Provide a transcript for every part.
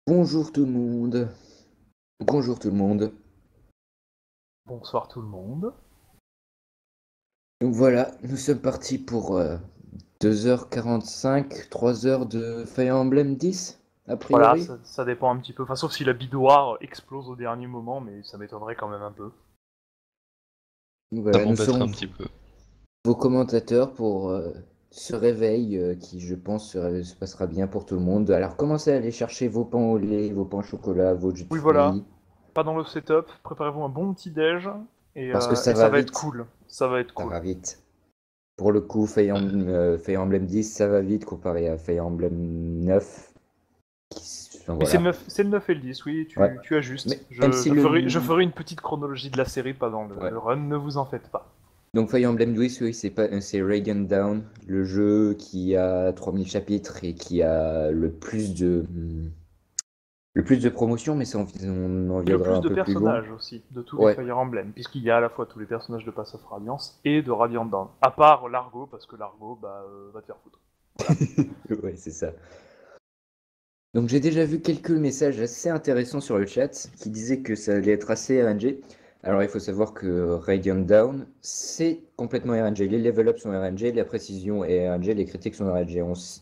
Bonjour tout le monde. Bonjour tout le monde. Bonsoir tout le monde. Donc voilà, nous sommes partis pour 2h45, 3 heures de Fire Emblem 10, a Voilà, priori. ça dépend un petit peu. Enfin, sauf si la bidoire explose au dernier moment, mais ça m'étonnerait quand même un peu. Donc Ça voilà, nous m'embêterait serons un petit peu. vos commentateurs pour ce réveil qui, je pense, se passera bien pour tout le monde. Alors commencez à aller chercher vos pains au lait, vos pains au chocolat, vos jus de Oui, voilà. fruits, Pas dans le setup. Préparez-vous un bon petit déj parce que ça et ça va va être vite. cool. Ça va être Ça cool. va vite. Pour le coup, Fire Emblem 10, ça va vite comparé à Fire Emblem 9. Enfin, Oui, voilà. c'est le 9 et le 10. Oui, Ouais. tu ajustes. Mais même si Je le... ferai une petite chronologie de la série pendant Ouais. le run. Ne vous en faites pas. Donc Fire Emblem Duis, oui, c'est Radiant Down, le jeu qui a 3000 chapitres et qui a le plus de promotion, mais ça, on en Et le viendra plus un de peu plus loin. personnages aussi, de tous les Ouais, Fire Emblem, puisqu'il y a à la fois tous les personnages de Pass of Radiance et de Radiant Dawn. À part Largo, parce que Largo, va te faire foutre. ouais, c'est ça. Donc j'ai déjà vu quelques messages assez intéressants sur le chat qui disaient que ça allait être assez RNG. Alors il faut savoir que Radiant Down, c'est complètement RNG. Les level up sont RNG, la précision est RNG, les critiques sont RNG.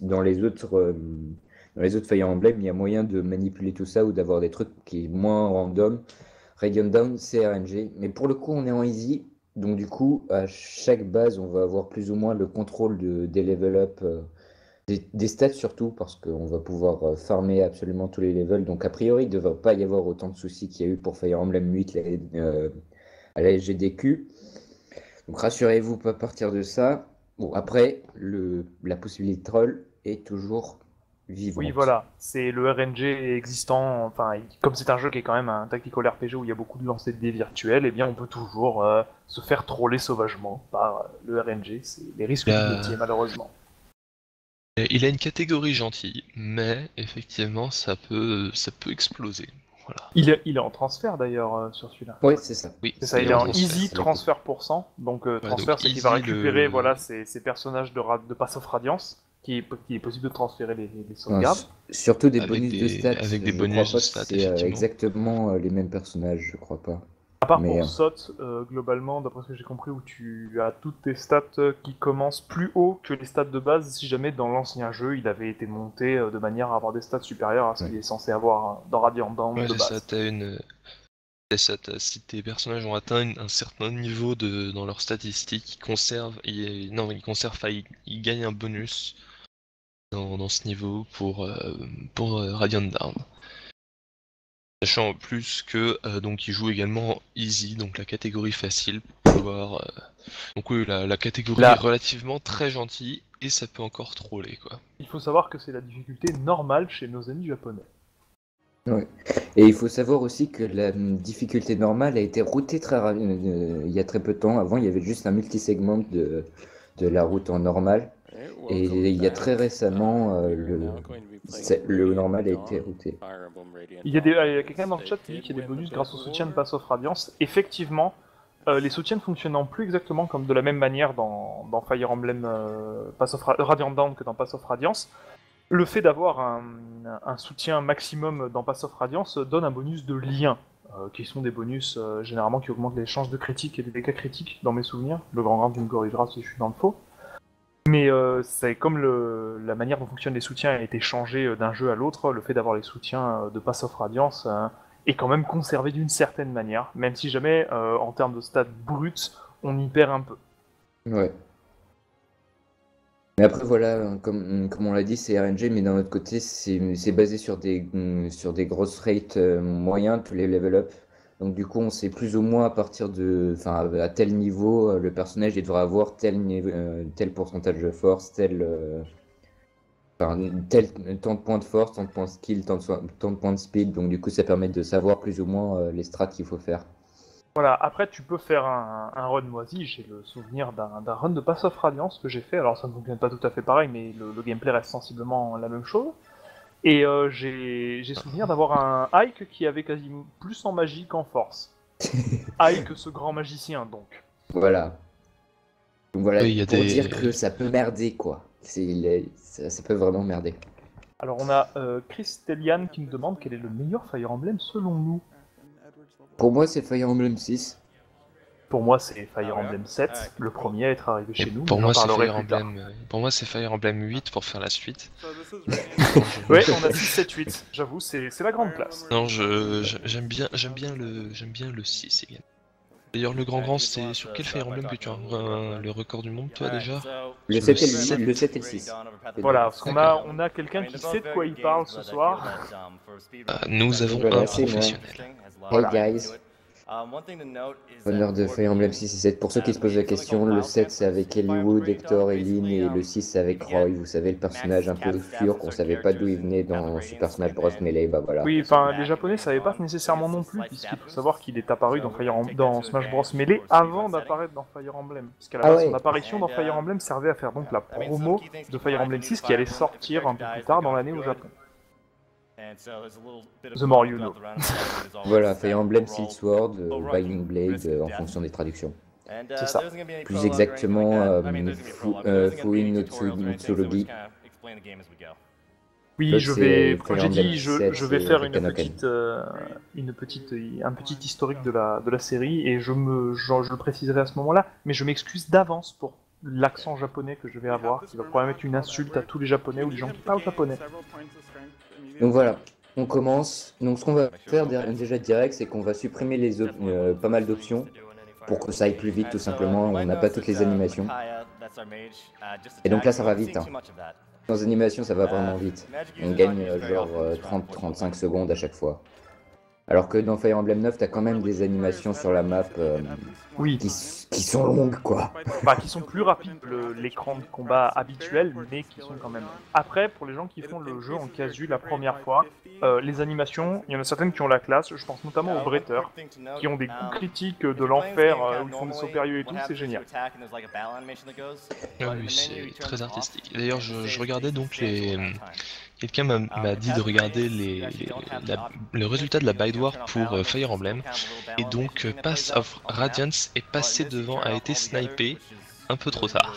Dans les autres Fire Emblem, il y a moyen de manipuler tout ça ou d'avoir des trucs qui est moins random. Radiant Down, c'est RNG. Mais pour le coup, on est en easy. Donc du coup, à chaque base, on va avoir plus ou moins le contrôle des level up. Des stats surtout, parce qu'on va pouvoir farmer absolument tous les levels. Donc, a priori, il ne devrait pas y avoir autant de soucis qu'il y a eu pour Fire Emblem 8 à la SGDQ. Donc, rassurez-vous, pas partir de ça. Bon, après, la possibilité de troll est toujours Oui, vivante. voilà, c'est le RNG existant, enfin, comme c'est un jeu qui est quand même un tactical RPG où il y a beaucoup de lancers de dés virtuels, eh bien on peut toujours se faire troller sauvagement par le RNG, c'est les risques Il du métier a, malheureusement. il a une catégorie gentille, mais effectivement, ça peut exploser. Voilà. Il est en transfert d'ailleurs sur celui-là. Oui, c'est ça. Oui, C'est ça, il il est est en en transfert. easy C'est la co- transfert pour cent, donc Voilà, donc transfert c'est qu'il va Easy, récupérer voilà, ses personnages de Pass of Radiance, qui est possible de transférer les sauvegardes. surtout des avec bonus de des, stats. avec des Je crois bonus de pas que stats, c'est effectivement. exactement les mêmes personnages, je crois pas. À part Mais pour SOT, globalement, d'après ce que j'ai compris, où tu as toutes tes stats qui commencent plus haut que les stats de base, si jamais dans l'ancien jeu il avait été monté de manière à avoir des stats supérieures à ce ouais. qu'il est censé avoir dans Radiant Dawn Ouais, de c'est ça, base. si tes personnages ont atteint un certain niveau dans leurs statistiques, enfin, ils gagnent un bonus dans ce niveau pour Radiant Down. Sachant en plus que donc il joue également easy, donc la catégorie facile pour pouvoir. Donc oui, la catégorie est Là, relativement très gentille et ça peut encore troller quoi. il faut savoir que c'est la difficulté normale chez nos amis japonais. Ouais. Et il faut savoir aussi que la difficulté normale a été routée il y a très peu de temps. Avant, il y avait juste un multisegment de la route en normal. Hey, Et welcome il y a très back. récement, We are now going to be playing le Radiant normal a été Dawn, routé. Fire Emblem Radiant Il y a, Dawn. il y a quelqu'un dans le chat qui They dit did qu'il y a des win the bonus bid grâce au soutien de war. Pass of Radiance. Effectivement, les soutiens ne fonctionnant plus exactement comme de la même manière dans Fire Emblem Radiant Dawn que dans Pass of Radiance, le fait d'avoir un soutien maximum dans Pass of Radiance donne un bonus de lien, qui sont des bonus généralement qui augmentent les chances de critique et des dégâts critiques dans mes souvenirs. Le grand grand me corrigera si je suis dans le faux. Mais c'est comme la manière dont fonctionnent les soutiens a été changée d'un jeu à l'autre, le fait d'avoir les soutiens de Pass of Radiance est quand même conservé d'une certaine manière, même si jamais en termes de stats bruts, on y perd un peu. Ouais. Mais après, voilà, comme on l'a dit, c'est RNG, mais d'un autre côté, c'est basé sur des grosses rates moyens, tous les level up. Donc, du coup, on sait plus ou moins à partir de. Enfin, à tel niveau, le personnage il devra avoir tel pourcentage de force, tel tant de points de force, tant de points de skill, tant de points de speed. Donc, du coup, ça permet de savoir plus ou moins les strats qu'il faut faire. Voilà, après tu peux faire un run moisi, j'ai le souvenir d'un run de Pass of Radiance que j'ai fait, alors ça ne fonctionne pas tout à fait pareil, mais le gameplay reste sensiblement la même chose. Et j'ai souvenir d'avoir un Ike qui avait quasiment plus en magie qu'en force. Ike, ce grand magicien donc. Voilà. Donc, voilà, Oui, il y a pour dire des que ça peut merder, quoi. Ça peut vraiment merder. Alors on a Chris Tellian qui nous demande quel est le meilleur Fire Emblem selon nous. Pour moi, c'est Fire Emblem 6. Pour moi c'est Fire Emblem 7, le premier à être arrivé Et chez nous, pour mais moi, j'en c'est parlerai Fire plus tard. Emblem. Pour moi, c'est Fire Emblem 8 pour faire la suite. Ouais, on a 6, 7, 8, j'avoue, c'est la grande classe. Non, j'aime bien le 6 également. D'ailleurs, le grand, c'est sur quel Fire Emblem que tu as le record du monde, toi, déjà? Le Sur 7 et le 7 et le 6. Voilà, parce qu'on a quelqu'un qui sait de quoi il parle ce soir. Nous avons Voilà, un c'est moi. professionnel. Hey guys, honneur de Fire Emblem 6 et 7. Pour ceux qui se posent la question, le 7 c'est avec Ellwood, Hector et Lynn, et le 6 c'est avec Roy, vous savez, le personnage un peu obscur qu'on savait pas d'où il venait dans Super Smash Bros. Melee, bah voilà. Oui, enfin, les Japonais savaient pas nécessairement non plus, puisqu'il faut savoir qu'il est apparu dans Smash Bros Melee avant d'apparaître dans Fire Emblem. Parce qu'à la base, son apparition dans Fire Emblem servait à faire donc la promo de Fire Emblem 6 qui allait sortir un peu plus tard dans l'année au Japon. The more you know. Voilà, Fire Emblem Silk Sword, Binding Blade, en fonction des traductions. C'est ça. Plus exactement, Fuin no Tsurugi. Oui, je vais, c'est comme j'ai Fire Emblem dit, 7, je vais c'est faire Kanoken. un petit historique de la série et je le préciserai à ce moment-là, mais je m'excuse d'avance pour l'accent japonais que je vais avoir, qui va probablement être une insulte à tous les japonais ou les gens qui parlent japonais. Donc voilà, on commence. Donc ce qu'on va faire déjà direct, c'est qu'on va supprimer pas mal d'options pour que ça aille plus vite tout simplement. On n'a pas toutes les animations. Et donc là ça va vite. Hein. Dans les animations ça va vraiment vite. On gagne genre 30-35 secondes à chaque fois. Alors que dans Fire Emblem 9, t'as quand même des animations sur la map Oui. qui sont longues quoi. Bah, qui sont plus rapides que l'écran de combat habituel, mais qui sont quand même. Après, pour les gens qui font le jeu en casu la première fois, les animations, il y en a certaines qui ont la classe, je pense notamment aux bretteurs, qui ont des coups critiques de l'enfer où ils font des sauts périlleux et tout, c'est génial. Ah oui, c'est très artistique. D'ailleurs, je regardais donc les. Quelqu'un m'a dit de regarder le résultat de la Bide War pour Fire Emblem, et donc Pass of Radiance est passé devant, a été snipé un peu trop tard.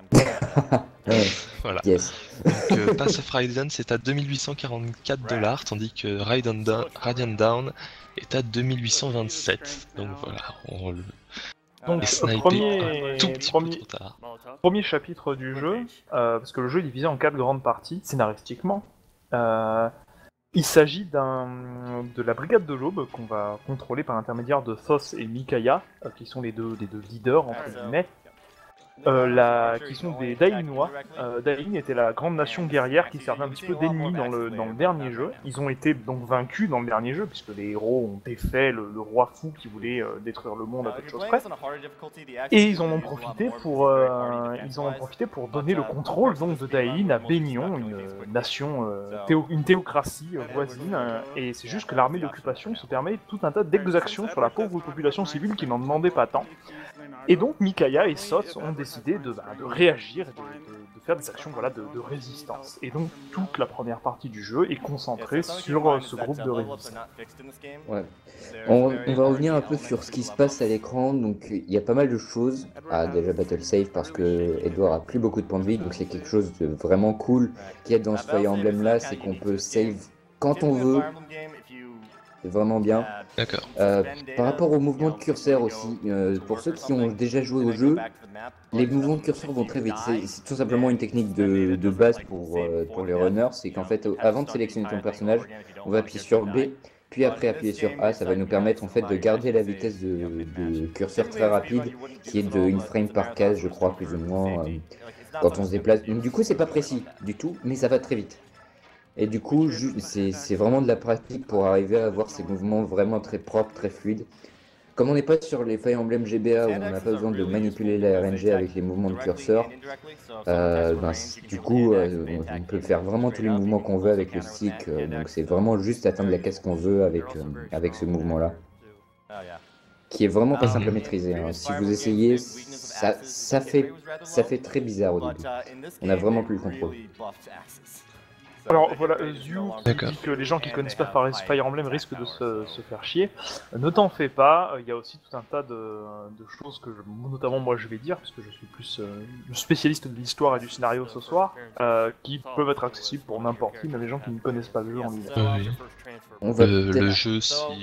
Voilà. Yes. Donc Pass of Radiance est à 2844$, tandis que Radiant Down est à 2827. Donc voilà, on le Donc, est snipé un tout petit peu trop tard. Premier chapitre du jeu, parce que le jeu est divisé en 4 grandes parties, scénaristiquement. Il s'agit de la brigade de l'aube qu'on va contrôler par l'intermédiaire de Thos et Mikaya, qui sont les deux leaders, entre guillemets. Qui sont des Dainois. Dain était la grande nation guerrière qui servait un petit peu d'ennemi dans le dernier jeu. Ils ont été donc vaincus dans le dernier jeu, puisque les héros ont défait le roi fou qui voulait détruire le monde à peu de choses près. Et ils en ont profité pour donner le contrôle donc de Dain à Bénion, une nation, une théocratie voisine. Et c'est juste que l'armée d'occupation se permet tout un tas d'exactions sur la pauvre population civile qui n'en demandait pas tant. Et donc Mikaya et Sots ont décidé de réagir et de faire des actions de résistance. Et donc toute la première partie du jeu est concentrée sur ce groupe de résistants. Ouais. On va revenir un peu sur ce qui se passe à l'écran. Donc il y a pas mal de choses. Déjà Battle Save parce que Edward a plus beaucoup de points de vie, donc c'est quelque chose de vraiment cool qu'il y a dans ce Fire Emblem là, c'est qu'on peut save quand on veut. C'est vraiment bien. D'accord. Par rapport au mouvement de curseur aussi, pour ceux qui ont déjà joué au jeu, les mouvements de curseur vont très vite. C'est tout simplement une technique de base pour les runners, c'est qu'en fait, avant de sélectionner ton personnage, on va appuyer sur B, puis après appuyer sur A, ça va nous permettre en fait de garder la vitesse de curseur très rapide, qui est de 1 frame par case, je crois, plus ou moins, quand on se déplace. Donc du coup, c'est pas précis du tout, mais ça va très vite. Et du coup, c'est vraiment de la pratique pour arriver à avoir ces mouvements vraiment très propres, très fluides. Comme on n'est pas sur les Fire Emblem GBA où on n'a pas besoin de manipuler la RNG avec les mouvements de curseur, du coup, on peut faire vraiment tous les mouvements qu'on veut avec le stick. Donc c'est vraiment juste atteindre la case qu'on veut avec ce mouvement-là. Qui est vraiment pas simple à maîtriser. Hein. Si vous essayez, ça fait très bizarre au début. On a vraiment plus le contrôle. Alors voilà, Zhu qui D'accord. dit que les gens qui connaissent pas Fire Emblem risquent de se faire chier. Ne t'en fais pas, il y a aussi tout un tas de choses que notamment moi je vais dire, puisque je suis plus le spécialiste de l'histoire et du scénario ce soir, qui peuvent être accessibles pour n'importe qui, même les gens qui ne connaissent pas le jeu en lui-même. Oui. On va Le peut-être- jeu,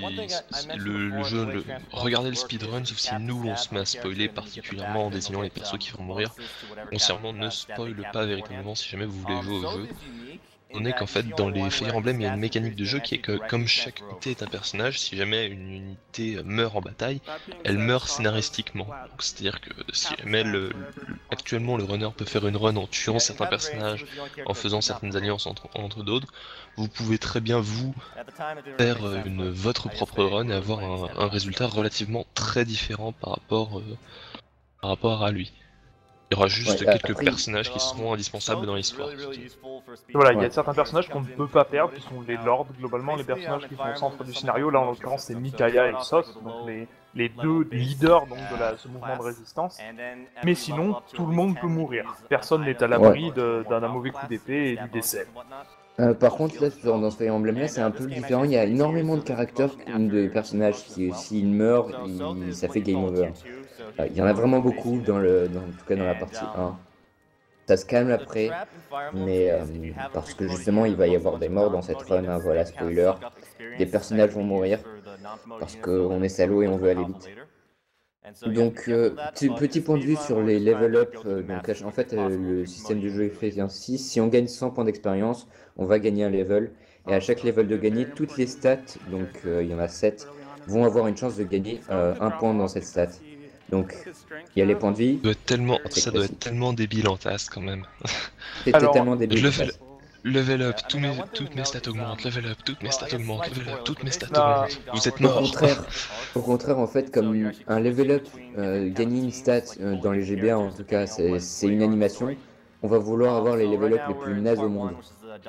regardez le speedrun, sauf si nous on se met à spoiler particulièrement en désignant les persos qui vont mourir. Foncièrement, ne spoil pas véritablement si jamais vous voulez jouer au jeu. On est qu'en fait, dans les Fire Emblem, il y a une mécanique de jeu qui est que, comme chaque unité est un personnage, si jamais une unité meurt en bataille, elle meurt scénaristiquement. Donc, c'est-à-dire que si jamais actuellement le runner peut faire une run en tuant certains personnages, en faisant certaines alliances entre d'autres, vous pouvez très bien vous faire votre propre run et avoir un résultat relativement très différent par rapport à lui. Il y aura juste Ouais, quelques après, personnages qui seront indispensables dans l'histoire. Voilà, il y a Ouais. certains personnages qu'on ne peut pas perdre, qui sont les lords, globalement les personnages qui sont au centre du scénario. Là en l'occurrence c'est Mikaya et Sos, donc les deux leaders donc, de ce mouvement de résistance. Mais sinon, tout le monde peut mourir. Personne n'est à l'abri d'un mauvais coup d'épée et du décès. Par contre, là, dans ce Fire Emblem là, c'est un peu différent. Il y a énormément de caractères, de personnages qui, s'ils meurent, ça fait game over. Il y en a vraiment beaucoup, en tout cas dans la partie 1. Ça se calme après, mais parce que justement, il va y avoir des morts dans cette run, hein, voilà, spoiler. Des personnages vont mourir, parce qu'on est salaud et on veut aller vite. Donc, petit point de vue sur les level up, donc en fait, le système de jeu est fait ainsi. Si on gagne 100 points d'expérience, on va gagner un level. Et à chaque level de gagner, toutes les stats, donc il y en a 7, vont avoir une chance de gagner un point dans cette stat. Donc, il y a les points de vie. C'est Ça doit classique. être tellement débile en tasse quand même. C'est Alors, totalement débile. Level up, toutes mes stats augmentent, level up, toutes mes stats augmentent, level up, toutes mes stats Ah. augmentent. Vous êtes Au mort. contraire, en fait, comme un level up, gagner une stat dans les GBA, en tout cas, c'est une animation. On va vouloir avoir les level up les plus nazes au monde.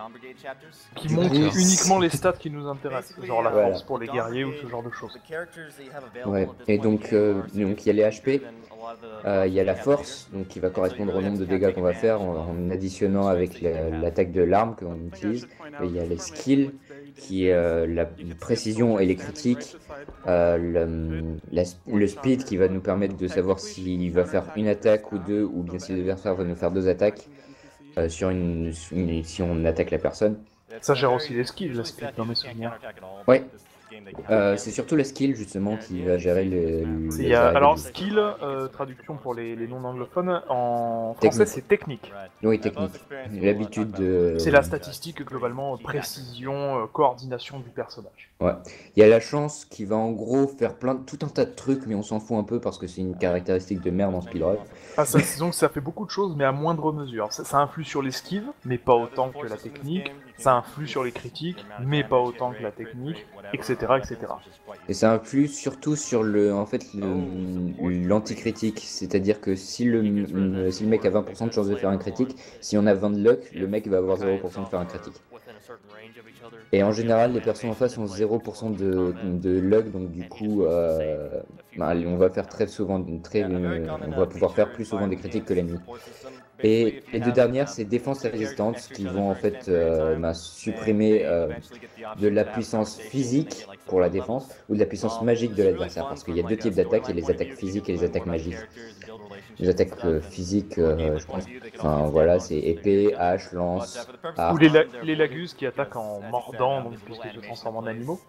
Qui Du montrent coup, uniquement les stats qui nous intéressent, genre la Voilà. force pour les guerriers ou ce genre de choses. Ouais. Et donc, il y a les HP, il y a la force, donc qui va correspondre au nombre de dégâts qu'on va faire en additionnant avec l'attaque de l'arme qu'on utilise. Et il y a les skills, qui est la précision et les critiques, le speed qui va nous permettre de savoir s'il va faire une attaque ou deux, ou bien si l'adversaire va nous faire deux attaques si on attaque la personne. Ça gère aussi les skills, la speed dans mes souvenirs. Ouais. C'est surtout la skill justement qui va gérer les arrêts Alors de vie. skill, traduction pour les non-anglophones, en français Technique. c'est technique. Oui, technique. L'habitude de... C'est la statistique globalement, précision, coordination du personnage. Ouais. Il y a la chance qui va en gros faire tout un tas de trucs, mais on s'en fout un peu parce que c'est une caractéristique de merde en speedrun. Donc ça fait beaucoup de choses, mais à moindre mesure. Ça influe sur les skills, mais pas autant que la technique. Ça influe sur les critiques, mais pas autant que la technique, etc. etc. Et ça influe surtout sur l'anticritique, c'est-à-dire que si le mec a 20% de chance de faire un critique, si on a 20 de luck, le mec va avoir 0% de faire un critique. Et en général, les personnes en face ont 0% de luck, donc du coup, on va faire on va pouvoir faire plus souvent des critiques que l'ennemi. Et les deux dernières, c'est défense et résistance, qui vont en fait supprimer de la puissance physique pour la défense ou de la puissance magique de l'adversaire, parce qu'il y a deux types d'attaques, il y a les attaques physiques et les attaques magiques. Les attaques physiques, je pense, enfin voilà, c'est épée, hache, lance, arc. Ou les lagus qui attaquent en mordant, donc puisqu'ils se transforment en animaux.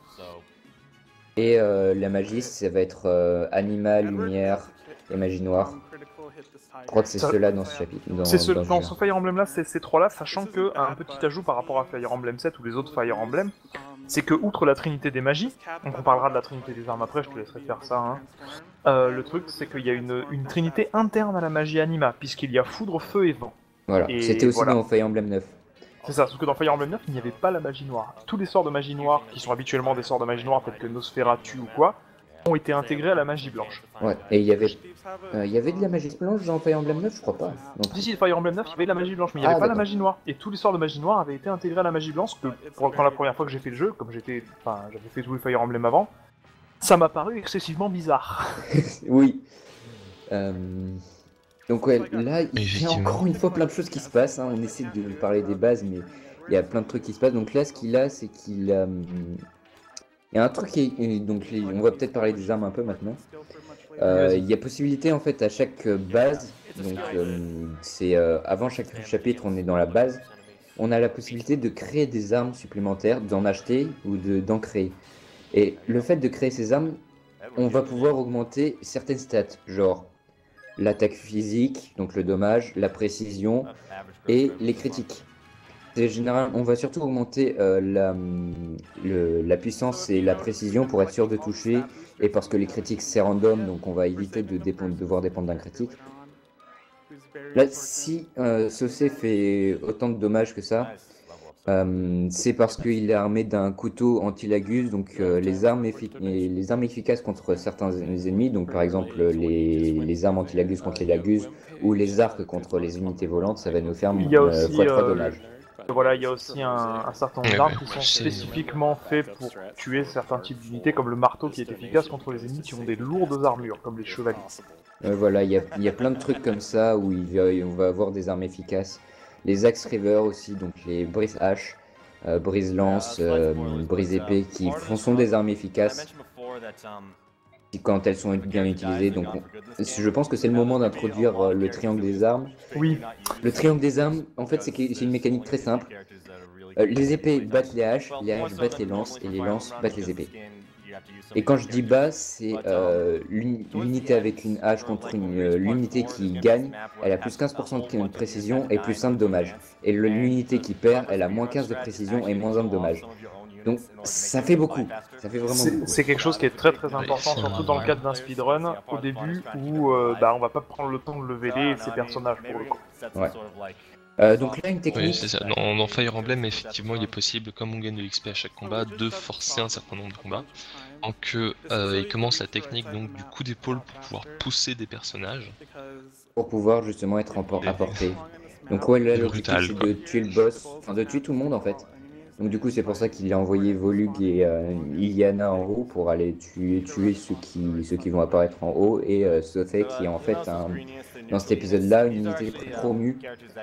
Et la magie, ça va être animal, lumière et magie noire. Je crois que c'est ceux-là dans ce chapitre. Dans ce Fire Emblem là, c'est ces trois là, sachant que un petit ajout par rapport à Fire Emblem 7 ou les autres Fire Emblem, c'est que outre la trinité des magies, donc on parlera de la trinité des armes après, je te laisserai faire ça, hein. Le truc c'est qu'il y a une trinité interne à la magie anima, puisqu'il y a foudre, feu et vent. Voilà, Et c'était aussi voilà. dans Fire Emblem 9. C'est ça, sauf que dans Fire Emblem 9, il n'y avait pas la magie noire. Tous les sorts de magie noire, qui sont habituellement des sorts de magie noire, tels que Nosferatu ou quoi, ont été intégrés à la magie blanche. Ouais, et il y avait de la magie blanche dans Fire Emblem 9, je crois pas. Non. Si, Fire Emblem 9, il y avait de la magie blanche, mais il n'y avait pas la d'accord. magie noire. Et tous les sorts de magie noire avaient été intégrés à la magie blanche, que quand la première fois que j'ai fait le jeu, comme j'avais fait tous les Fire Emblem avant, ça m'a paru excessivement bizarre. Oui. Donc ouais, là, il y a Effectivement. encore une fois plein de choses qui se passent, hein. On essaie de parler des bases, mais il y a plein de trucs qui se passent. Donc là, ce qu'il a, c'est qu'il a... Il y a un truc donc on va peut-être parler des armes un peu maintenant. Il y a possibilité en fait à chaque base, donc c'est avant chaque chapitre on est dans la base, on a la possibilité de créer des armes supplémentaires, d'en acheter ou d'en créer. Et le fait de créer ces armes, on va pouvoir augmenter certaines stats, genre l'attaque physique, donc le dommage, la précision et les critiques. Général, on va surtout augmenter la puissance et la précision pour être sûr de toucher, et parce que les critiques c'est random, donc on va éviter de devoir dépendre d'un critique. Là, si Saucé fait autant de dommages que ça, c'est parce qu'il est armé d'un couteau anti-lagus, donc les armes efficaces contre certains ennemis, donc par exemple les armes anti-lagus contre les lagus, ou les arcs contre les unités volantes, ça va nous faire x3 dommages. Voilà, il y a aussi un certain nombre d'armes qui sont spécifiquement faits pour tuer certains types d'unités, comme le marteau qui est efficace contre les ennemis qui ont des lourdes armures, comme les chevaliers. Voilà, il y a plein de trucs comme ça où on va avoir des armes efficaces. Les Axe River aussi, donc les brise-hache, brise-lance, brise-épée, qui sont des armes efficaces quand elles sont bien utilisées. Donc je pense que c'est le moment d'introduire le triangle des armes. Oui. Le triangle des armes, en fait, c'est une mécanique très simple. Les épées battent les haches battent les lances, et les lances battent les épées. Et quand je dis bas, c'est l'unité avec une hache contre l'unité qui gagne, elle a plus 15% de précision et plus 1 de dommage. Et l'unité qui perd, elle a moins 15 de précision et moins 1 de dommage. Donc ça fait beaucoup, ça fait vraiment beaucoup. C'est quelque chose qui est très très important, surtout dans le cadre d'un speedrun, au début, où on va pas prendre le temps de leveler ces personnages pour le coup. Ouais. Donc là, une technique... Oui, c'est ça. Dans Fire Emblem, effectivement, il est possible, comme on gagne de l'XP à chaque combat, de forcer un certain nombre de combats. Donc il commence la technique donc, du coup d'épaule pour pouvoir pousser des personnages. Pour pouvoir justement être à portée. Donc ouais, là, l'objectif c'est de tuer le boss, enfin de tuer tout le monde en fait. Donc du coup c'est pour ça qu'il a envoyé Volug et Iliana en haut pour aller tuer ceux qui vont apparaître en haut, et Saucé qui est en fait dans cet épisode-là une unité promue.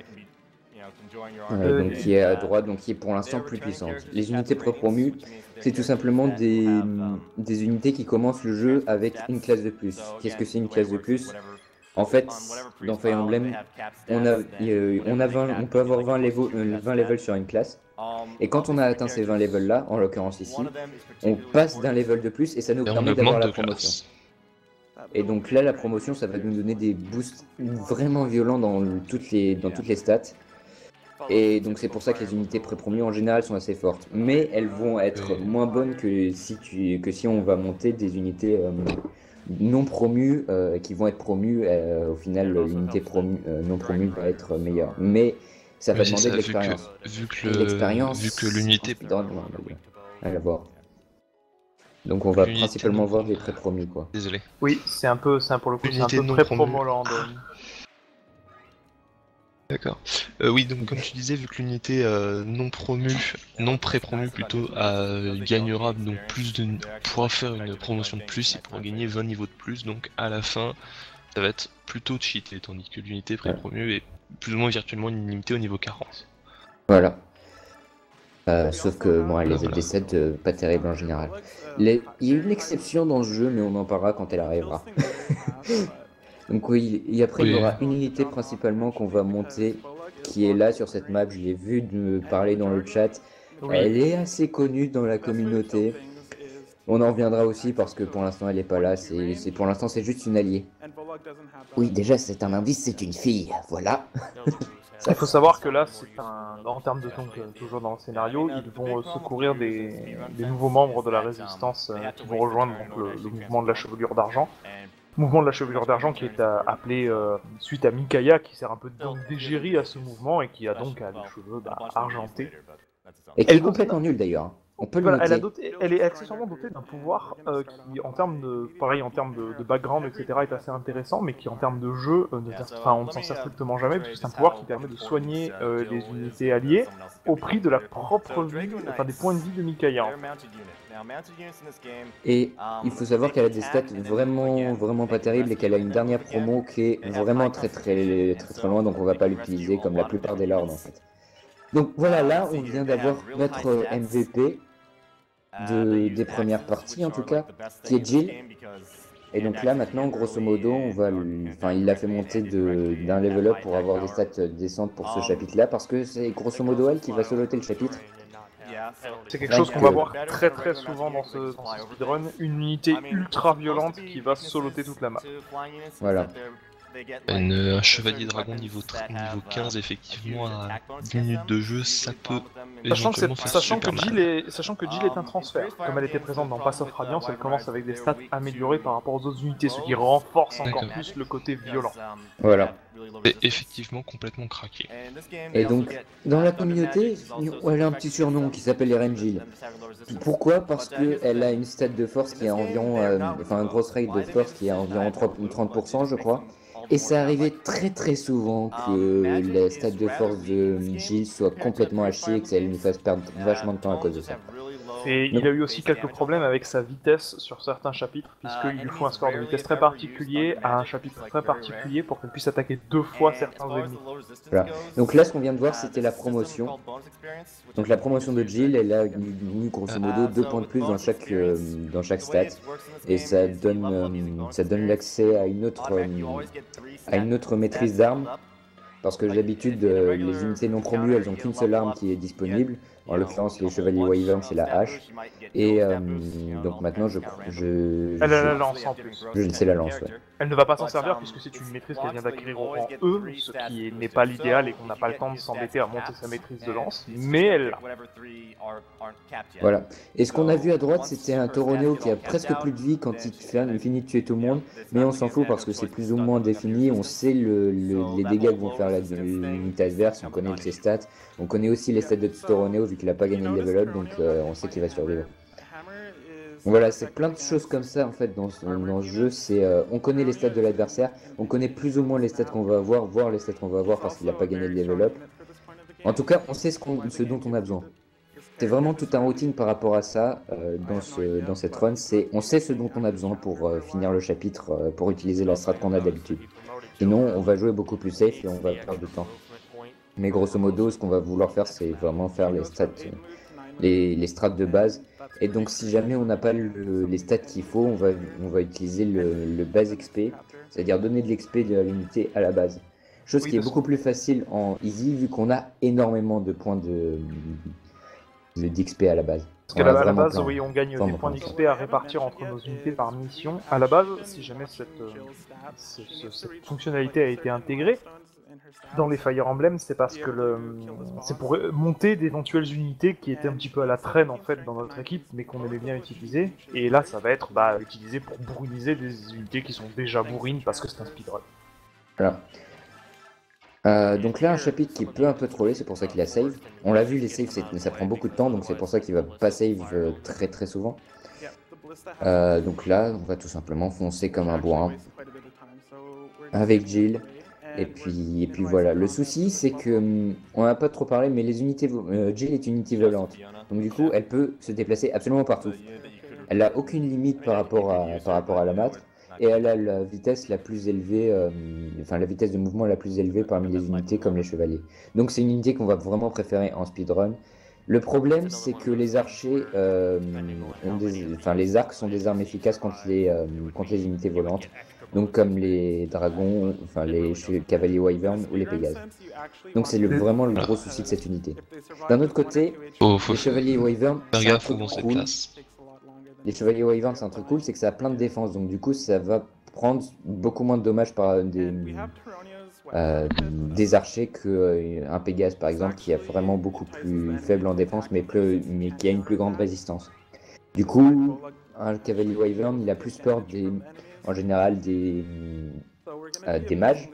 Donc qui est à droite, donc qui est pour l'instant plus puissante. Les unités promues, c'est tout simplement des unités qui commencent le jeu avec une classe de plus. Qu'est-ce que c'est une classe de plus? En fait, dans Fire Emblem, on peut avoir 20 levels sur une classe. Et quand on a atteint ces 20 levels là, en l'occurrence ici, on passe d'un level de plus et ça nous permet d'avoir la promotion. Et donc là, la promotion, ça va nous donner des boosts vraiment violents dans toutes les stats. Et donc c'est pour ça que les unités pré-promues en général sont assez fortes. Mais elles vont être moins bonnes que si on va monter des unités non promues qui vont être promues. Au final, l'unité non promue va être meilleure. Mais ça va demander de l'expérience. Vu que l'unité... À la voir. Donc on va principalement voir des pré-promus quoi. Désolé. Oui, c'est un peu pour le coup, c'est un peu très promoland. D'accord. Oui, donc comme tu disais, vu que l'unité non pré-promue plutôt, gagnera donc pourra faire une promotion de plus, il pourra gagner 20 niveaux de plus, donc à la fin, ça va être plutôt cheaté, tandis que l'unité pré-promue est plus ou moins virtuellement une unité au niveau 40. Voilà. Sauf que bon, les LD7, pas terrible en général. Il y a une exception dans le jeu, mais on en parlera quand elle arrivera. Donc oui, et après il y aura une unité principalement qu'on va monter, qui est là sur cette map, je l'ai vu parler dans le chat. Oui. Elle est assez connue dans la communauté. On en reviendra aussi parce que pour l'instant elle est pas là, pour l'instant c'est juste une alliée. Oui, déjà c'est un indice, c'est une fille, voilà. Il faut savoir que là, en termes de toujours dans le scénario, ils vont secourir des nouveaux membres de la résistance qui vont rejoindre donc, le mouvement de la chevelure d'argent. Mouvement de la chevelure d'argent qui est appelé suite à Micaiah, qui sert un peu d'égérie à ce mouvement et qui a donc les cheveux argentés. Et qui est complètement nul d'ailleurs. On peut le noter. Elle est accessoirement dotée d'un pouvoir qui, en termes de background, etc., est assez intéressant, mais qui, en termes de jeu, on ne s'en sert strictement jamais, parce que c'est un pouvoir qui permet de soigner les unités alliées au prix de la propre vie, des points de vie de Micaiah. Et il faut savoir qu'elle a des stats vraiment pas terribles et qu'elle a une dernière promo qui est vraiment très loin, donc on va pas l'utiliser comme la plupart des lords en fait. Donc voilà, là, on vient d'avoir notre MVP des premières parties, en tout cas, qui est Jill. Et donc là, maintenant, grosso modo, enfin, il l'a fait monter d'un level up pour avoir des stats décentes pour ce chapitre-là, parce que c'est grosso modo elle qui va soloter le chapitre. C'est quelque Rien chose qu'on que- va voir très très souvent dans ce speedrun, une unité ultra violente qui va soloter toute la map. Voilà. Un chevalier dragon niveau 15, effectivement, à 10 minutes de jeu, ça peut éventuellement faire super mal. Sachant que Jill est un transfert, comme elle était présente dans Pass of Radiance, elle commence avec des stats améliorées par rapport aux autres unités, ce qui renforce encore D'accord. plus le côté violent. Voilà. C'est effectivement complètement craqué. Et donc, dans la communauté, elle a un petit surnom qui s'appelle Eren Jill. Pourquoi? Parce qu'elle a une stat de force qui est environ, enfin, un grosse rate de force qui est à environ 30%, je crois. Et ça arrivait très très souvent que la stat de force de Jill soit complètement à chier et que ça lui fasse perdre vachement de temps à cause de ça. Et il a eu aussi quelques problèmes avec sa vitesse sur certains chapitres, puisqu'il lui faut un score de vitesse très particulier à un chapitre très particulier pour qu'elle puisse attaquer 2 fois certains ennemis. Voilà. Donc là, ce qu'on vient de voir, c'était la promotion. Donc la promotion de Jill, elle a eu grosso modo 2 points de plus dans chaque stat. Et ça donne l'accès à une autre maîtrise d'armes. Parce que d'habitude, les unités non promues, elles ont qu'une seule arme qui est disponible. En l'occurrence, les chevaliers Wyvern, c'est la hache. Et donc maintenant, Elle a la lance en plus. je sais la lance, ouais. Elle ne va pas s'en servir puisque c'est une maîtrise qu'elle vient d'acquérir au rang E, ce qui n'est pas l'idéal et qu'on n'a pas le temps de s'embêter à monter sa maîtrise de lance, mais elle l'a. Voilà. Et ce qu'on a vu à droite, c'était un Toroneo qui a presque plus de vie quand il finit de tuer tout le monde, mais on s'en fout parce que c'est plus ou moins défini, on sait les dégâts que vont faire l'unité adverse, on connaît ses stats, on connaît aussi les stats de Toroneo vu qu'il n'a pas gagné le level up, donc on sait qu'il va survivre. Voilà, c'est plein de choses comme ça en fait dans ce jeu, on connaît les stats de l'adversaire, on connaît plus ou moins les stats qu'on va avoir, voire les stats qu'on va avoir parce qu'il n'a pas gagné le level up. En tout cas, on sait ce dont on a besoin. C'est vraiment tout un routing par rapport à ça dans cette run, on sait ce dont on a besoin pour finir le chapitre, pour utiliser la strat qu'on a d'habitude. Sinon, on va jouer beaucoup plus safe et on va perdre du temps. Mais grosso modo, ce qu'on va vouloir faire, c'est vraiment faire les strats de base. Et donc, si jamais on n'a pas les stats qu'il faut, on va utiliser le base XP, c'est-à-dire donner de l'XP de l'unité à la base. Chose qui est beaucoup plus facile en easy, vu qu'on a énormément de points d'XP à la base. Parce qu'à la base, oui, on gagne des points d'XP à répartir entre nos unités par mission. À la base, si jamais cette fonctionnalité a été intégrée dans les Fire Emblem, c'est parce que c'est pour monter d'éventuelles unités qui étaient un petit peu à la traîne en fait dans notre équipe, mais qu'on aimait bien utiliser. Et là, ça va être utilisé pour bourriniser des unités qui sont déjà bourrines parce que c'est un speedrun. Voilà. Donc là, un chapitre qui peut un peu troller, c'est pour ça qu'il a save. On l'a vu, les saves, ça prend beaucoup de temps, donc c'est pour ça qu'il va pas save très très souvent. Donc là, on va tout simplement foncer comme un bourrin avec Jill. Et puis voilà. Le souci, c'est que on n'a pas trop parlé, mais Jill est une unité violente. Donc du coup, elle peut se déplacer absolument partout. Elle n'a aucune limite par rapport à la matre. Et elle a la vitesse la plus élevée, la vitesse de mouvement la plus élevée parmi les unités comme les chevaliers. Donc c'est une unité qu'on va vraiment préférer en speedrun. Le problème, c'est que les archers, les arcs sont des armes efficaces contre les unités volantes. Donc comme les dragons, les cavaliers wyvern ou les pégases. Donc c'est vraiment le gros souci de cette unité. D'un autre côté, les chevaliers wyvern, c'est un truc cool. Les chevaliers wyvern, c'est un truc cool, c'est que ça a plein de défense, donc du coup ça va prendre beaucoup moins de dommages par des archers qu'un Pégase par exemple, qui est vraiment beaucoup plus faible en défense, mais qui a une plus grande résistance. Du coup, un cavalier wyvern, il a plus peur en général des mages.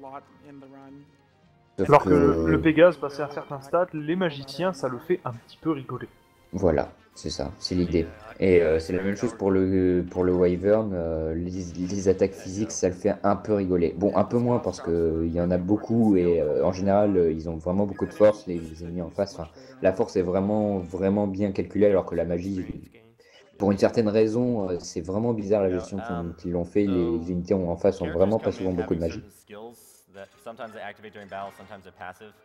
Alors que le Pégase, passé un certain stade, les magiciens, ça le fait un petit peu rigoler. Voilà, c'est ça, c'est l'idée. Et c'est la même chose pour le Wyvern, les attaques physiques, ça le fait un peu rigoler. Bon, un peu moins parce qu'il y en a beaucoup et en général, ils ont vraiment beaucoup de force, les ennemis en face. La force est vraiment, vraiment bien calculée alors que la magie, pour une certaine raison, c'est vraiment bizarre la gestion qu'ils l'ont fait. Les unités en face ont vraiment pas souvent beaucoup de magie.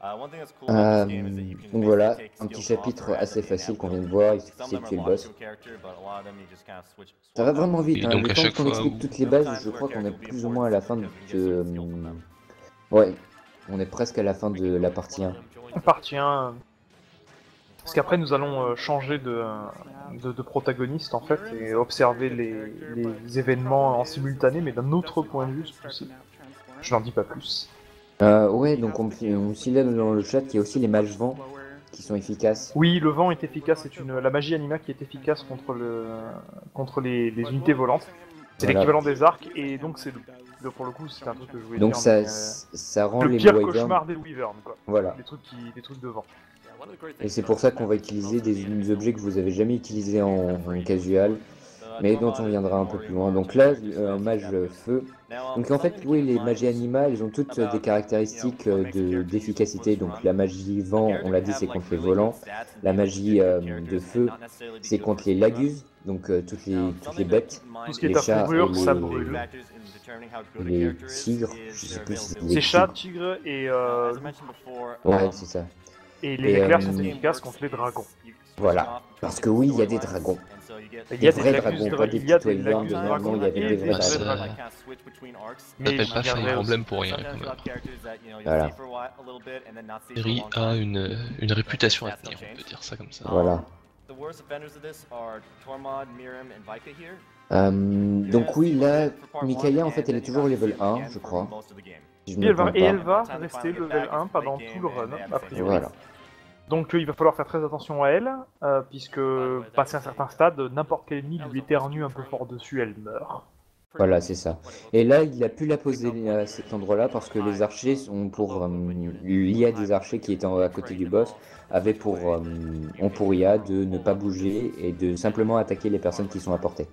Donc voilà, un petit chapitre assez facile qu'on vient de voir, il suffit de tuer le boss. Ça va vraiment vite, Et hein. donc Le à temps chaque qu'on fois explique où... toutes les bases, je crois qu'on est plus ou moins à la fin de... Ouais, on est presque à la fin de la partie 1. On partit un. Parce qu'après, nous allons changer de protagoniste, en fait, et observer les événements en simultané, mais d'un autre point de vue, ce coup-ci. Je n'en dis pas plus. Ouais, donc on signale dans le chat qu'il y a aussi les mages vents qui sont efficaces. Oui, le vent est efficace, c'est la magie anima qui est efficace contre les unités volantes. C'est Voilà. l'équivalent des arcs, et donc pour le coup, c'est un truc que je voulais Donc dire. ça rend Le les pire wyverns... cauchemar des wyverns, quoi. Voilà. Des trucs de vent. Et c'est pour ça qu'on va utiliser des objets que vous avez jamais utilisés en casual, mais dont on viendra un peu plus loin. Donc là, un mage feu. Donc en fait, oui, les magies animales, elles ont toutes des caractéristiques d'efficacité. Donc la magie vent, on l'a dit, c'est contre les volants. La magie de feu, c'est contre les lagus, donc toutes les bêtes. Tout ce qui est Les à chats fourrure, et ça brûle. les tigres, je sais plus si c'est des C'est chat, tigres. tigre et Ouais, c'est ça. et les Et, éclairs sont efficaces contre les dragons. Voilà. Parce que oui, il y a des dragons. Il y a Des vrais des dragons, lagus, pas des il y a petits des wyverns lagus de merde, dragons non, il y avait et des des vrais vrais dragons. dragons. On appelle pas j'y viendrai Fire Emblem aussi. pour rien, quand même. Voilà. La série a une réputation à tenir, on peut dire ça comme ça. Voilà. Donc oui, là, Micaiah, en fait, elle est toujours level 1, je crois. Si je me trompe pas. Elle va rester level 1 pendant tout le run, a priori. Voilà. Donc il va falloir faire très attention à elle, puisque passé un certain stade, n'importe quel ennemi lui éternue un peu fort dessus, elle meurt. Voilà, c'est ça. Et là, il a pu la poser à cet endroit-là parce que les archers sont pour... l'IA des archers qui étaient à côté du boss avait ont pour IA de ne pas bouger et de simplement attaquer les personnes qui sont à portée.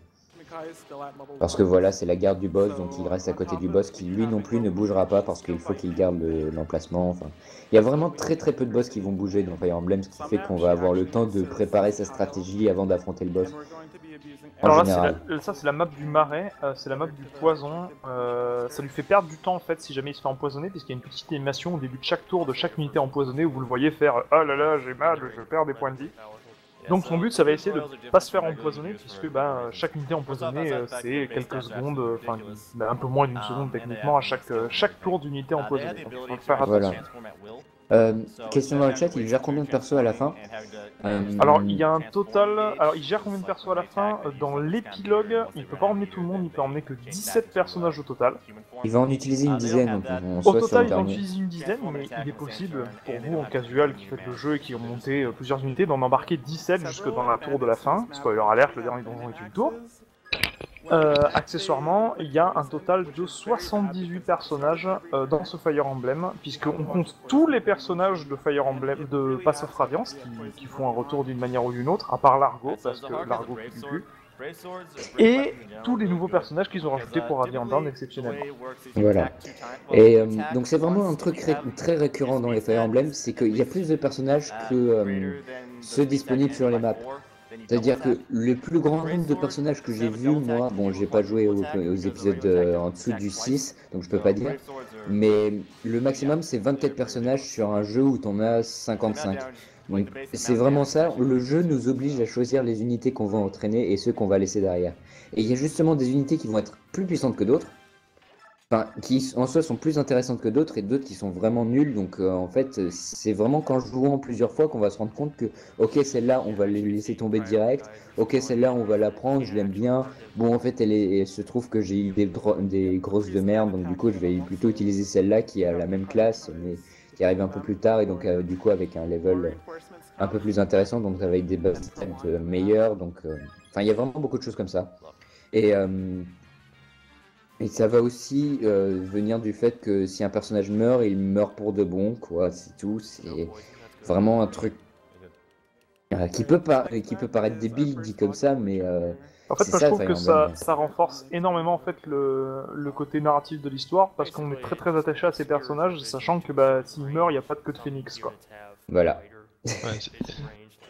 Parce que voilà, c'est la garde du boss, donc il reste à côté du boss qui lui non plus ne bougera pas parce qu'il faut qu'il garde l'emplacement. Enfin, il y a vraiment très peu de boss qui vont bouger dans Fire Emblem, ce qui fait qu'on va avoir le temps de préparer sa stratégie avant d'affronter le boss. Alors En là, général. ça c'est la map du marais, c'est la map du poison. Ça lui fait perdre du temps en fait si jamais il se fait empoisonner, puisqu'il y a une petite animation au début de chaque tour de chaque unité empoisonnée où vous le voyez faire « Ah là là, j'ai mal, je perds des points de vie ». Donc son but, ça va essayer de pas se faire empoisonner, puisque chaque unité empoisonnée, c'est quelques secondes, enfin un peu moins d'une seconde techniquement à chaque tour d'unité empoisonnée. Donc il faut faire attention. Voilà. Question dans le chat, il gère combien de persos à la fin? Alors il y a un total, alors il gère combien de persos à la fin? Dans l'épilogue, il peut pas emmener tout le monde, il peut emmener que 17 personnages au total. Il va en utiliser une dizaine, donc on Au soit sur total, le il en dernier. utilise une dizaine, mais il est possible, pour vous en casual qui faites le jeu et qui ont monté plusieurs unités, d'en embarquer 17 jusque dans la tour de la fin. Spoiler alert, le dernier donjon est une tour. Accessoirement, il y a un total de 78 personnages dans ce Fire Emblem, puisqu'on compte tous les personnages de Fire Emblem, de Pass of Radiance, qui font un retour d'une manière ou d'une autre, à part Largo, parce que Largo pue du cul, et tous les nouveaux personnages qu'ils ont rajoutés pour Radiant Dawn exceptionnellement. Voilà. Et donc c'est vraiment un truc très récurrent dans les Fire Emblem, c'est qu'il y a plus de personnages que ceux disponibles sur les maps. C'est-à-dire que le plus grand nombre de personnages que j'ai vu, moi, bon, j'ai pas joué aux épisodes en dessous du 6, donc je peux pas dire, mais le maximum c'est 24 personnages sur un jeu où t'en as 55. Donc c'est vraiment ça, le jeu nous oblige à choisir les unités qu'on va entraîner et ceux qu'on va laisser derrière. Et il y a justement des unités qui vont être plus puissantes que d'autres, enfin, qui en soi sont plus intéressantes que d'autres et d'autres qui sont vraiment nulles. Donc en fait, c'est vraiment qu'en jouant plusieurs fois qu'on va se rendre compte que ok, celle-là on va les laisser tomber direct, ok, celle-là on va la prendre, je l'aime bien. Bon, en fait, elle se trouve que j'ai eu des grosses de merde, donc du coup je vais plutôt utiliser celle-là qui a la même classe mais qui arrive un peu plus tard et donc du coup avec un level un peu plus intéressant, donc avec des base stats meilleures. Donc enfin, il y a vraiment beaucoup de choses comme ça. Et ça va aussi venir du fait que si un personnage meurt, il meurt pour de bon, quoi, c'est tout. C'est vraiment un truc qui peut paraître débile dit comme ça, mais En fait, c'est moi, ça, je trouve que Fire Emblem. ça renforce énormément en fait le côté narratif de l'histoire, parce qu'on est très attaché à ces personnages, sachant que s'ils meurent, il n'y a pas de queue de phénix, quoi. Voilà. Ouais,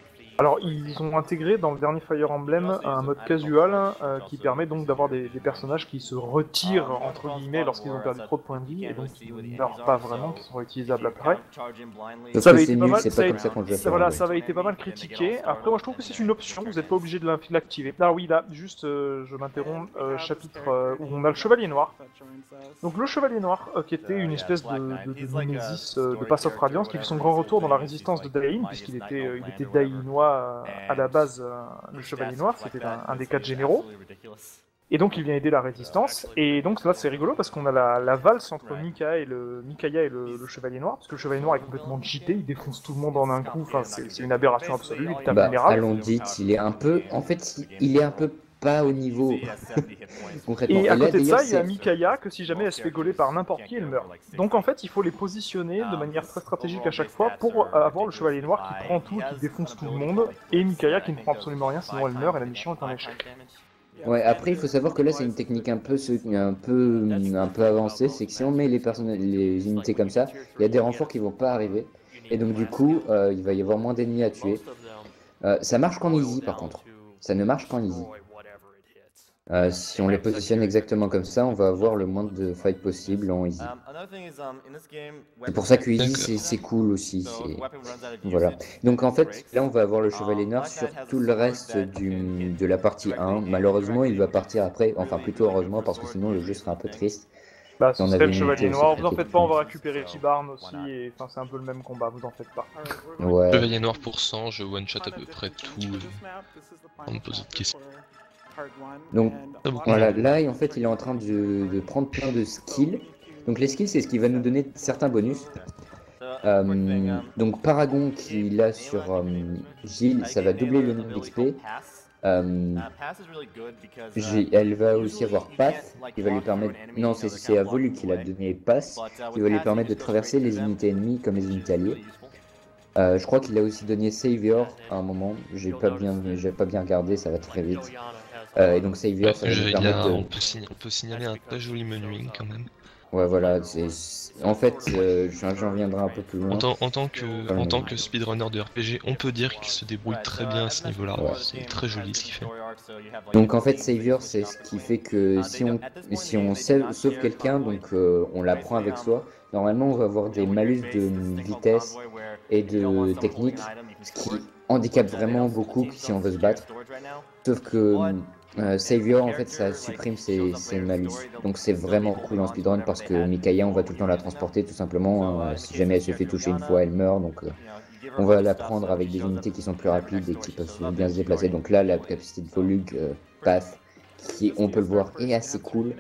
Alors, ils ont intégré dans le dernier Fire Emblem un mode casual qui permet donc d'avoir des personnages qui se retirent, entre guillemets, lorsqu'ils ont perdu trop de points de vie, et donc qui ne meurent pas vraiment, qui sont réutilisables après. Sauf Ça que avait c'est été pas nul, mal, c'est pas comme ça qu'on le fait. voilà, ça avait été pas mal critiqué. Après, moi je trouve que c'est une option, vous n'êtes pas obligé de l'activer. Alors oui, là, juste, je m'interromps, chapitre où on a le Chevalier Noir. Donc le Chevalier Noir, qui était une espèce de Némésis de Pass of Radiance, qui fait son grand retour dans la résistance de Dain, puisqu'il était Dainois à la base, le Chevalier Noir, c'était un des 4 généraux. Et donc il vient aider la résistance, et donc là c'est rigolo parce qu'on a la valse entre Mikaya et le Chevalier Noir, parce que le Chevalier Noir est complètement cheaté, il défonce tout le monde en un coup, enfin c'est une aberration absolue, il est invulnérable. Allons dites, il est un peu, en fait, il est un peu pas au niveau, concrètement. Et à côté de ça, il y a Mikaya, que si jamais elle se fait gauler par n'importe qui, elle meurt. Donc en fait, il faut les positionner de manière très stratégique à chaque fois pour avoir le Chevalier Noir qui prend tout, qui défonce tout le monde, et Mikaya qui ne prend absolument rien, sinon elle meurt et la mission est un échec. Ouais, après il faut savoir que là c'est une technique un peu avancée, c'est que si on met les unités comme ça, il y a des renforts qui vont pas arriver, et donc du coup il va y avoir moins d'ennemis à tuer. Ça marche qu'en easy par contre, ça ne marche qu'en easy. Si on les positionne exactement comme ça, on va avoir le moins de fight possible en easy. C'est pour ça que easy c'est cool aussi. Voilà. Donc en fait, là on va avoir le Chevalier Noir sur tout le reste de la partie 1. Malheureusement, il va partir après, enfin plutôt heureusement parce que sinon le jeu serait un peu triste. Bah, ce serait le Chevalier Noir, vous en faites pas, on va récupérer Tibarn aussi, et enfin c'est un peu le même combat, vous en faites pas. Ouais. Chevalier Noir pour 100, je one-shot à peu près tout. On me pose de questions. Donc voilà, là en fait il est en train de prendre plein de skills. Donc les skills c'est ce qui va nous donner certains bonus. Donc Paragon qu'il a sur Gilles, ça va doubler le nombre d'XP. Elle va aussi avoir Path, qui va lui permettre... Non, c'est à Volu qu'il a donné Pass, qui va lui permettre de traverser les unités ennemies comme les unités alliées. Je crois qu'il a aussi donné Savior à un moment, j'ai pas bien regardé, ça va très vite. Et donc Savior, ça va lui permettre de... On peut signaler un très joli menuing quand même. Ouais voilà, en fait, j'en reviendrai un peu plus loin. En tant que speedrunner de RPG, on peut dire qu'il se débrouille très bien à ce niveau-là, ouais. C'est très joli ce qu'il fait. Donc en fait, Savior, c'est ce qui fait que si on sauve quelqu'un, donc on la prend avec soi, normalement on va avoir des malus de vitesse et de technique, ce qui handicape vraiment beaucoup si on veut se battre. Sauf que... Savior en fait ça supprime ses malus, donc c'est vraiment cool en speedrun parce que Mikaya on va tout le temps la transporter tout simplement, si jamais elle se fait toucher une fois elle meurt, donc on va la prendre avec des unités qui sont plus rapides et qui peuvent bien se déplacer, donc là la capacité de Volug, Path, qui on peut le voir est assez cool.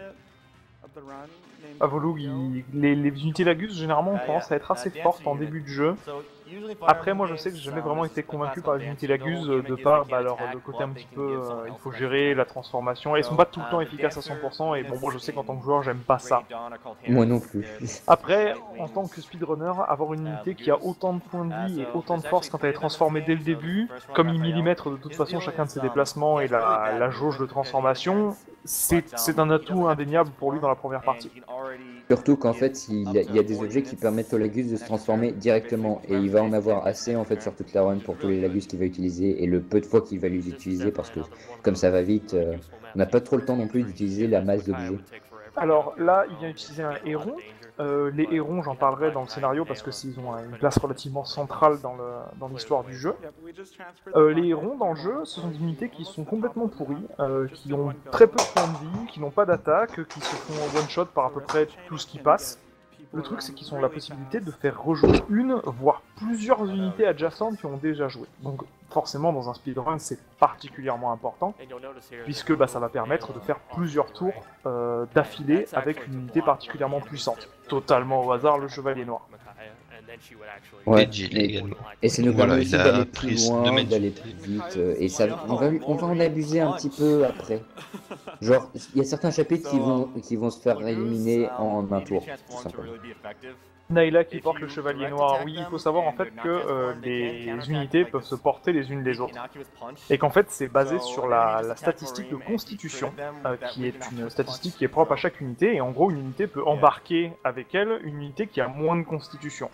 À Volug, les unités Lagus généralement ont tendance à être assez fortes en début de jeu. Après, moi je sais que j'ai jamais vraiment été convaincu par les unités Lagus de par le côté un petit peu il faut gérer la transformation. Elles sont pas tout le temps efficaces à 100% et bon, moi je sais qu'en tant que joueur j'aime pas ça. Moi non plus. Après, en tant que speedrunner, avoir une unité qui a autant de points de vie et autant de force quand elle est transformée dès le début, comme il millimètre de toute façon chacun de ses déplacements et la jauge de transformation, c'est un atout indéniable pour lui dans la première partie. Surtout qu'en fait, il y a des objets qui permettent au Lagus de se transformer directement et il va en avoir assez en fait sur toute la run pour tous les Lagus qu'il va utiliser et le peu de fois qu'il va les utiliser parce que comme ça va vite, on n'a pas trop le temps non plus d'utiliser la masse d'objets. Alors là, il vient utiliser un héron. Les hérons, j'en parlerai dans le scénario parce que s'ils ont une place relativement centrale dans l'histoire du jeu. Les hérons dans le jeu, ce sont des unités qui sont complètement pourries, qui ont très peu de points de vie, qui n'ont pas d'attaque, qui se font one-shot par à peu près tout ce qui passe. Le truc, c'est qu'ils ont la possibilité de faire rejouer une, voire plusieurs unités adjacentes qui ont déjà joué. Donc forcément, dans un speedrun, c'est particulièrement important, puisque ça va permettre de faire plusieurs tours d'affilée avec une unité particulièrement puissante. Totalement au hasard, le Chevalier Noir. Ouais, également. et ça nous permet aussi d'aller plus loin, d'aller plus vite, et ça, on va en abuser un petit peu après. Genre, il y a certains chapitres qui vont se faire éliminer en un tour, tout simplement. Naila qui porte le Chevalier Noir. Oui, il faut savoir en fait que les unités peuvent se porter les unes les autres. Et qu'en fait c'est basé sur la statistique de constitution, qui est une statistique qui est propre à chaque unité, et en gros une unité peut embarquer avec elle une unité qui a moins de constitution.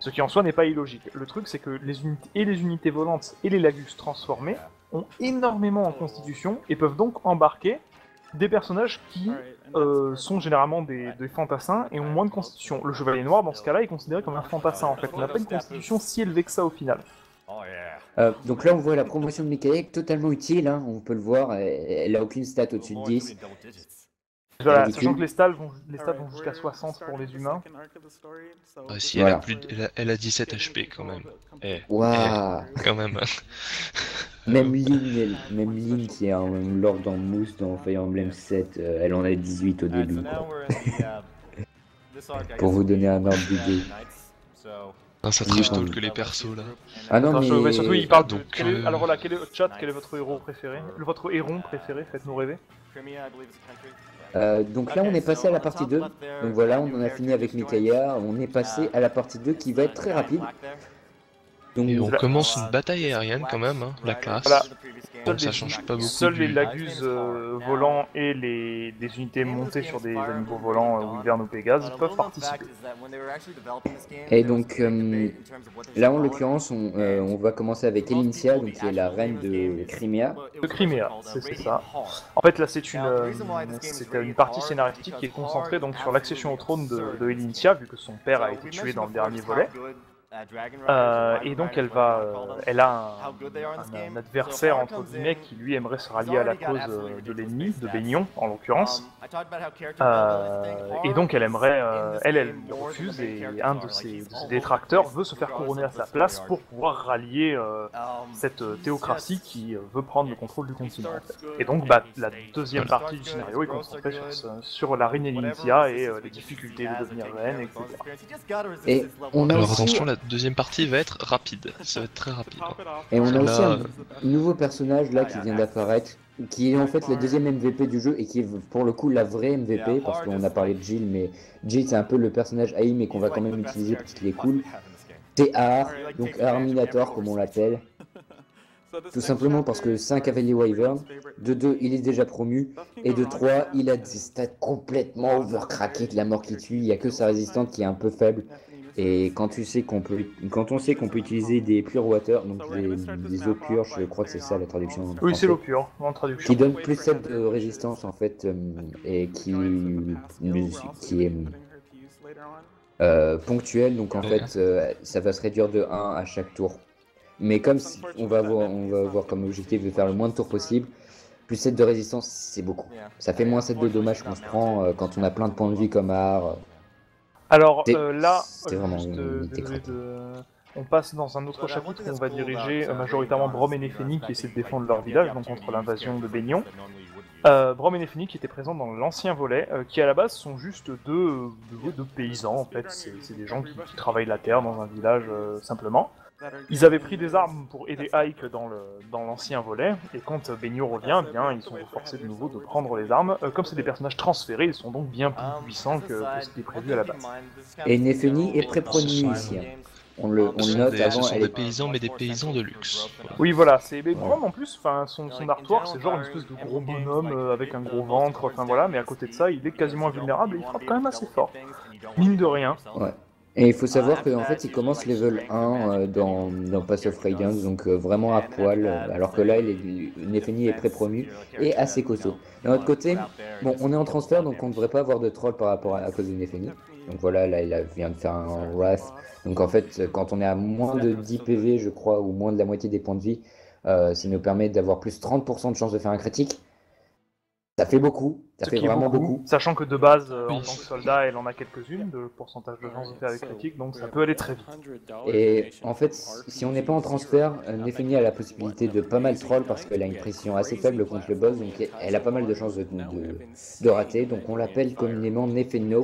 Ce qui en soi n'est pas illogique. Le truc, c'est que les unités volantes et les Lagus transformés ont énormément en constitution et peuvent donc embarquer des personnages qui sont généralement des fantassins et ont moins de constitution. Le Chevalier Noir, dans ce cas-là, est considéré comme un fantassin en fait. On n'a pas une constitution si élevée que ça au final. Donc là, on voit la promotion de Michael, totalement utile, hein, on peut le voir, elle a aucune stat au-dessus de 10. Voilà, ridicule. sachant que les stats vont jusqu'à 60 pour les humains. Si Voilà. elle a 17 HP quand même. Waouh. Quand même. Même Lynn qui est un lord en mousse dans Fire Emblem 7, elle en a 18 au début. Quoi. Pour vous donner un ordre d'idée. Ça trash talk que les persos là. Ah non, mais... Surtout, il parle de... Donc, Alors voilà, quel est votre chat, quel est votre héros préféré? Votre héron préféré, faites-nous rêver. Donc là, on est passé à la partie 2. Donc voilà, on en a fini avec Mikaya. On est passé à la partie 2 qui va être très rapide. Donc, Et on commence une bataille aérienne quand même, hein, la classe. Voilà. Bon, ça change pas beaucoup. Seuls les Lagus volants et des unités montées sur des animaux volants, Wyvern ou Pégase, peuvent participer. Et donc là, en l'occurrence, on va commencer avec Elincia, donc, qui est la reine de Crimea. De Crimea, c'est ça. En fait, là, c'est une partie scénaristique qui est concentrée donc, sur l'accession au trône de Elincia, vu que son père a été tué dans le dernier volet. Et donc elle a un adversaire entre guillemets qui lui aimerait se rallier à la cause de l'ennemi, de Baignon en l'occurrence. Et donc elle aimerait, elle refuse et un de ses détracteurs veut se faire couronner à sa place pour pouvoir rallier cette théocratie qui veut prendre le contrôle du continent. En fait. Et donc la deuxième partie du scénario est concentrée sur la reine Elincia et les difficultés de devenir reine, etc. Et on a Alors aussi... attention, la deuxième partie va être rapide, ça va être très rapide. Et on a Là, aussi un nouveau personnage là qui vient d'apparaître, qui est en fait le deuxième MVP du jeu et qui est pour le coup la vraie MVP, parce qu'on a parlé de Jill, mais Jill c'est un peu le personnage AI mais qu'on va quand même utiliser parce qu'il est cool. C'est Ar, donc Arminator comme on l'appelle. Tout simplement parce que c'est un cavalier Wyvern, de 2 il est déjà promu, et de 3 il a des stats complètement overcrackés de la mort qui tue, il n'y a que sa résistante qui est un peu faible. Et quand on sait qu'on peut utiliser des pure water, donc des eaux pures, je crois que c'est ça la traduction. En Oui, c'est français, l'eau pure en traduction. qui donne plus 7 de résistance en fait, et qui est ponctuel, donc en fait ça va se réduire de 1 à chaque tour. Mais comme on va avoir comme objectif de faire le moins de tours possible, plus 7 de résistance c'est beaucoup. Ça fait moins 7 de dommages qu'on se prend quand on a plein de points de vie comme Ar. Alors là, c'est vraiment une désolé on passe dans un autre chapitre où on va diriger majoritairement Brom et Nefeni qui essaient de défendre leur village donc contre l'invasion de Baignon. Brom et Nefeni qui étaient présents dans l'ancien volet, qui à la base sont juste deux paysans en fait, c'est des gens qui travaillent la terre dans un village simplement. Ils avaient pris des armes pour aider Ike dans l'ancien volet, et quand Baignon revient, bien, ils sont forcés de nouveau de prendre les armes. Comme c'est des personnages transférés, ils sont donc bien plus puissants que ce qui est prévu à la base. Et Nefeni est pré-promu ici. Hein. On le note avant. Ce sont des paysans, mais des paysans de luxe. Voilà. Oui, voilà, c'est Brom en plus, son artwork, c'est genre une espèce de gros bonhomme avec un gros ventre, enfin voilà, mais à côté de ça, il est quasiment invulnérable et il frappe quand même assez fort. Mine de rien. Ouais. Et il faut savoir qu'en fait il commence level 1 dans Pass of Radiance, donc vraiment à poil, alors que là Nefeni est pré-promu et assez costaud. D'un autre côté, bon, on est en transfert donc on ne devrait pas avoir de troll par rapport à cause de Nefeni. Donc voilà, là il vient de faire un Wrath. Donc en fait, quand on est à moins de 10 PV, je crois, ou moins de la moitié des points de vie, ça nous permet d'avoir plus 30% de chance de faire un critique. Ça fait beaucoup, ça fait vraiment beaucoup. Sachant que de base, en tant que soldat, elle en a quelques-unes de pourcentage de chance de faire des critiques, donc ça peut aller très vite. Et en fait, si on n'est pas en transfert, Nefeni a la possibilité de pas mal troll parce qu'elle a une pression assez faible contre le boss, donc elle a pas mal de chances de rater, donc on l'appelle communément Nefenope.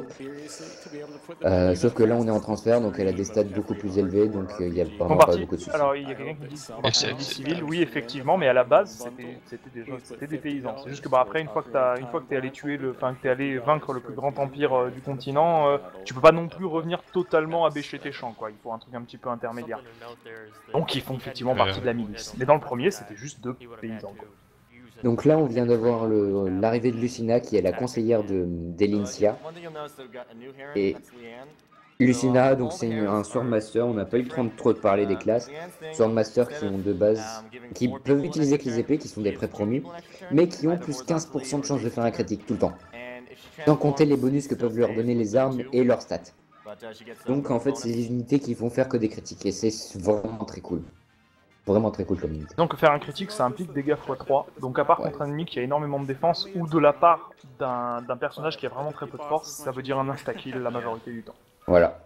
Sauf que là on est en transfert, donc elle a des stats beaucoup plus élevés, donc il n'y a vraiment pas beaucoup de soucis. Alors il y a quelqu'un qui dit que c'est civil, oui effectivement, mais à la base c'était des paysans. C'est juste que après une fois que t'es allé que t'es allé vaincre le plus grand empire du continent, tu peux pas non plus revenir totalement à bêcher tes champs, quoi. Il faut un truc un petit peu intermédiaire. Donc ils font effectivement partie de la milice. Mais dans le premier, c'était juste deux paysans, quoi. Donc là, on vient d'avoir l'arrivée de Lucina, qui est la conseillère d'Elincia. Et Lucina, donc c'est un Swordmaster, on n'a pas eu le temps de trop de parler des classes. Swordmaster qui ont de base, qui peuvent utiliser que les épées, qui sont des pré-promus, mais qui ont plus 15% de chance de faire un critique tout le temps. Sans compter les bonus que peuvent leur donner les armes et leurs stats. Donc en fait c'est des unités qui vont faire que des critiques et c'est vraiment très cool. Vraiment très cool comme unité. Donc faire un critique, ça implique dégâts x3. Donc à part contre un ennemi qui a énormément de défense ou de la part d'un personnage qui a vraiment très peu de force, ça veut dire un insta-kill la majorité du temps. Voilà.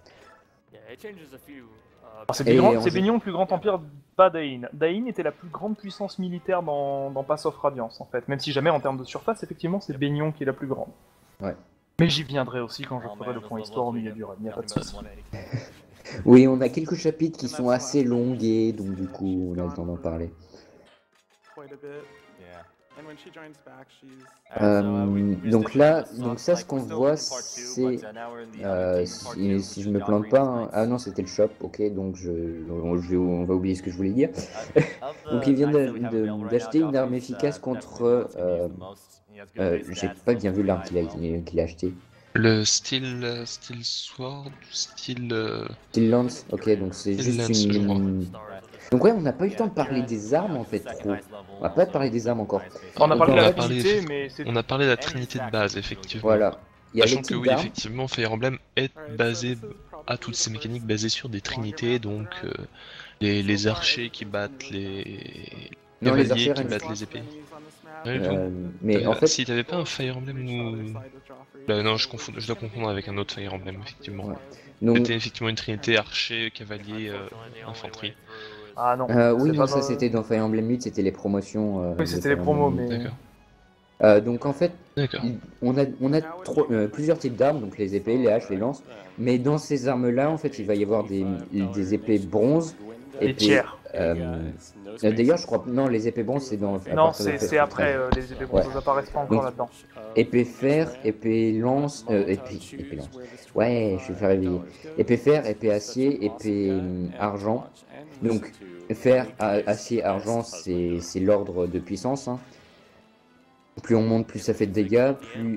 Alors, c'est Baignon, le plus grand empire, pas Dain. Dain était la plus grande puissance militaire dans Pass of Radiance en fait. Même si jamais en termes de surface, effectivement, c'est Baignon qui est la plus grande. Ouais. Mais j'y viendrai aussi quand je ferai le point histoire au milieu du run, il n'y a pas de souci. Oui, on a quelques chapitres qui sont assez longués, donc du coup on a le temps d'en parler. Donc là, donc ça ce qu'on voit c'est, si je me plante pas, hein. Ah non c'était le shop, ok, donc on va oublier ce que je voulais dire. Donc il vient d'acheter une arme efficace contre, j'ai pas bien vu l'arme qu'il a acheté. Le Steel Sword, Steel Lance, ok, donc c'est juste Lance, une... Donc ouais, on n'a pas eu le temps de parler des armes en fait, trop. On va pas parler des armes encore. On a parlé de la parlé- trinité, mais c'est... On a parlé de la trinité de base, effectivement. Voilà. Il y a les Sachant que types oui, d'armes. effectivement, Fire Emblem est basé à toutes ces mécaniques basées sur des trinités, donc les archers qui battent les Non, les cavaliers archers, qui elles- battent les épées. Ouais, mais en fait, si t'avais pas un Fire Emblem ou... Bah, non, je dois confondre avec un autre Fire Emblem, effectivement. Ouais. donc, C'était effectivement une trinité archer, cavalier, infanterie. Ah non. oui, c'est non, pas ça dans- c'était dans Fire Emblem 8, c'était les promotions. Oui, de c'était les Fire promos, Emblem. mais... D'accord. Donc en fait, D'accord. on a plusieurs types d'armes, donc les épées, les haches, les lances. Mais dans ces armes-là, en fait, il va y avoir des épées bronze. Les tiers. D'ailleurs, je crois. Non, les épées bronze, c'est dans. à Non, partir de c'est après, les épées bronzes apparaissent pas encore Donc, là-dedans. Épée fer, épée lance. Épée lance. Ouais, je vais faire réveiller. Épée fer, épée acier, épée argent. Donc, fer, acier, argent, c'est l'ordre de puissance. Hein. Plus on monte, plus ça fait de dégâts.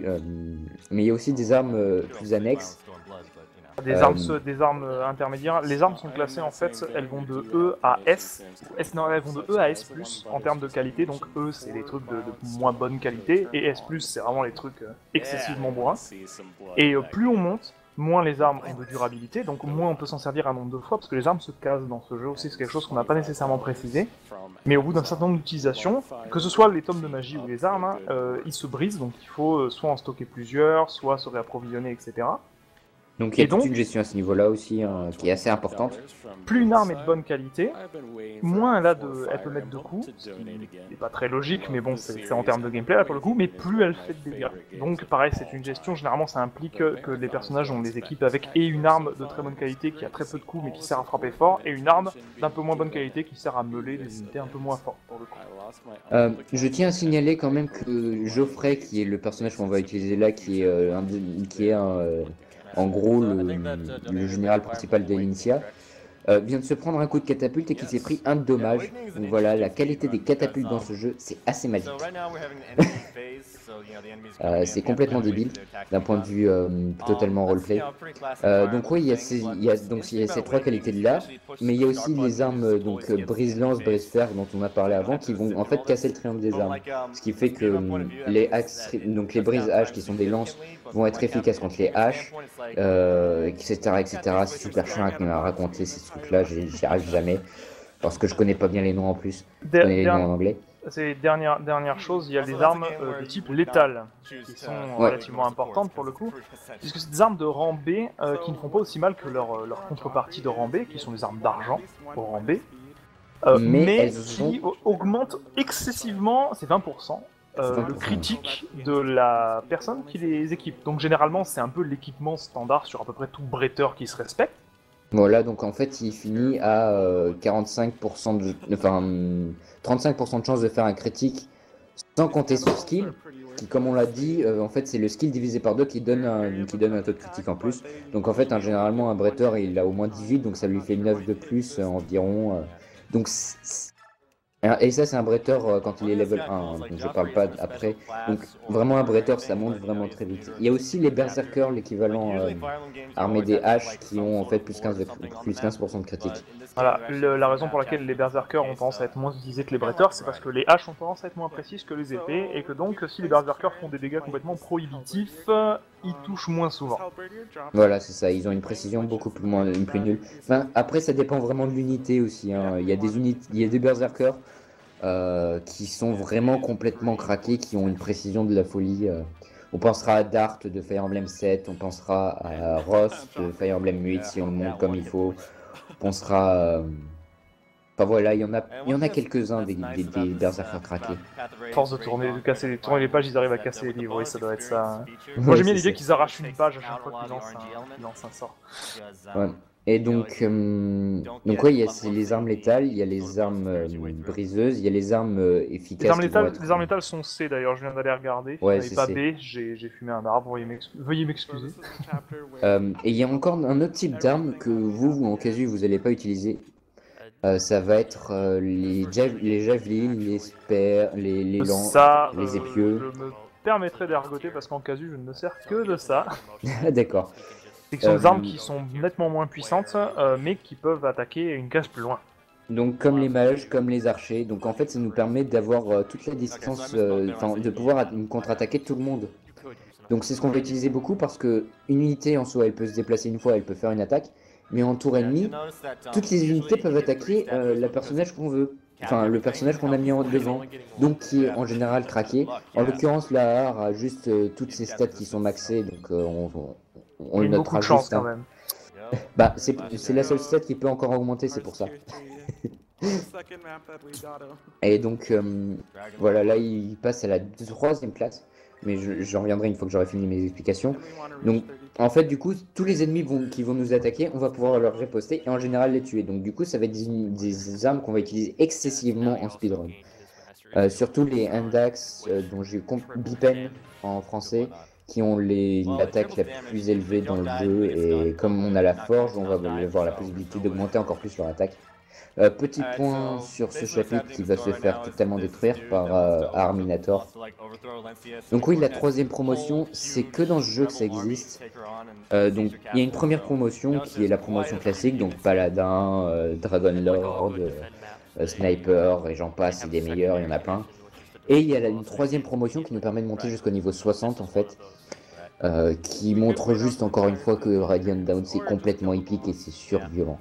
Mais il y a aussi des armes plus annexes. Des armes intermédiaires. Les armes sont classées en fait, elles vont de E à S. Non, elles vont de E à S+, en termes de qualité. Donc E, c'est les trucs de moins bonne qualité. Et S+, c'est vraiment les trucs excessivement bourrins. Et plus on monte, moins les armes ont de durabilité. Donc moins on peut s'en servir un nombre de fois, parce que les armes se cassent dans ce jeu aussi. C'est quelque chose qu'on n'a pas nécessairement précisé. Mais au bout d'un certain nombre d'utilisations, que ce soit les tomes de magie ou les armes, hein, ils se brisent. Donc il faut soit en stocker plusieurs, soit se réapprovisionner, etc. Donc il y a Et toute donc- une gestion à ce niveau-là aussi hein, qui est assez importante. Plus une arme est de bonne qualité, moins elle peut mettre de coups, ce qui n'est pas très logique, mais bon, c'est en termes de gameplay là pour le coup, mais plus elle fait de dégâts. Donc pareil, c'est une gestion, généralement ça implique que les personnages ont des équipes avec et une arme de très bonne qualité qui a très peu de coups mais qui sert à frapper fort, et une arme d'un peu moins bonne qualité qui sert à meuler des unités un peu moins fortes pour le coup. Je tiens à signaler quand même que Geoffrey, qui est le personnage qu'on va utiliser là, qui est en gros le général principal de l'Initia, vient de se prendre un coup de catapulte et qui s'est pris un dommage. Donc voilà, la qualité des catapultes dans ce jeu, c'est assez magique. C'est complètement débile d'un point de vue totalement roleplay. Donc oui, il y a ces trois qualités-là, mais il y a aussi les armes donc brise-lance, brise-fer dont on a parlé avant, qui vont en fait casser le triangle des armes. Ce qui fait que les axes, donc les brises-haches qui sont des lances vont être efficaces contre les haches, etc. etc. C'est super chiant à raconter ces trucs-là, j'y arrive jamais. Parce que je connais pas bien les noms en plus. Je connais les noms en anglais. C'est dernière chose, il y a des armes de type létal, qui sont relativement importantes pour le coup, puisque c'est des armes de rang B qui ne font pas aussi mal que leur contrepartie de rang B, qui sont des armes d'argent au rang B, mais qui augmentent excessivement, c'est 20%, le critique de la personne qui les équipe. Donc généralement c'est un peu l'équipement standard sur à peu près tout bretteur qui se respecte. Voilà, donc en fait, il finit à 45% enfin 35% de chance de faire un critique, sans compter son skill, qui, comme on l'a dit, en fait, c'est le skill divisé par 2 qui donne un taux de critique en plus. Donc en fait, généralement, un bretteur, il a au moins 18, donc ça lui fait 9 de plus environ. Donc Et ça, c'est un bretter quand il est level 1, hein, donc je parle pas après. Donc vraiment un bretter, ça monte vraiment très vite. Il y a aussi les berserkers, l'équivalent armée des haches, qui ont en fait plus 15% de critique. Voilà, la raison pour laquelle les berserkers ont tendance à être moins utilisés que les bretters, c'est parce que les haches ont tendance à être moins précises que les épées, et que donc si les berserkers font des dégâts complètement prohibitifs, ils touchent moins souvent. Voilà, c'est ça, ils ont une précision beaucoup plus nulle. Enfin, après, ça dépend vraiment de l'unité aussi, hein. Il y a des berserkers qui sont vraiment complètement craqués, qui ont une précision de la folie. On pensera à Dart de Fire Emblem 7, on pensera à Ross de Fire Emblem 8 si on le monte comme il faut. On pensera... Enfin voilà, il y en a quelques-uns des berserkers craqués. Force de tourner les pages, ils arrivent à casser les livres, oui, ça doit être ça. Moi j'aime bien l'idée qu'ils arrachent une page à chaque fois qu'ils lancent un sort. Ouais. Et donc ouais, il y a les armes létales, il y a les armes briseuses, il y a les armes efficaces. Les armes létales sont C d'ailleurs, je viens d'aller regarder. Ouais, et pas B, j'ai fumé un arbre, veuillez m'excuser. Et il y a encore un autre type d'arme que vous en casu, vous n'allez pas utiliser. Ça va être les javelins, les spears, les lances, les épieux. Je me permettrai d'ergoter parce qu'en casu, je ne me sers que de ça. D'accord. Ce sont des armes qui sont nettement moins puissantes, mais qui peuvent attaquer une case plus loin. Donc comme les mages, comme les archers, donc en fait ça nous permet d'avoir toute la distance, de pouvoir contre-attaquer tout le monde. Donc c'est ce qu'on va utiliser beaucoup parce que une unité en soi elle peut se déplacer une fois, elle peut faire une attaque, mais en tour ennemi, toutes les unités peuvent attaquer le personnage qu'on veut. Enfin, le personnage qu'on a mis en devant, donc qui est en général craqué. En l'occurrence, la a juste toutes ses stats qui sont maxées, donc on le notera juste. Chance, quand même. Bah, c'est la seule stat qui peut encore augmenter, c'est pour ça. Et donc, voilà, là il passe à la 3e classe, mais j'en reviendrai une fois que j'aurai fini mes explications. Donc, en fait, du coup, tous les ennemis qui vont nous attaquer, on va pouvoir leur riposter et en général les tuer. Donc, du coup, ça va être des armes qu'on va utiliser excessivement en speedrun. Surtout les Indax, dont j'ai Bipen en français, qui ont l'attaque la plus élevée dans le jeu. Et comme on a la forge, on va avoir la possibilité d'augmenter encore plus leur attaque. Petit point sur ce chapitre qui va se faire totalement détruire par Arminator. Donc oui, la 3e promotion, c'est que dans ce jeu que ça existe. Donc il y a une première promotion qui est la promotion classique, donc Paladin, Dragon Lord, Sniper et j'en passe, et des meilleurs, il y en a plein. Et il y a une 3e promotion qui nous permet de monter jusqu'au niveau 60 en fait. Qui montre juste encore une fois que Radiant Dawn c'est complètement épique et c'est surviolent.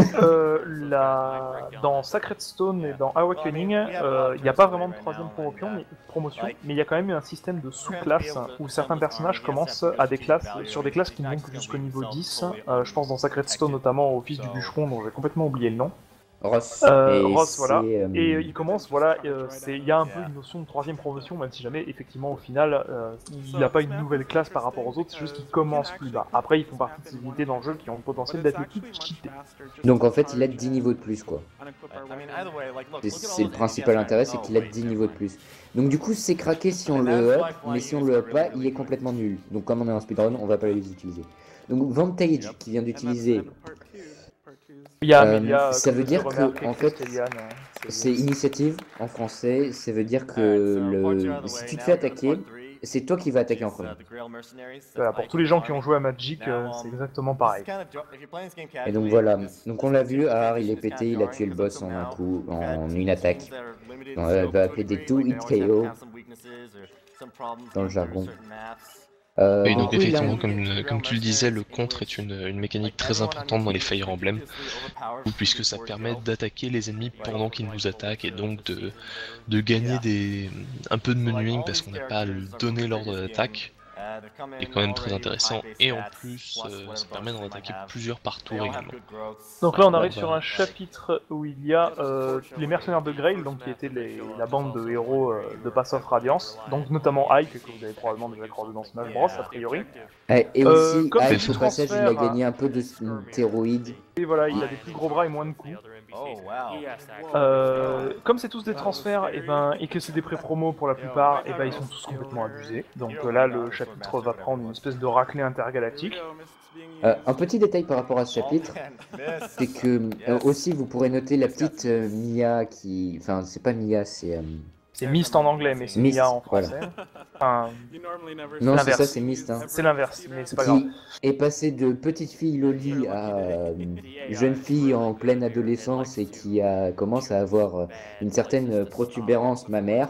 Dans Sacred Stone et dans Awakening, il n'y a pas vraiment de 3e promotion, mais il y a quand même un système de sous-classes où certains personnages commencent sur des classes qui montent jusqu'au niveau 10. Je pense dans Sacred Stone notamment au fils du bûcheron dont j'ai complètement oublié le nom. Ross, voilà. Et il commence, voilà, il y a un peu une notion de 3e promotion, même si jamais, effectivement, au final, il n'a pas une nouvelle classe par rapport aux autres, c'est juste qu'il commence plus bas. Après, ils font partie de ces unités dans le jeu qui ont le potentiel d'être les plus cheatées. Donc en fait, il a 10 niveaux de plus, quoi. C'est le principal intérêt, c'est qu'il a 10 niveaux de plus. Donc du coup, c'est craqué si on le up, mais si on le up pas, il est complètement nul. Donc comme on est en speedrun, on va pas les utiliser. Donc Vantage, qui vient d'utiliser... ça veut dire que en fait c'est initiative en français, ça veut dire que si tu te fais attaquer, c'est toi qui vas attaquer en premier. Voilà, pour tous les gens qui ont joué à Magic, c'est exactement pareil. Et donc voilà, donc on l'a vu, Har il est pété, il a tué le boss en un coup, en une attaque. On va appeler des 2-hit KO dans le jargon. Et donc effectivement, comme tu le disais, le contre est une mécanique très importante dans les Fire Emblem, puisque ça permet d'attaquer les ennemis pendant qu'ils nous attaquent, et donc de gagner un peu de menuing parce qu'on n'a pas à lui donner l'ordre d'attaque, est quand même très intéressant, et en plus ça permet d'en attaquer plusieurs par tour également. Donc là on arrive sur un chapitre où il y a les mercenaires de Grail, donc qui étaient la bande de héros de Pass of Radiance, donc notamment Ike, que vous avez probablement déjà croisé dans Smash Bros a priori. Et aussi, comme Ike au passage il a gagné un peu de stéroïdes. Et voilà, il a des plus gros bras et moins de coups. Comme c'est tous des transferts et que c'est des pré-promos pour la plupart, ils sont tous complètement abusés. Donc là, le chapitre va prendre une espèce de raclée intergalactique. Un petit détail par rapport à ce chapitre, c'est que aussi vous pourrez noter la petite Mia qui... Enfin, c'est pas Mia, c'est... C'est Myst en anglais, mais c'est Myst, Mia en voilà. français. Enfin, Non, c'est l'inverse. ça, c'est Myst. Hein. c'est l'inverse, mais c'est pas grave. Qui est passé de petite fille loli à jeune fille en pleine adolescence et qui commence à avoir une certaine protubérance mammaire.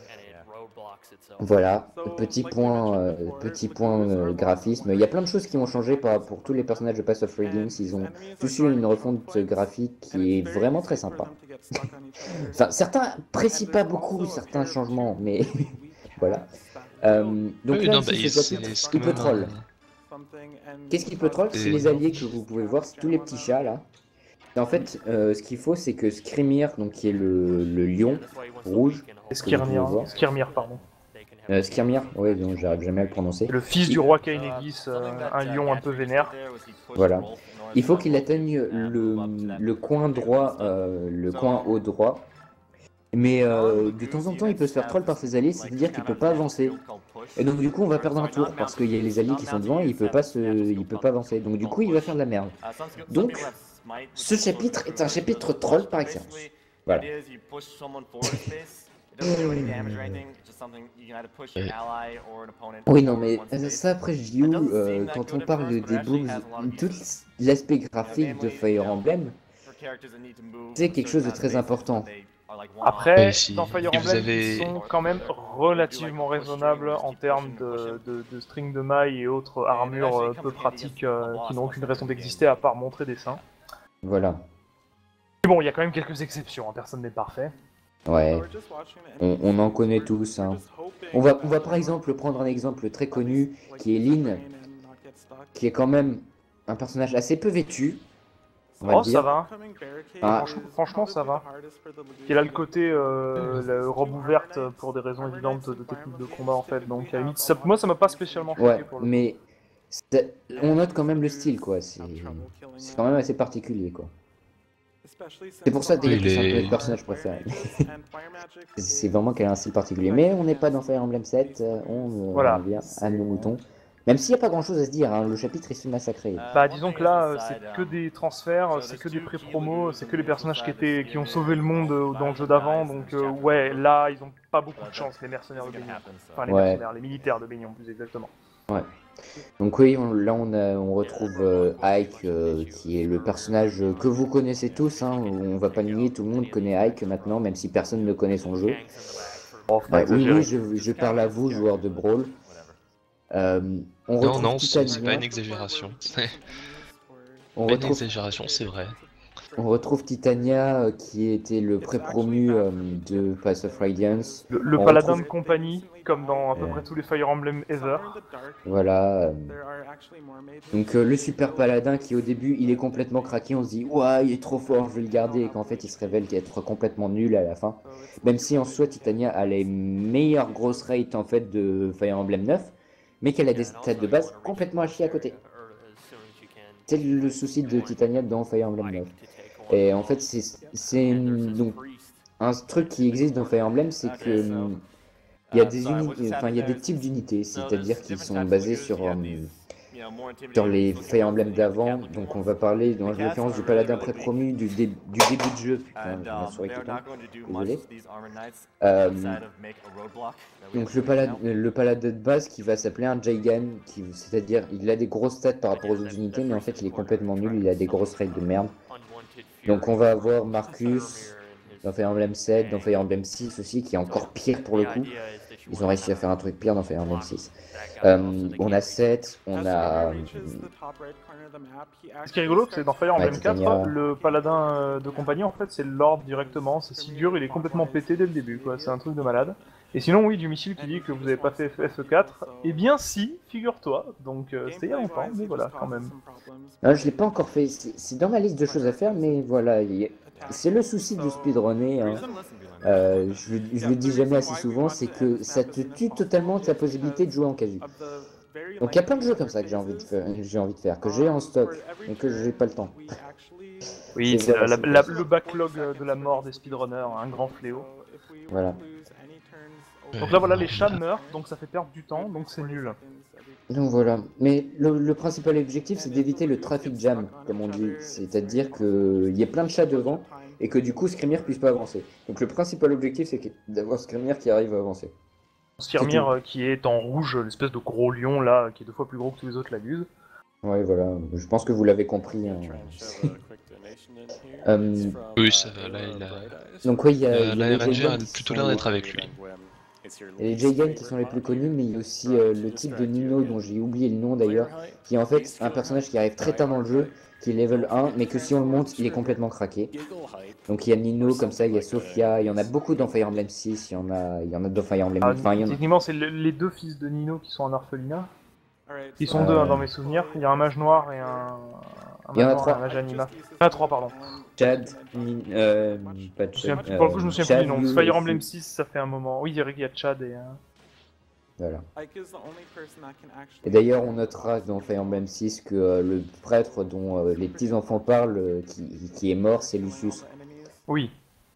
Voilà, petit point graphisme. Il y a plein de choses qui ont changé pour tous les personnages de Path of Radiance. Ils ont tous eu une refonte graphique qui est vraiment très sympa. Enfin, certains apprécient pas beaucoup certains changements, mais voilà. Donc Oui, là, non, aussi, ce chapitre, il peut troll. Qu'est-ce qu'il peut troll? C'est les alliés que vous pouvez voir, c'est tous les petits chats là. Et en fait, ce qu'il faut, c'est que Skrimir, donc qui est le lion rouge, Skirmir, pardon. Skirmir, ouais, donc j'arrive jamais à le prononcer. Le fils du roi Kainegis, un lion un peu vénère. Voilà. Il faut qu'il atteigne le coin droit, le coin haut droit. Mais de temps en temps, il peut se faire troll par ses alliés, c'est-à-dire qu'il peut pas avancer. Et donc du coup, on va perdre un tour parce qu'il y a les alliés qui sont devant et il peut pas avancer. Donc du coup, il va faire de la merde. Donc, ce chapitre est un chapitre troll par excellence. Voilà. Oui, non, mais ça après, je dis où, quand on parle des bugs, tout l'aspect graphique de Fire Emblem, c'est quelque chose de très important. Après, si. dans Fire Et vous Emblem, avez- ils sont quand même relativement raisonnables en termes de string de mailles et autres armures peu pratiques qui n'ont aucune raison d'exister à part montrer des seins. Voilà. Mais bon, il y a quand même quelques exceptions, hein, personne n'est parfait. Ouais, on en connaît tous. Hein. On va par exemple prendre un exemple très connu qui est Lynn, qui est quand même un personnage assez peu vêtu. On va Oh, dire. ça va. Ah. Franchement, ça va. Il a le côté la robe ouverte pour des raisons évidentes de technique de combat en fait. Donc, à la limite, moi, ça m'a pas spécialement choqué Ouais, pour le mais on note quand même le style, quoi. C'est quand même assez particulier, quoi. C'est pour ça d'ailleurs que c'est un peu notre personnage préféré. C'est vraiment qu'elle a un style particulier. Mais on n'est pas dans Fire Emblem 7, Voilà. revient à nos moutons. Même s'il n'y a pas grand chose à se dire, hein, le chapitre est si massacré. Bah disons que là, c'est que des transferts, c'est que des pré-promos, c'est que les personnages qui ont sauvé le monde dans le jeu d'avant, donc ouais, là, ils ont pas beaucoup de chance, les mercenaires de Béni. Enfin, les Ouais. mercenaires, les militaires de Béni, plus exactement. Ouais. Donc oui, là on retrouve Ike, qui est le personnage que vous connaissez tous, hein, on va pas nier, tout le monde connaît Ike maintenant, même si personne ne connaît son jeu. Oh, faut pas Oui, exagérer. je parle à vous, joueurs de Brawl. On Non, retrouve non, c'est pas Titania. une exagération. C'est On pas une retrouve, exagération, c'est vrai. on retrouve Titania, qui était le pré-promu de Path of Radiance. Le On paladin retrouve- de compagnie, comme dans à peu près tous les Fire Emblem ever. Voilà. Donc le super paladin qui au début il est complètement craqué, on se dit ouais il est trop fort, je vais le garder, et qu'en fait il se révèle être complètement nul à la fin. Même si en soi Titania a les meilleures grosses rates en fait de Fire Emblem 9, mais qu'elle a des stats de base complètement à chier à côté. C'est le souci de Titania dans Fire Emblem 9. Et en fait c'est donc un truc qui existe dans Fire Emblem, c'est que il y a des unités, enfin il y a des types d'unités, c'est-à-dire qui sont basés sur les Fire Emblem d'avant. Donc on va parler dans l'occurrence du paladin pré-promu du début de jeu. Putain, j'ai ma souris qui tombe. Désolé. Donc le paladin de base qui va s'appeler un Jaigan, c'est-à-dire il a des grosses stats par rapport aux autres unités, mais en fait il est complètement nul, il a des grosses règles de merde. Donc on va avoir Marcus dans Fire Emblem 7, dans Fire Emblem 6 aussi, qui est encore pire pour le coup. Ils ont réussi à faire un truc pire dans Fire Emblem 6. On a 7, on a... Ce qui est rigolo, c'est que dans Fire Emblem Ouais, 4, Titania. le paladin de compagnie, en fait, c'est le Lord directement, c'est si dur, il est complètement pété dès le début, quoi, c'est un truc de malade. Et sinon, oui, du missile qui dit que vous avez pas fait FE4, eh bien si, figure-toi, donc c'était il y a longtemps, mais voilà, quand même. Non, je l'ai pas encore fait, c'est dans ma liste de choses à faire, mais voilà, c'est le souci de speedrunner. Hein. Je le dis jamais assez souvent, c'est que ça te tue totalement ta possibilité de jouer en casu. Donc il y a plein de jeux comme ça que j'ai envie de faire, que j'ai en stock, mais que j'ai pas le temps. Oui, C'est c'est vrai, c'est vrai. le backlog de la mort des speedrunners, un grand fléau. Voilà. Donc là, voilà, Non, les chats meurent, donc ça fait perdre du temps, donc c'est nul. Donc voilà. Mais le principal objectif, c'est d'éviter le traffic jam, comme on dit. C'est-à-dire qu'il y a plein de chats devant et que du coup, Screamer puisse pas avancer. Donc le principal objectif, c'est d'avoir Screamer qui arrive à avancer. C'est Skirmir tout. qui est en rouge, l'espèce de gros lion là, qui est 2 fois plus gros que tous les autres Lagus. Ouais, voilà. Je pense que vous l'avez compris, hein. Oui, ça va, là, Donc oui, il y a la les RNG J-Gang a qui plutôt sont l'air d'être avec lui. et les J-Gang qui sont les plus connus, mais il y a aussi le type de Nino dont j'ai oublié le nom d'ailleurs, qui est en fait un personnage qui arrive très tard dans le jeu, qui est level 1, mais que si on le monte, il est complètement craqué. Donc il y a Nino comme ça, il y a Sophia, il y en a beaucoup dans Fire Emblem 6, il y en a dans Fire Emblem 8, enfin il y en a... Techniquement, c'est les 2 fils de Nino qui sont en orphelinat. Ils sont 2 hein, dans mes souvenirs. Il y a un mage noir et un Il y en a mage noir et 3. un mage anima. Ah, 3, pardon. Chad, pas Chad, Pour le coup, je me souviens plus Chad, du nom. Yu Fire et Emblem Fu. 6, ça fait un moment. Oui, il y a Chad et... Voilà. Et d'ailleurs, on notera dans Fire Emblem 6 que le prêtre dont les petits enfants parlent, qui est mort, c'est Lucius. Oui.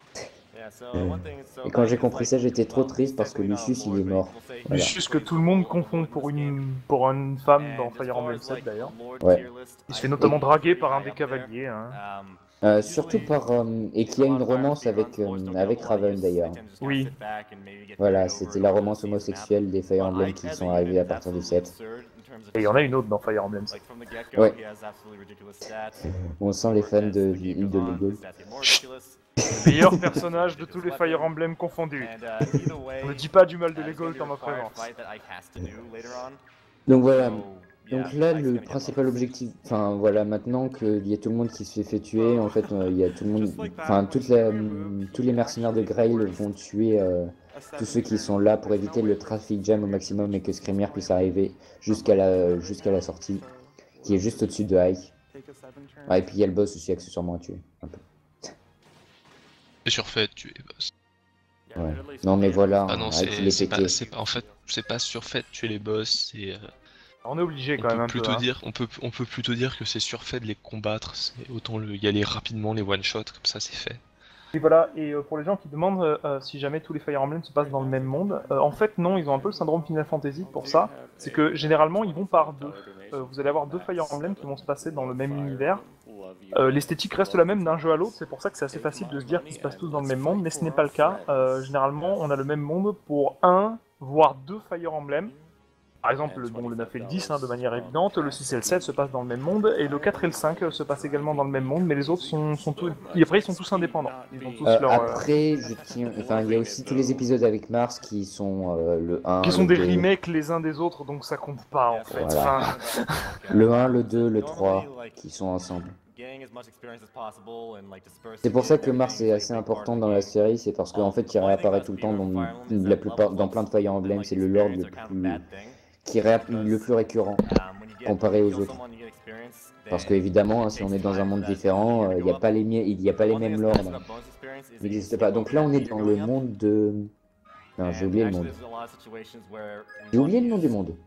Et quand j'ai compris ça, j'étais trop triste parce que Lucius, il est mort. Voilà. Lucius que tout le monde confond pour une femme dans Fire Emblem 7 d'ailleurs. Ouais. Il se fait notamment draguer par un des cavaliers. Hein. Surtout par... et qui a une romance avec Raven d'ailleurs. Oui. Voilà, c'était la romance homosexuelle des Fire Emblem qui sont arrivés à partir du 7. Et il y en a une autre dans Fire Emblem 7. Ouais. On sent les fans de l'île de Legold. Le meilleur personnage de tous les Fire Emblem confondus. Ne dis pas du mal de Legold en ma présence. Donc voilà. Donc là, le principal objectif, enfin voilà, maintenant qu'il y a tout le monde qui se fait tuer, en fait, il y a tout le monde, enfin tous les mercenaires de Grail vont tuer tous ceux qui sont là pour éviter le traffic jam au maximum et que Screamer puisse arriver jusqu'à la sortie, qui est juste au-dessus de Ike. Ah, et puis il y a le boss aussi accessoirement à tuer, un peu. C'est surfait de tuer les boss. Ouais. Non mais voilà, Ah non, Ike il est pété. en fait, c'est pas surfait de tuer les boss, c'est... On est obligé quand même un peu. On peut plutôt dire que c'est surfait de les combattre, c'est autant y aller rapidement, les one-shots, comme ça c'est fait. Et voilà, et pour les gens qui demandent si jamais tous les Fire Emblem se passent dans le même monde, en fait non, ils ont un peu le syndrome Final Fantasy pour ça, c'est que généralement ils vont par 2. Vous allez avoir 2 Fire Emblem qui vont se passer dans le même univers. L'esthétique reste la même d'un jeu à l'autre, c'est pour ça que c'est assez facile de se dire qu'ils se passent tous dans le même monde, mais ce n'est pas le cas. Généralement on a le même monde pour 1, voire 2 Fire Emblem. Par exemple, le 9 et le 10, hein, de manière évidente, le 6 et le 7 se passent dans le même monde, et le 4 et le 5 se passent également dans le même monde, mais les autres sont tous... Et après, ils sont tous indépendants. Ils ont tous leur, Après, enfin, il y a aussi tous les épisodes avec Mars qui sont le 1, qui sont le des 2. remakes les uns des autres, donc ça compte pas, en fait. Voilà. Enfin... Le 1, le 2, le 3, qui sont ensemble. C'est pour ça que Mars est assez important dans la série, c'est parce qu'en fait, il réapparaît tout le temps dans plein de Fire Emblem, c'est le Lord le plus récurrent comparé aux autres. Parce que évidemment, hein, si on est dans un monde différent, il n'y a pas les mêmes lords. Il n'existe pas. Donc là, on est dans le monde de... Non, j'ai oublié le monde. J'ai oublié le nom du monde.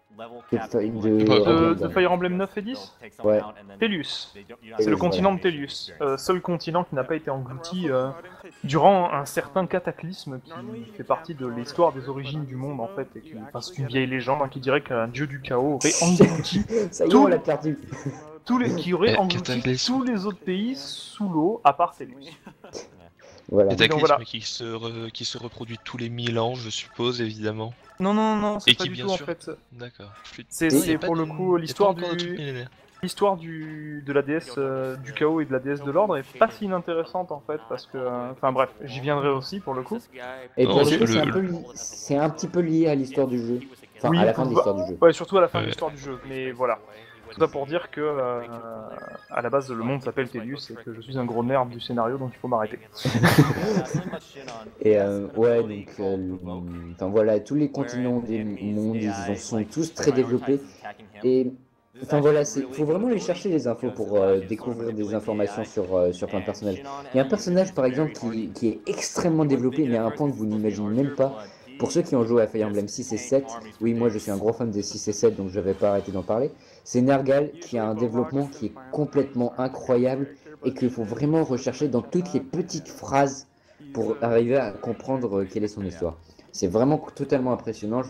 De Fire Emblem 9 et 10 Ouais. Tellius. C'est le continent de Tellius. Seul continent qui n'a pas été englouti durant un certain cataclysme qui fait partie de l'histoire des origines du monde en fait. Et c'est une vieille légende hein, qui dirait qu'un dieu du chaos aurait englouti Ça y est, on l'a perdu. qui aurait englouti tous les autres pays sous l'eau à part Tellius. Voilà. Cataclysme voilà. qui se reproduit tous les 1000 ans, je suppose, évidemment. Non, c'est Et pas qui, du bien tout sûr... en fait. D'accord. C'est pour le coup l'histoire de la déesse du chaos et de la déesse de l'ordre est pas si inintéressante en fait parce que enfin bref j'y viendrai aussi pour le coup. Et Non, pour le parce coup, que c'est un petit peu lié à l'histoire du jeu. Enfin, Oui, à la fin de l'histoire du jeu. Ouais, surtout à la fin de l'histoire du jeu, mais voilà. Tout ça pour dire que à la base le monde s'appelle Tellius et que je suis un gros nerd du scénario donc il faut m'arrêter. Et ouais, donc, enfin voilà, tous les continents des mondes, ils sont tous très développés. Et enfin voilà, faut vraiment aller chercher les infos pour découvrir des informations sur plein de personnages. Il y a un personnage par exemple qui est extrêmement développé, mais à un point que vous n'imaginez même pas. Pour ceux qui ont joué à Fire Emblem 6 et 7, oui, moi je suis un gros fan des 6 et 7, donc je vais pas arrêter d'en parler. C'est Nergal qui a un développement qui est complètement incroyable et qu'il faut vraiment rechercher dans toutes les petites phrases pour arriver à comprendre quelle est son histoire. C'est vraiment totalement impressionnant.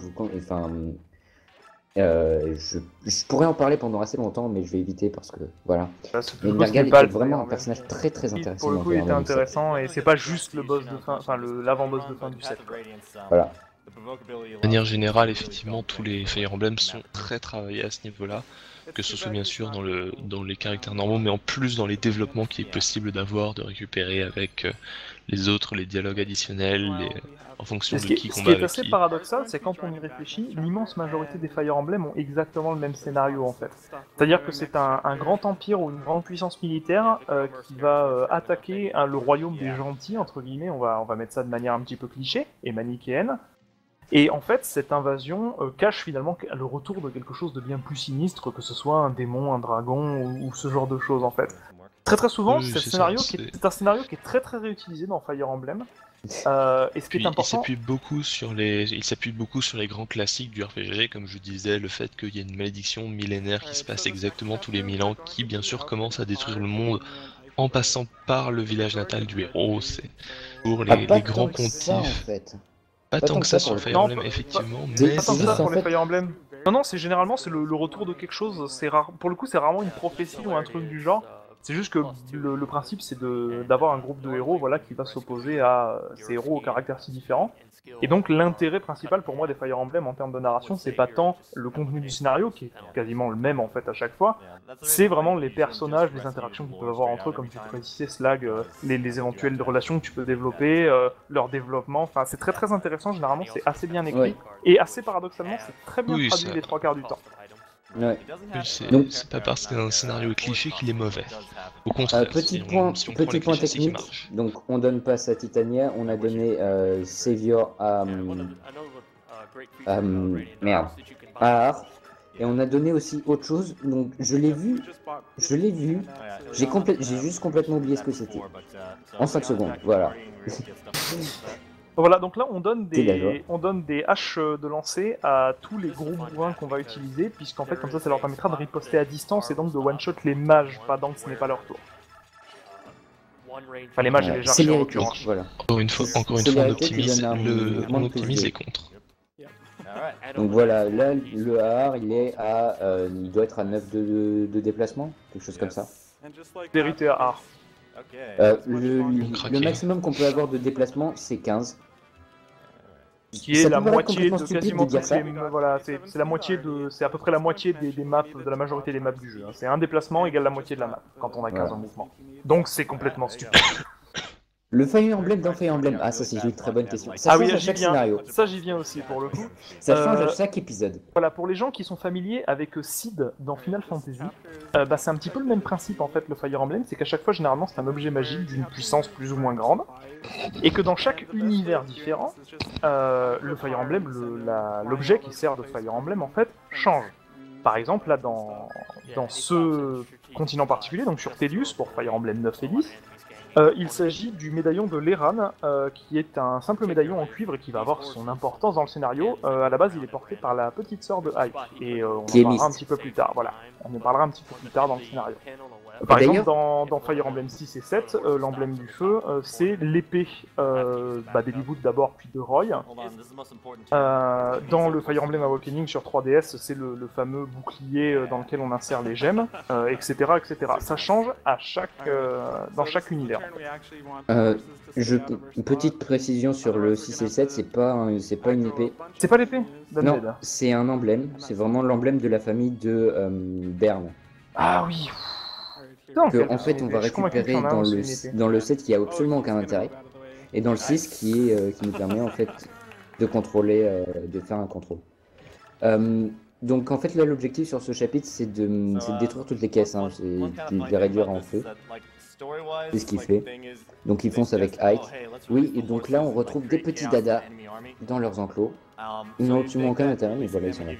Je pourrais en parler pendant assez longtemps, mais je vais éviter parce que voilà. Mais Nergal était vraiment un personnage très très intéressant. Pour le coup, il dans était Fire Emblem 7. intéressant et c'est pas juste le boss de fin, enfin l'avant-boss de fin du set. Voilà. De manière générale, effectivement, tous les Fire Emblem sont très travaillés à ce niveau-là, que ce soit bien sûr dans les caractères normaux, mais en plus dans les développements qu'il est possible d'avoir, de récupérer avec les autres, les dialogues additionnels, en fonction de qui Ce combat qui est avec assez qui. paradoxal, c'est quand on y réfléchit, l'immense majorité des Fire Emblem ont exactement le même scénario en fait. C'est-à-dire que c'est un grand empire ou une grande puissance militaire qui va attaquer le royaume des gentils, entre guillemets, on va mettre ça de manière un petit peu cliché et manichéenne. Et en fait, cette invasion cache finalement le retour de quelque chose de bien plus sinistre, que ce soit un démon, un dragon ou ce genre de choses en fait. Très très souvent, Oui, c'est c'est un scénario qui est très très réutilisé dans Fire Emblem. Et ce qui Puis est important, il s'appuie beaucoup sur les grands classiques du RPG, comme je disais, le fait qu'il y a une malédiction millénaire qui se passe exactement tous les 1000 ans, qui bien sûr commence à détruire le monde en passant par le village natal du héros. C'est pour Ah, les pas grands tant que ça en pontifs. fait. Pas Pas tant tant que que ça ça pour sur le Fire coup. Emblem, Non, effectivement, c'est- mais pas tant c'est que juste ça en pour les fait- Fire Emblem. Non, c'est généralement c'est le retour de quelque chose. C'est rare. Pour le coup, c'est rarement une prophétie ou un truc du genre. C'est juste que le principe, c'est d'avoir un groupe de héros, voilà, qui va s'opposer à ces héros au caractère si différent. Et donc, l'intérêt principal pour moi des Fire Emblem en termes de narration, c'est pas tant le contenu du scénario, qui est quasiment le même en fait à chaque fois. C'est vraiment les personnages, les interactions qu'ils peuvent avoir entre eux, comme tu précisais, Slag, les éventuelles relations que tu peux développer, leur développement. Enfin, c'est très très intéressant. Généralement, c'est assez bien écrit. Ouais. Et assez paradoxalement, c'est très bien Oui, traduit ça- les trois quarts du temps. Ouais. oui, Donc- c'est pas parce qu'un scénario est cliché qu'il est mauvais. Au contraire, Petit point, si on prend les petit point clichés, c'est qu'il technique. marche. Donc on donne passe à Titania, on a donné Savior à merde, à Har, et on a donné aussi autre chose. Donc je l'ai vu, j'ai juste complètement oublié ce que c'était. En 5 secondes, voilà. Voilà, donc là T'es d'accord. on donne des haches de lancer à tous les gros bourrins qu'on va utiliser, puisqu'en fait comme ça leur permettra de riposter à distance et donc de one-shot les mages pendant que ce n'est pas leur tour. Enfin les mages et les archers en Célérité, l'occurrence. voilà. Encore une fois, on Célérité qui optimise, donne un mouvement de optimise plus les contres. Donc voilà, là le Har il est à, il doit être à 9 de déplacement, quelque chose comme ça. Vérité à art. Le Craquer. maximum qu'on peut avoir de déplacement c'est 15. Qui est Ça la peut paraître moitié complètement de stupide quasiment de dire toutes ça. les... Voilà, c'est la moitié de... C'est à peu près la moitié des maps, de la majorité des maps du jeu. Hein. C'est un déplacement égale la moitié de la map, quand on a 15 Voilà. en mouvement. Donc c'est complètement stupide. Le Fire Emblem dans Fire Emblem, ah ça c'est une très bonne question. Ça Ah change oui, à j'y chaque viens. scénario. Ça j'y viens aussi pour le coup. Ça change à Euh, chaque épisode. Voilà, pour les gens qui sont familiers avec Sid dans Final Fantasy, c'est un petit peu le même principe en fait, le Fire Emblem, c'est qu'à chaque fois, généralement, c'est un objet magique d'une puissance plus ou moins grande, et que dans chaque univers différent, le Fire Emblem, l'objet qui sert de Fire Emblem, en fait, change. Par exemple, là, dans ce continent particulier, donc sur Tedius, pour Fire Emblem 9 et 10, il s'agit du médaillon de Leran, qui est un simple médaillon en cuivre et qui va avoir son importance dans le scénario. À la base, il est porté par la petite sœur de Ike, et on en Qui est parlera un Mist. petit peu plus tard. Voilà, on en parlera un petit peu plus tard dans le scénario. Par D'ailleurs- exemple, dans Fire Emblem 6 et 7, l'emblème du feu, c'est l'épée d'Eliwood d'abord, puis de Roy. Dans le Fire Emblem Awakening sur 3DS, c'est le fameux bouclier dans lequel on insère les gemmes, etc., etc. Ça change dans chaque univers. Une petite précision sur le 6 et 7, c'est pas une épée. C'est pas l'épée Non, d'Undead. c'est un emblème. C'est vraiment l'emblème de la famille de Berne. Ah oui. Putain, Que quelle en fait on va épée. Je suis convaincu récupérer qu'il y en a dans aussi le, une épée. dans le 7 qui a absolument aucun intérêt. Et dans le 6 qui nous permet en fait de contrôler, de faire un contrôle. Donc en fait là l'objectif sur ce chapitre c'est de détruire toutes les caisses, hein, c'est de les réduire en feu. C'est ce qu'il fait. Donc ils foncent avec Ike. Oui, et donc là on retrouve des petits dadas dans leurs enclos. Ils n'ont absolument aucun intérêt, mais voilà, ils sont là.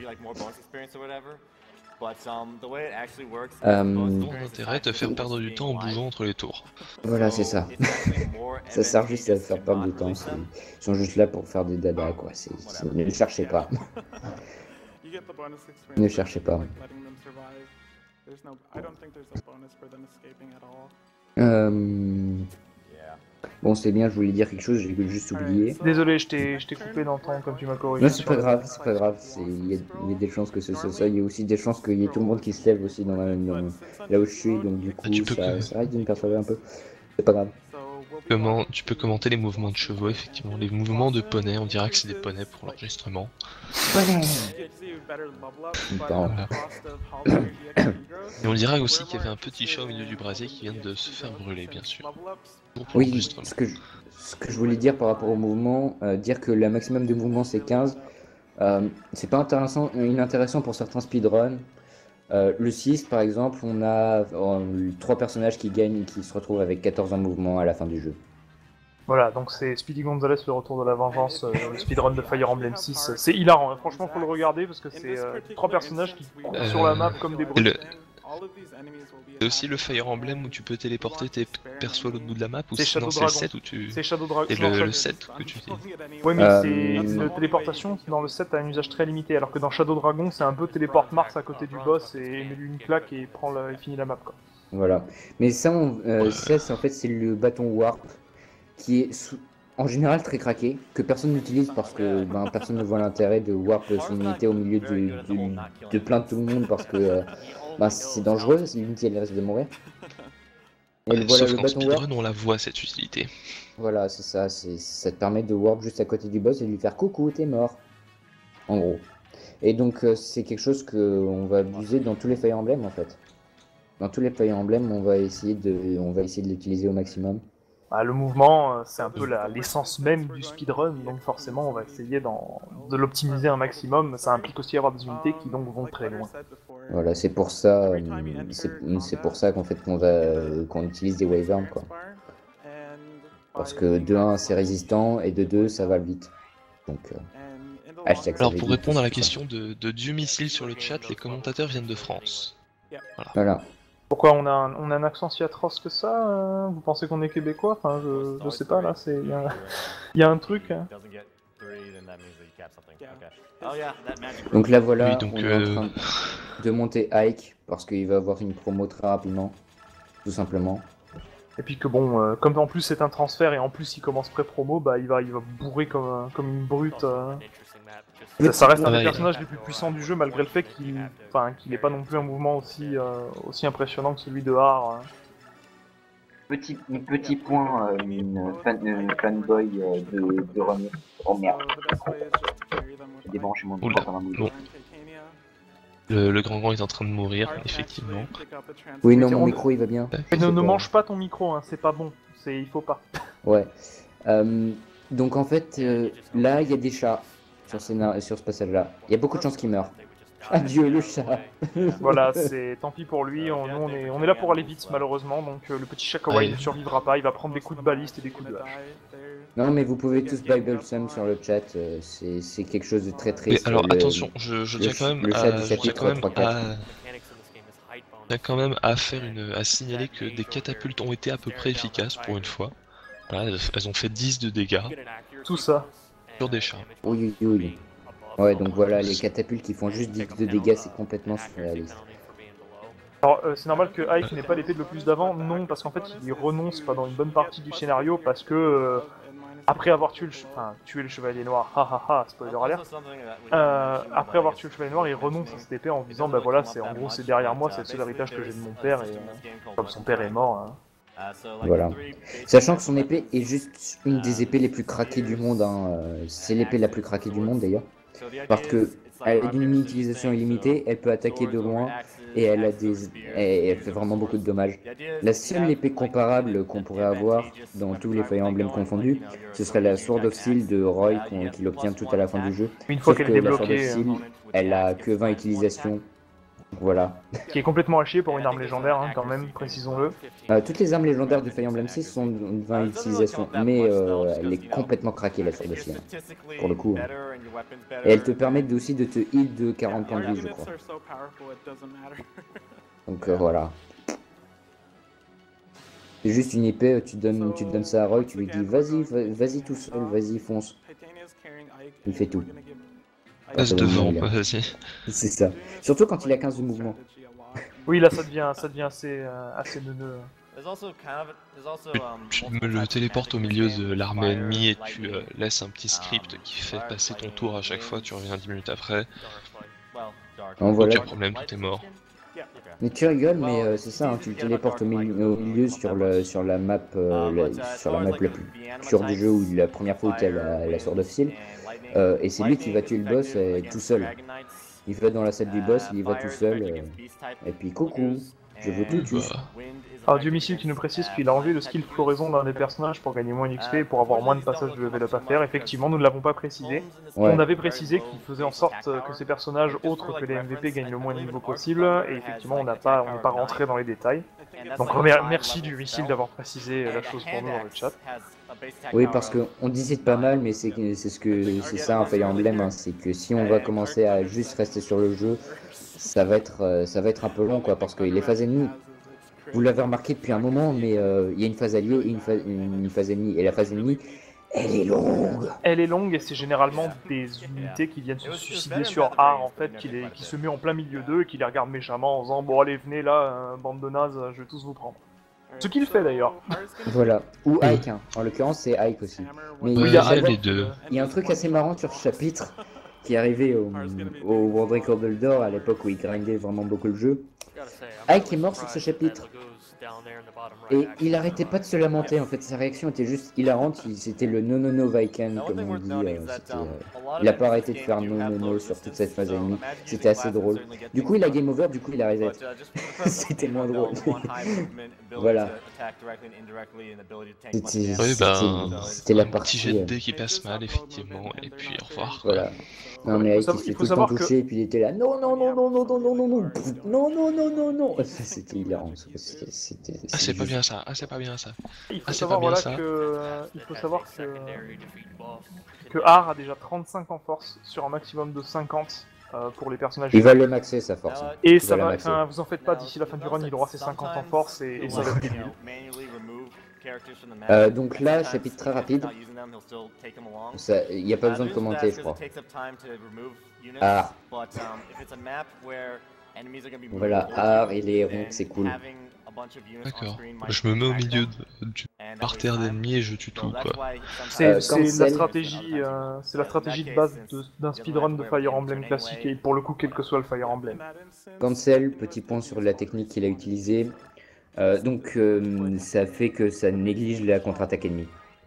Mon intérêt est de faire perdre du temps en bougeant entre les tours. Voilà, c'est ça. Ça sert juste à faire perdre du temps. Ils sont juste là pour faire des dadas, quoi. Ne le cherchez pas. Ne cherchez pas. Euh, Bon, c'est bien, je voulais dire quelque chose, j'ai juste oublié. Désolé, je t'ai coupé dans le temps comme tu m'as corrigé. Non, c'est pas grave, c'est pas grave. Il y a des chances que ce soit ça. Il y a aussi des chances qu'il y ait tout le monde qui se lève aussi là où je suis, donc du coup, tu peux ça risque de me perturber un peu. C'est pas grave. Tu peux commenter les mouvements de chevaux, effectivement. Les mouvements de poneys, on dirait que c'est des poneys pour l'enregistrement. Voilà. Et on dirait aussi qu'il y avait un petit chat au milieu du brasier qui vient de se faire brûler, bien sûr. Pour Oui, l'enregistrement. ce que je voulais dire par rapport au mouvement, dire que le maximum de mouvement c'est 15, c'est pas inintéressant pour certains speedruns. Le 6 par exemple, on a 3 personnages qui gagnent et qui se retrouvent avec 14 en mouvement à la fin du jeu. Voilà, donc c'est Speedy Gonzalez, le retour de la vengeance, le speedrun de Fire Emblem 6. C'est hilarant, hein. Franchement, faut le regarder parce que c'est 3 personnages qui courent sur la map comme des brutes. C'est aussi le Fire Emblem où tu peux téléporter tes persos à l'autre bout de la map, ou C'est sinon Shadow c'est le Dragon. 7 où tu... C'est Shadow Dragon. Et le 7 que tu dis. Ouais, mais c'est une téléportation dans le 7 a un usage très limité, alors que dans Shadow Dragon, c'est un peu téléporte Mars à côté du boss et met lui une claque et et finit la map, quoi. Voilà. Mais ça, c'est en fait c'est le bâton Warp qui est en général très craqué, que personne n'utilise parce que personne ne voit l'intérêt de Warp son unité au milieu de plein de tout le monde parce que c'est dangereux, l'unité elle risque de mourir. Et voilà, Sauf le qu'en bâton Warp, speedrun, on la voit cette utilité. voilà, c'est ça, ça te permet de Warp juste à côté du boss et de lui faire coucou, t'es mort. En gros. Et donc c'est quelque chose qu'on va abuser dans tous les Fire Emblem en fait. Dans tous les Fire Emblem, on va essayer de l'utiliser au maximum. Bah, le mouvement, c'est un peu l'essence même du speedrun, donc forcément on va essayer de l'optimiser un maximum. Ça implique aussi avoir des unités qui donc vont très loin. Voilà, c'est pour ça, c'est pour ça qu'en fait qu'on utilise des Wyverns quoi. Parce que de 1 c'est résistant et de 2 ça va vite. Donc hashtag ça Alors va pour vite, répondre à la tout ça. question de Dieu Missile sur le chat, les commentateurs viennent de France. Voilà. Pourquoi on a un accent si atroce que ça Vous pensez qu'on est québécois? Enfin, je sais pas, là, il y a un truc. Hein. Donc là voilà, Oui, donc, on est en train de monter Ike parce qu'il va avoir une promo très rapidement, tout simplement. Et puis que bon, comme en plus c'est un transfert et en plus il commence pré-promo, bah il va bourrer comme une brute. Ça reste un des Ouais. personnages les plus puissants du jeu malgré le fait qu'il n'ait pas non plus un mouvement aussi impressionnant que celui de Har. Petit point, fanboy de Romy. Oh merde, j'ai débranché mon Oula, bon. Le grand est en train de mourir, effectivement. Oui, non, mon micro il va bien. Mais ne mange pas ton micro, hein, c'est pas bon, il faut pas. Ouais. Donc en fait, là il y a des chats sur ce passage-là. Il y a beaucoup de chances qu'il meure. Adieu le chat. Voilà, c'est tant pis pour lui, on est là pour aller vite malheureusement, donc le petit chat kawaii Ouais. ne survivra pas, il va prendre des coups de baliste et des coups de hache. Non mais vous pouvez tous Biblesum sur le chat, c'est quelque chose de très Mais triste. alors attention, je tiens quand même le chat du je tiens chapitre quand même 3-4. il y a quand même à signaler que des catapultes ont été à peu près efficaces pour une fois. Voilà, elles ont fait 10 de dégâts Tout ça. sur des chats. Oui, oui, oui. Ouais, donc voilà, les catapultes qui font juste 10 de dégâts, c'est complètement surréaliste. Alors, c'est normal que Ike n'ait pas l'épée de le plus d'avant, non, parce qu'en fait, il renonce pendant une bonne partie du scénario, parce que, après avoir tué le Chevalier Noir, ha, spoiler alert, après avoir tué le Chevalier Noir, il renonce à cette épée en disant, bah voilà, c'est derrière moi, c'est le seul héritage que j'ai de mon père, et comme son père est mort, hein. Voilà. Sachant que son épée est juste une des épées les plus craquées du monde, hein. C'est l'épée la plus craquée du monde d'ailleurs. Parce que elle a une utilisation illimitée, elle peut attaquer de loin et elle fait vraiment beaucoup de dommages. La seule épée comparable qu'on pourrait avoir dans tous les Fire Emblem confondus, ce serait la Sword of Steel de Roy qu'il obtient tout à la fin du jeu. Une fois Sauf qu'elle est que la Sword of débloquée, Steel, elle a que 20 utilisations. Voilà. qui est complètement à chier pour une arme légendaire, hein, quand même, précisons-le. Toutes les armes légendaires de Fire Emblem 6 sont de 20 utilisations, mais elle est complètement craquée la Sword of Steel, pour le coup. Et elle te permet aussi de te heal de 40 points de vie, je crois. Donc voilà. C'est juste une épée, tu te donnes ça à Roy, tu lui dis vas-y tout seul, vas-y fonce. Il fait tout. Passe devant, vas-y. C'est ça. Surtout quand il a 15 de mouvement. Oui, là, ça devient assez neuneux. Tu me le téléportes au milieu de l'armée ennemie et tu laisses un petit script qui fait passer ton tour à chaque fois, tu reviens 10 minutes après, En voilà. aucun problème, tout est mort. Mais tu rigoles, mais c'est ça, hein, tu le téléportes au milieu sur la map, sur la map la plus pure du jeu, où la première fois où tu as la Sword of Steel, et c'est lui qui va tuer le boss tout seul. Il va dans la salle du boss, il y va tout seul, et puis coucou, je veux tout tuer. Alors Dieu Missile qui nous précise qu'il a enlevé le skill floraison d'un des personnages pour gagner moins d'XP et pour avoir moins de passages de level up à faire. Effectivement, nous ne l'avons pas précisé. Ouais. On avait précisé qu'il faisait en sorte que ces personnages autres que les MVP gagnent le moins de niveau possible, et effectivement on n'est pas rentré dans les détails. Donc merci Dieu Missile d'avoir précisé la chose pour nous dans le chat. Oui, parce qu'on disait pas mal, mais c'est ça un Fire Emblem, hein, c'est que si on va commencer à juste rester sur le jeu, ça va être un peu long, quoi, parce que les phases ennemies, vous l'avez remarqué depuis un moment, mais il y a une phase alliée et une phase ennemie, et la phase ennemie, elle est longue. Elle est longue et c'est généralement des unités qui viennent se suicider sur Ar en fait, qui se met en plein milieu d'eux et qui les regarde méchamment en disant bon allez venez là, bande de nazes, je vais tous vous prendre. Ce qu'il fait d'ailleurs. Voilà. Ou Ike, hein. En l'occurrence c'est Ike aussi. Mais Oui, il y a les deux. il y a un truc assez marrant sur ce chapitre qui est arrivé au World Record d'Or à l'époque où il grindait vraiment beaucoup le jeu. Ike est mort sur ce chapitre. Et il arrêtait pas de se lamenter, en fait, sa réaction était juste hilarante, c'était le no Viken, comme on dit, il a pas arrêté de faire no sur toute cette phase ennemie, c'était assez drôle. Du coup il a game over, du coup il a reset, c'était moins drôle. Voilà. C'était la un petit partie... jet de dés qui passe mal, effectivement, et puis au revoir. Quoi. Voilà. Non mais Ike il se fait tout le temps toucher et puis il était là non c'était hilarant. Ah c'est pas bien ça, c'est pas bien ça. Il faut c'est savoir pas bien voilà ça. il faut savoir que Ar a déjà 35 en force sur un maximum de 50 pour les personnages. Il va le maxer sa force. Et ça va, enfin vous en faites pas, d'ici la fin du run il aura ses 50 en force et ça va être débile. Donc là, chapitre très rapide. Il n'y a pas besoin de commenter, je crois. Ar. Voilà, Ar et les héros, c'est cool. D'accord. Je me mets au milieu du parterre d'ennemis et je tue tout, quoi. C'est la stratégie, c'est la stratégie de base d'un speedrun de Fire Emblem classique et pour le coup quel que soit le Fire Emblem. Cancel, petit point sur la technique qu'il a utilisée. Donc ça fait que ça néglige la contre-attaque ennemie.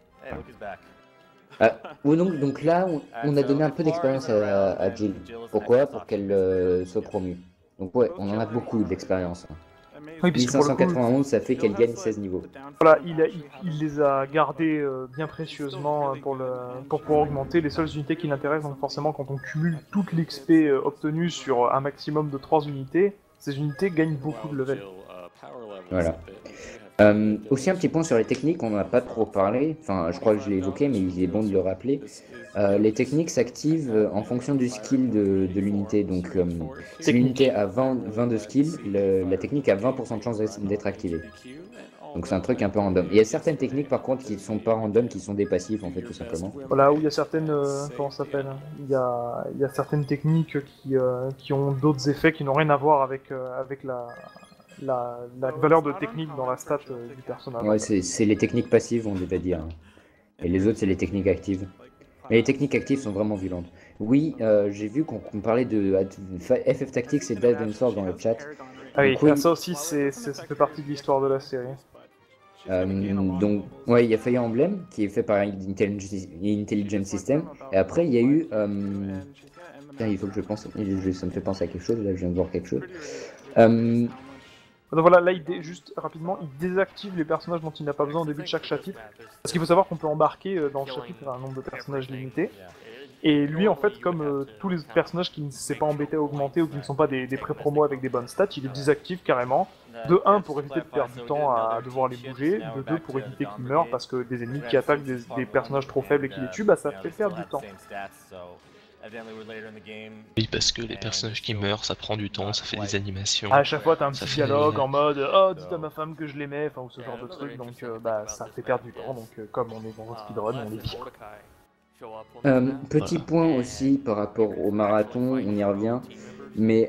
Donc là, on a donné un peu d'expérience à Jill. Pourquoi? Pour qu'elle soit promue. Donc ouais, on en a beaucoup d'expérience. Oui, puisque pour le coup, 1591, ça fait qu'elle gagne 16 niveaux. voilà, il les a gardés bien précieusement pour pouvoir augmenter les seules unités qui l'intéressent. Donc forcément, quand on cumule toute l'XP obtenue sur un maximum de 3 unités, ces unités gagnent beaucoup de level. Voilà. Aussi un petit point sur les techniques, on n'en a pas trop parlé, enfin je crois que je l'ai évoqué mais il est bon de le rappeler. Les techniques s'activent en fonction du skill de l'unité, donc si l'unité a 20 de skill, la technique a 20% de chance d'être activée. Donc c'est un truc un peu random. Il y a certaines techniques par contre qui ne sont pas random, qui sont des passifs en fait tout simplement. Voilà, où il y a certaines, comment ça s'appelle, il y a certaines techniques qui ont d'autres effets qui n'ont rien à voir avec la valeur de technique dans la stat du personnage. Ouais, c'est les techniques passives, on devait dire. Et les autres, c'est les techniques actives. Mais les techniques actives sont vraiment violentes. Oui, j'ai vu qu'on parlait de FF Tactics et Dive Sword dans le chat. Ah oui, oui. Ça aussi, ça fait partie de l'histoire de la série. Donc, ouais, il y a Fire Emblem qui est fait par Intelligent System. Et après, il y a eu. Tiens, il faut que je pense. Ça me fait penser à quelque chose. Là, je viens de voir quelque chose. Donc voilà, là, juste rapidement, il désactive les personnages dont il n'a pas besoin au début de chaque chapitre. Parce qu'il faut savoir qu'on peut embarquer dans le chapitre un nombre de personnages limité. Et lui, en fait, comme tous les autres personnages qui ne s'est pas embêté à augmenter ou qui ne sont pas des pré-promos avec des bonnes stats, il les désactive carrément. De 1 pour éviter de perdre du temps à devoir les bouger, de 2 pour éviter qu'ils meurent parce que des ennemis qui attaquent des personnages trop faibles et qui les tuent, bah ça fait perdre du temps. Oui, parce que les personnages qui meurent, ça prend du temps, ça fait des animations. À chaque fois, t'as un petit dialogue en mode « Oh, dites à ma femme que je l'aimais », enfin, ou ce genre de truc, donc bah ça fait perdre du temps, donc comme on est dans un speedrun, on les vire. Petit point aussi par rapport au marathon, on y revient. Mais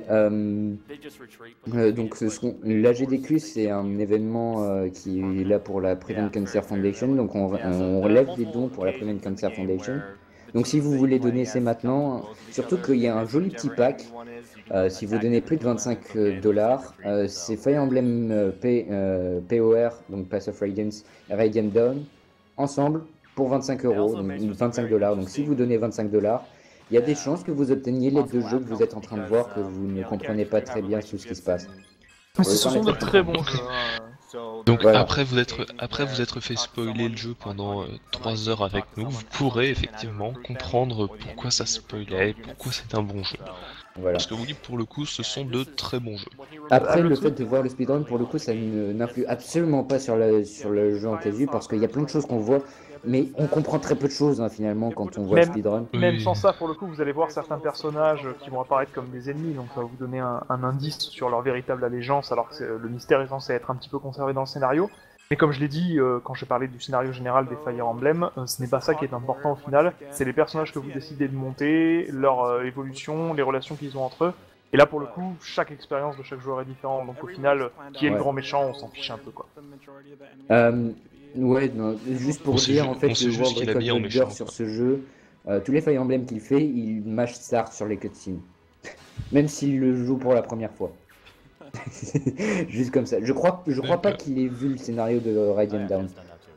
donc la GDQ, c'est un événement qui est là pour la Prevent Cancer Foundation. Donc on relève des dons pour la Prevent Cancer Foundation. Donc si vous voulez donner, c'est maintenant. Surtout qu'il y a un joli petit pack. Si vous donnez plus de 25 dollars, c'est Fire Emblem POR, donc Pass of Radiance, Radiant Dawn, ensemble pour 25 euros, donc 25 dollars. Donc si vous donnez 25 dollars, il y a des chances que vous obteniez les deux jeux que vous êtes en train de voir, que vous ne comprenez pas très bien tout ce qui se passe. Mais ce sont de très bons jeux. Donc Voilà. après vous être fait spoiler le jeu pendant 3 heures avec nous, vous pourrez effectivement comprendre pourquoi ça spoilait, pourquoi c'est un bon jeu. Voilà. Parce que oui, pour le coup, ce sont de très bons jeux. Après, le fait de voir le speedrun, pour le coup, ça n'influe absolument pas sur le jeu en casu, parce qu'il y a plein de choses qu'on voit, mais on comprend très peu de choses hein, finalement quand on voit le speedrun. Même Oui. sans ça, pour le coup, vous allez voir certains personnages qui vont apparaître comme des ennemis, donc ça va vous donner un indice sur leur véritable allégeance, alors que le mystère est censé être un petit peu conservé dans le scénario. Mais comme je l'ai dit quand j'ai parlé du scénario général des Fire Emblem, ce n'est pas ça qui est important au final, c'est les personnages que vous décidez de monter, leur évolution, les relations qu'ils ont entre eux. Et là, pour le coup, chaque expérience de chaque joueur est différente, donc au final, qui est le Ouais. grand méchant, on s'en fiche un peu, quoi. Ouais, non, juste pour On sait dire, ju- en fait, on sait le juste World qu'il a mis en Record méchant, Holder sur quoi. ce jeu, tous les Fire Emblem qu'il fait, il mâche start sur les cutscenes. Même s'il le joue pour la première fois. Juste comme ça. Je crois pas qu'il ait vu le scénario de Radiant Dawn.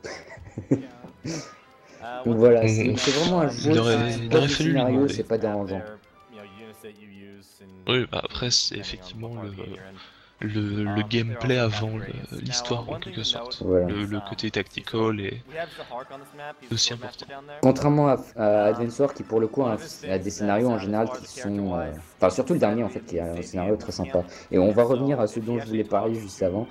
Donc voilà, Mhm. c'est vraiment un jeu, Il aurait- si il c'est pas aurait du fallu lui scénario, demander. c'est pas dérangeant. Oui, bah après, c'est effectivement le gameplay avant l'histoire, en quelque sorte. Voilà. Le côté tactical est aussi important. Contrairement à Advance Wars qui pour le coup a des scénarios en général qui sont... Enfin surtout le dernier en fait qui a un scénario très sympa. Et on va revenir à ce dont je voulais parler juste avant.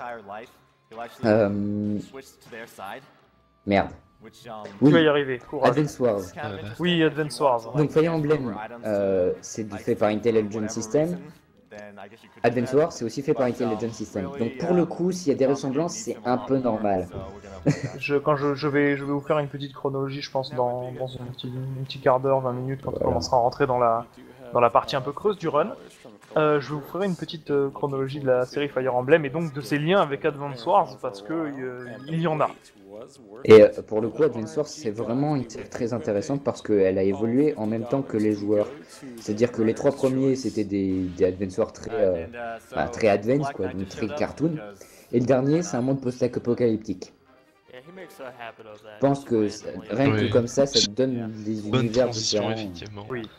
Merde. Tu Oui, vas y arriver, courage. Advance Wars. Oui, Advance Wars. Donc Fire Emblem, c'est fait par Intelligent System. Advance Wars, c'est aussi fait par Intelligent System. Donc pour le coup, s'il y a des ressemblances, c'est un peu normal. Je vais vous faire une petite chronologie, je pense, dans un petit quart d'heure, 20 minutes, quand on commencera à rentrer dans la partie un peu creuse du run. Je vous ferai une petite chronologie de la série Fire Emblem et donc de ses liens avec Advance Wars, parce que il y en a. Et pour le coup, Advance Wars, c'est vraiment une série très intéressante parce qu'elle a évolué en même temps que les joueurs. C'est-à-dire que les trois premiers, c'était des Advance Wars très advance, quoi, donc très cartoon. Et le dernier, c'est un monde post-apocalyptique. Je pense que rien que Oui. comme ça te donne des Bonne univers transition, différents. effectivement. Oui.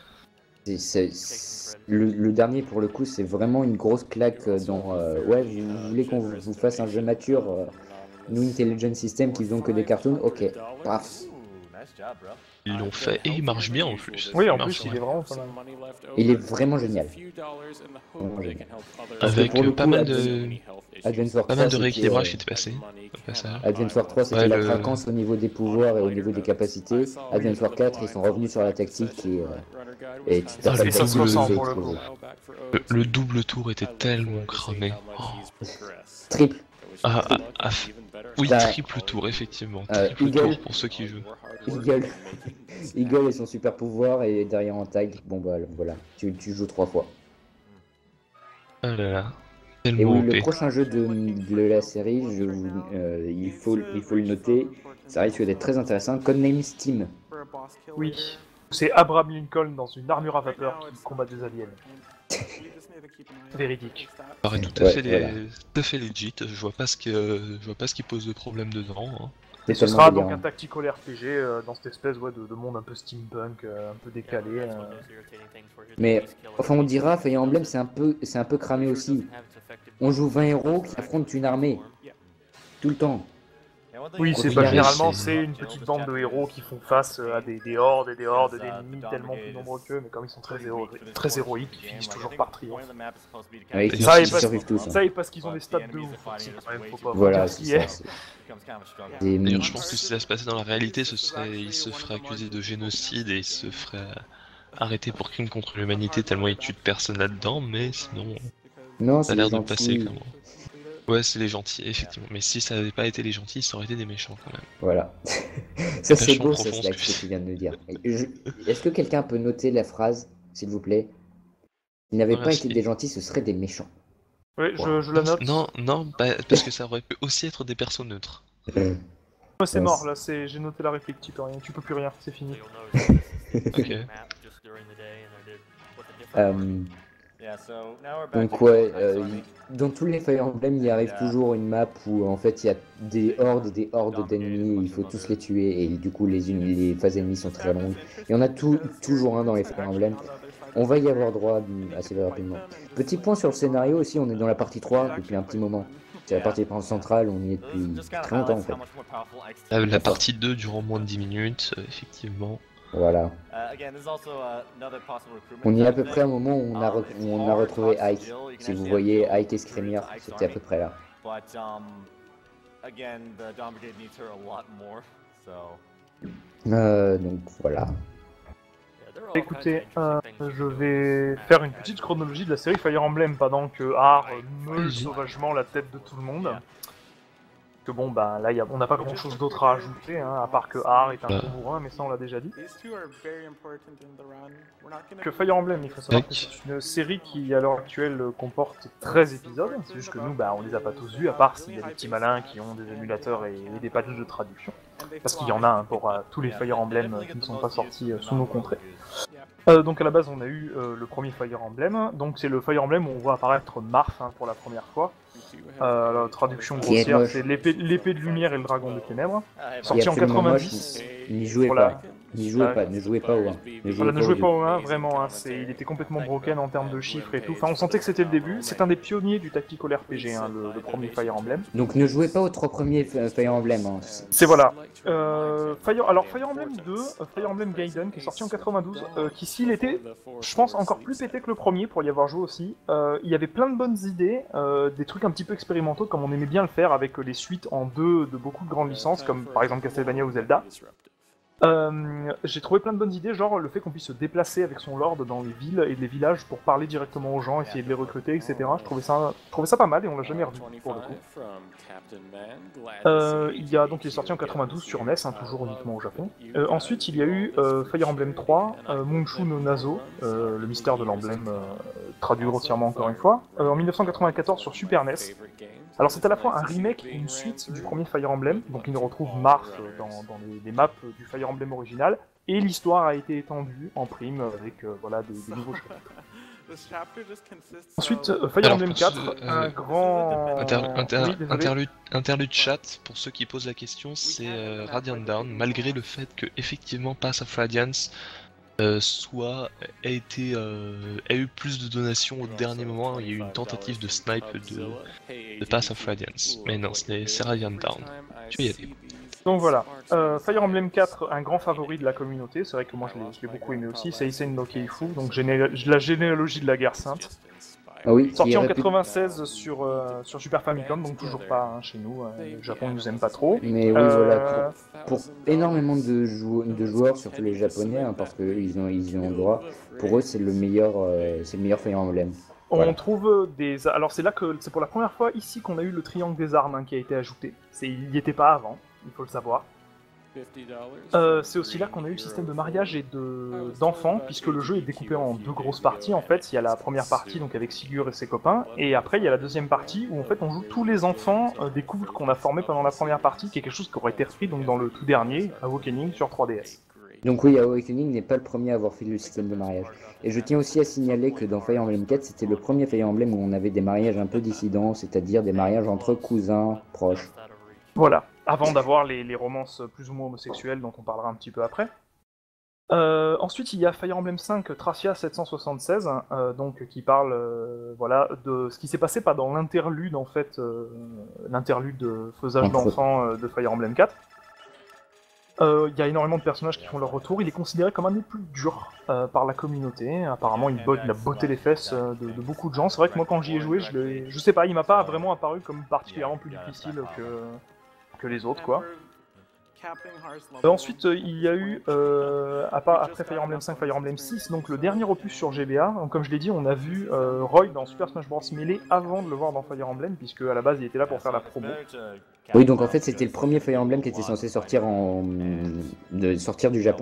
Le dernier, pour le coup, c'est vraiment une grosse claque dans... ouais, vous voulez qu'on vous fasse un jeu mature nous, Intelligent System, qui font que des cartoons, ok, paf. Ils l'ont fait et il marche bien en plus. Oui, en marche plus, il est bien. vraiment pas mal. Il est vraiment génial. Vraiment génial. Parce que Avec pour le pas coup, mal de Advance Wars 3, pas mal de c'était, rééquilibrage qui était passé au passage. Advance Wars 3, c'était Ouais, la le- fréquence au niveau des pouvoirs et au niveau des capacités. Advance Wars 4, ils sont revenus sur la tactique et tu t'as Ah, pas le le ça se temps de ressent les pour le exploser. Le double tour était tellement cramé. Oh. Triple. Oui, T'as- triple tour, effectivement. Triple Eagle. tour pour ceux qui jouent. Eagle. Eagle et son super pouvoir et derrière en tag. Bon bah voilà, tu joues 3 fois. Ah là là. Et Tellement oui, le OP. prochain jeu de la série, il faut le noter, ça risque d'être très intéressant. Codename Steam. Oui. C'est Abraham Lincoln dans une armure à vapeur qui combat des aliens. Véridique. Ça paraît tout à Ouais, fait voilà. tout à fait legit. Je vois pas ce qui pose de problème dedans. Hein. Et ce sera donc un tactical RPG dans cette espèce de monde un peu steampunk, un peu décalé. Mais enfin on dira, Fire Emblem c'est un peu cramé aussi. On joue 20 héros qui affrontent une armée. Tout le temps. Oui, c'est Au pas final, généralement c'est- c'est une petite bande de héros qui font face à des hordes et des hordes d'ennemis tellement plus nombreux qu'eux, mais comme ils sont très héroïques, ils finissent toujours par triompher. Ouais, Et ils ça, ils et parce- survivent tous. Hein. Ça et parce qu'ils ont des stats de ouf aussi, quand même, faut pas Voilà, dire ce c'est qui ça. est. D'ailleurs, je pense que si ça se passait dans la réalité, il se ferait accuser de génocide et il se ferait arrêter pour crime contre l'humanité tellement il tue de personnes là-dedans, mais sinon, Non, ça a c'est l'air les de passer gentils. quand même. Ouais, c'est les gentils, effectivement. Mais si ça n'avait pas été les gentils, ça aurait été des méchants quand même. Voilà. Ça c'est Vachement beau, ça, profond, Slack, ce que ce que tu viens de me dire. Est-ce que quelqu'un peut noter la phrase, s'il vous plaît? S'ils n'avaient Ouais, pas été merci. des gentils, ce seraient des méchants. Oui, je la note. Non, non, parce que ça aurait pu aussi être des persos neutres. Ouais, c'est Ouais, mort là, j'ai noté la réplique, tu peux plus rien, c'est fini. Ok. Donc ouais, dans tous les Fire Emblem, il arrive toujours une map où en fait il y a des hordes et des hordes d'ennemis, il faut tous les tuer et du coup les phases ennemies sont très longues. Il y en a toujours un dans les Fire Emblem. On va y avoir droit assez rapidement. Petit point sur le scénario aussi, on est dans la partie 3 depuis un petit moment. C'est la partie centrale, on y est depuis très longtemps en fait. La partie 2 durant moins de 10 minutes, effectivement. Voilà. On y est à peu près au moment où on a retrouvé Ike. Si vous voyez Ike et Screamer, c'était à peu près là. Donc voilà. Écoutez, je vais faire une petite chronologie de la série Fire Emblem pendant que Har meule sauvagement la tête de tout le monde. Que bon, bah là, on n'a pas grand chose d'autre à ajouter, hein, à part que Har est un gros bourrin, mais ça on l'a déjà dit. Que Fire Emblem, il faut savoir que c'est une série qui à l'heure actuelle comporte 13 épisodes, c'est juste que nous, bah, on les a pas tous vus, à part s'il y a des petits malins qui ont des émulateurs et des patchs de traduction. Parce qu'il y en a hein, pour tous les Fire Emblem qui ne sont pas sortis sous nos contrées. Donc à la base on a eu le premier Fire Emblem, donc c'est le Fire Emblem où on voit apparaître Marth hein, pour la première fois. La traduction grossière c'est l'épée de lumière et le dragon de ténèbres. Sorti en 90. N'y jouez Voilà. pas. N'y jouez pas, ne jouez pas au 1. Ne jouez pas au 1, vraiment, hein, il était complètement broken en termes de chiffres et tout. Enfin, on sentait que c'était le début. C'est un des pionniers du tactical RPG, hein, le premier Fire Emblem. Donc ne jouez pas aux 3 premiers Fire Emblem. Hein. C'est voilà. Fire Emblem 2, Fire Emblem Gaiden, qui est sorti en 92, qui s'il était, je pense, encore plus pété que le premier pour y avoir joué aussi. Il y avait plein de bonnes idées, des trucs un petit peu expérimentaux comme on aimait bien le faire avec les suites en 2 de beaucoup de grandes licences, comme par exemple Castlevania ou Zelda. J'ai trouvé plein de bonnes idées, genre le fait qu'on puisse se déplacer avec son lord dans les villes et les villages pour parler directement aux gens, essayer de les recruter, etc. Je trouvais ça pas mal et on l'a jamais revu pour le coup. Il est sorti en 92 sur NES, hein, toujours uniquement au Japon. Ensuite, il y a eu Fire Emblem 3, Munchu no Nazo, le mystère de l'emblème, traduit grossièrement encore une fois, en 1994 sur Super NES. Alors c'est à la fois un remake et une suite du premier Fire Emblem, donc il retrouve Marth dans les maps du Fire Emblem original, et l'histoire a été étendue en prime avec des nouveaux chapitres. Ensuite, Fire Emblem 4, un grand... Interlude chat, pour ceux qui posent la question, c'est Radiant Down, malgré le fait que effectivement Path of Radiance a eu plus de donations au dernier moment. Il y a eu une tentative de snipe de Path of Radiance, mais non, c'est Radiant Down. Tu vas y aller. Donc voilà, Fire Emblem 4, un grand favori de la communauté, c'est vrai que moi je l'ai beaucoup aimé aussi, c'est Isen no Keifu, donc la généalogie de la guerre sainte. Ah oui, sorti en 96 sur Super Famicom, donc toujours pas hein, chez nous, le Japon nous aime pas trop. Mais oui, voilà, pour énormément de joueurs, surtout les japonais, hein, parce qu'eux ils ont droit, pour eux c'est le meilleur Fire Emblem. On trouve des... Alors c'est là que c'est pour la première fois ici qu'on a eu le triangle des armes hein, qui a été ajouté. Il n'y était pas avant, il faut le savoir. C'est aussi là qu'on a eu le système de mariage et d'enfants, puisque le jeu est découpé en 2 grosses parties en fait. Il y a la première partie donc avec Sigurd et ses copains, et après il y a la deuxième partie où en fait on joue tous les enfants des couples qu'on a formés pendant la première partie, qui est quelque chose qui aurait été repris donc dans le tout dernier, Awakening sur 3DS. Donc oui, Awakening n'est pas le premier à avoir fait le système de mariage. Et je tiens aussi à signaler que dans Fire Emblem 4, c'était le premier Fire Emblem où on avait des mariages un peu dissidents, c'est-à-dire des mariages entre cousins proches. Voilà, avant d'avoir les romances plus ou moins homosexuelles dont on parlera un petit peu après. Ensuite, il y a Fire Emblem 5 Thracia 776, donc qui parle de ce qui s'est passé pas dans l'interlude en fait, l'interlude de faisage d'enfants de Fire Emblem 4. Il y a énormément de personnages qui font leur retour. Il est considéré comme un des plus durs par la communauté. Apparemment, il a botté les fesses de beaucoup de gens. C'est vrai que moi, quand j'y ai joué, je sais pas, il m'a pas vraiment apparu comme particulièrement plus difficile que les autres, quoi. Ensuite, il y a eu, après Fire Emblem 5, Fire Emblem 6, donc le dernier opus sur GBA. Donc, comme je l'ai dit, on a vu Roy dans Super Smash Bros Melee avant de le voir dans Fire Emblem, puisque à la base, il était là pour faire la promo. Oui, donc en fait, c'était le premier Fire Emblem qui était censé sortir du Japon.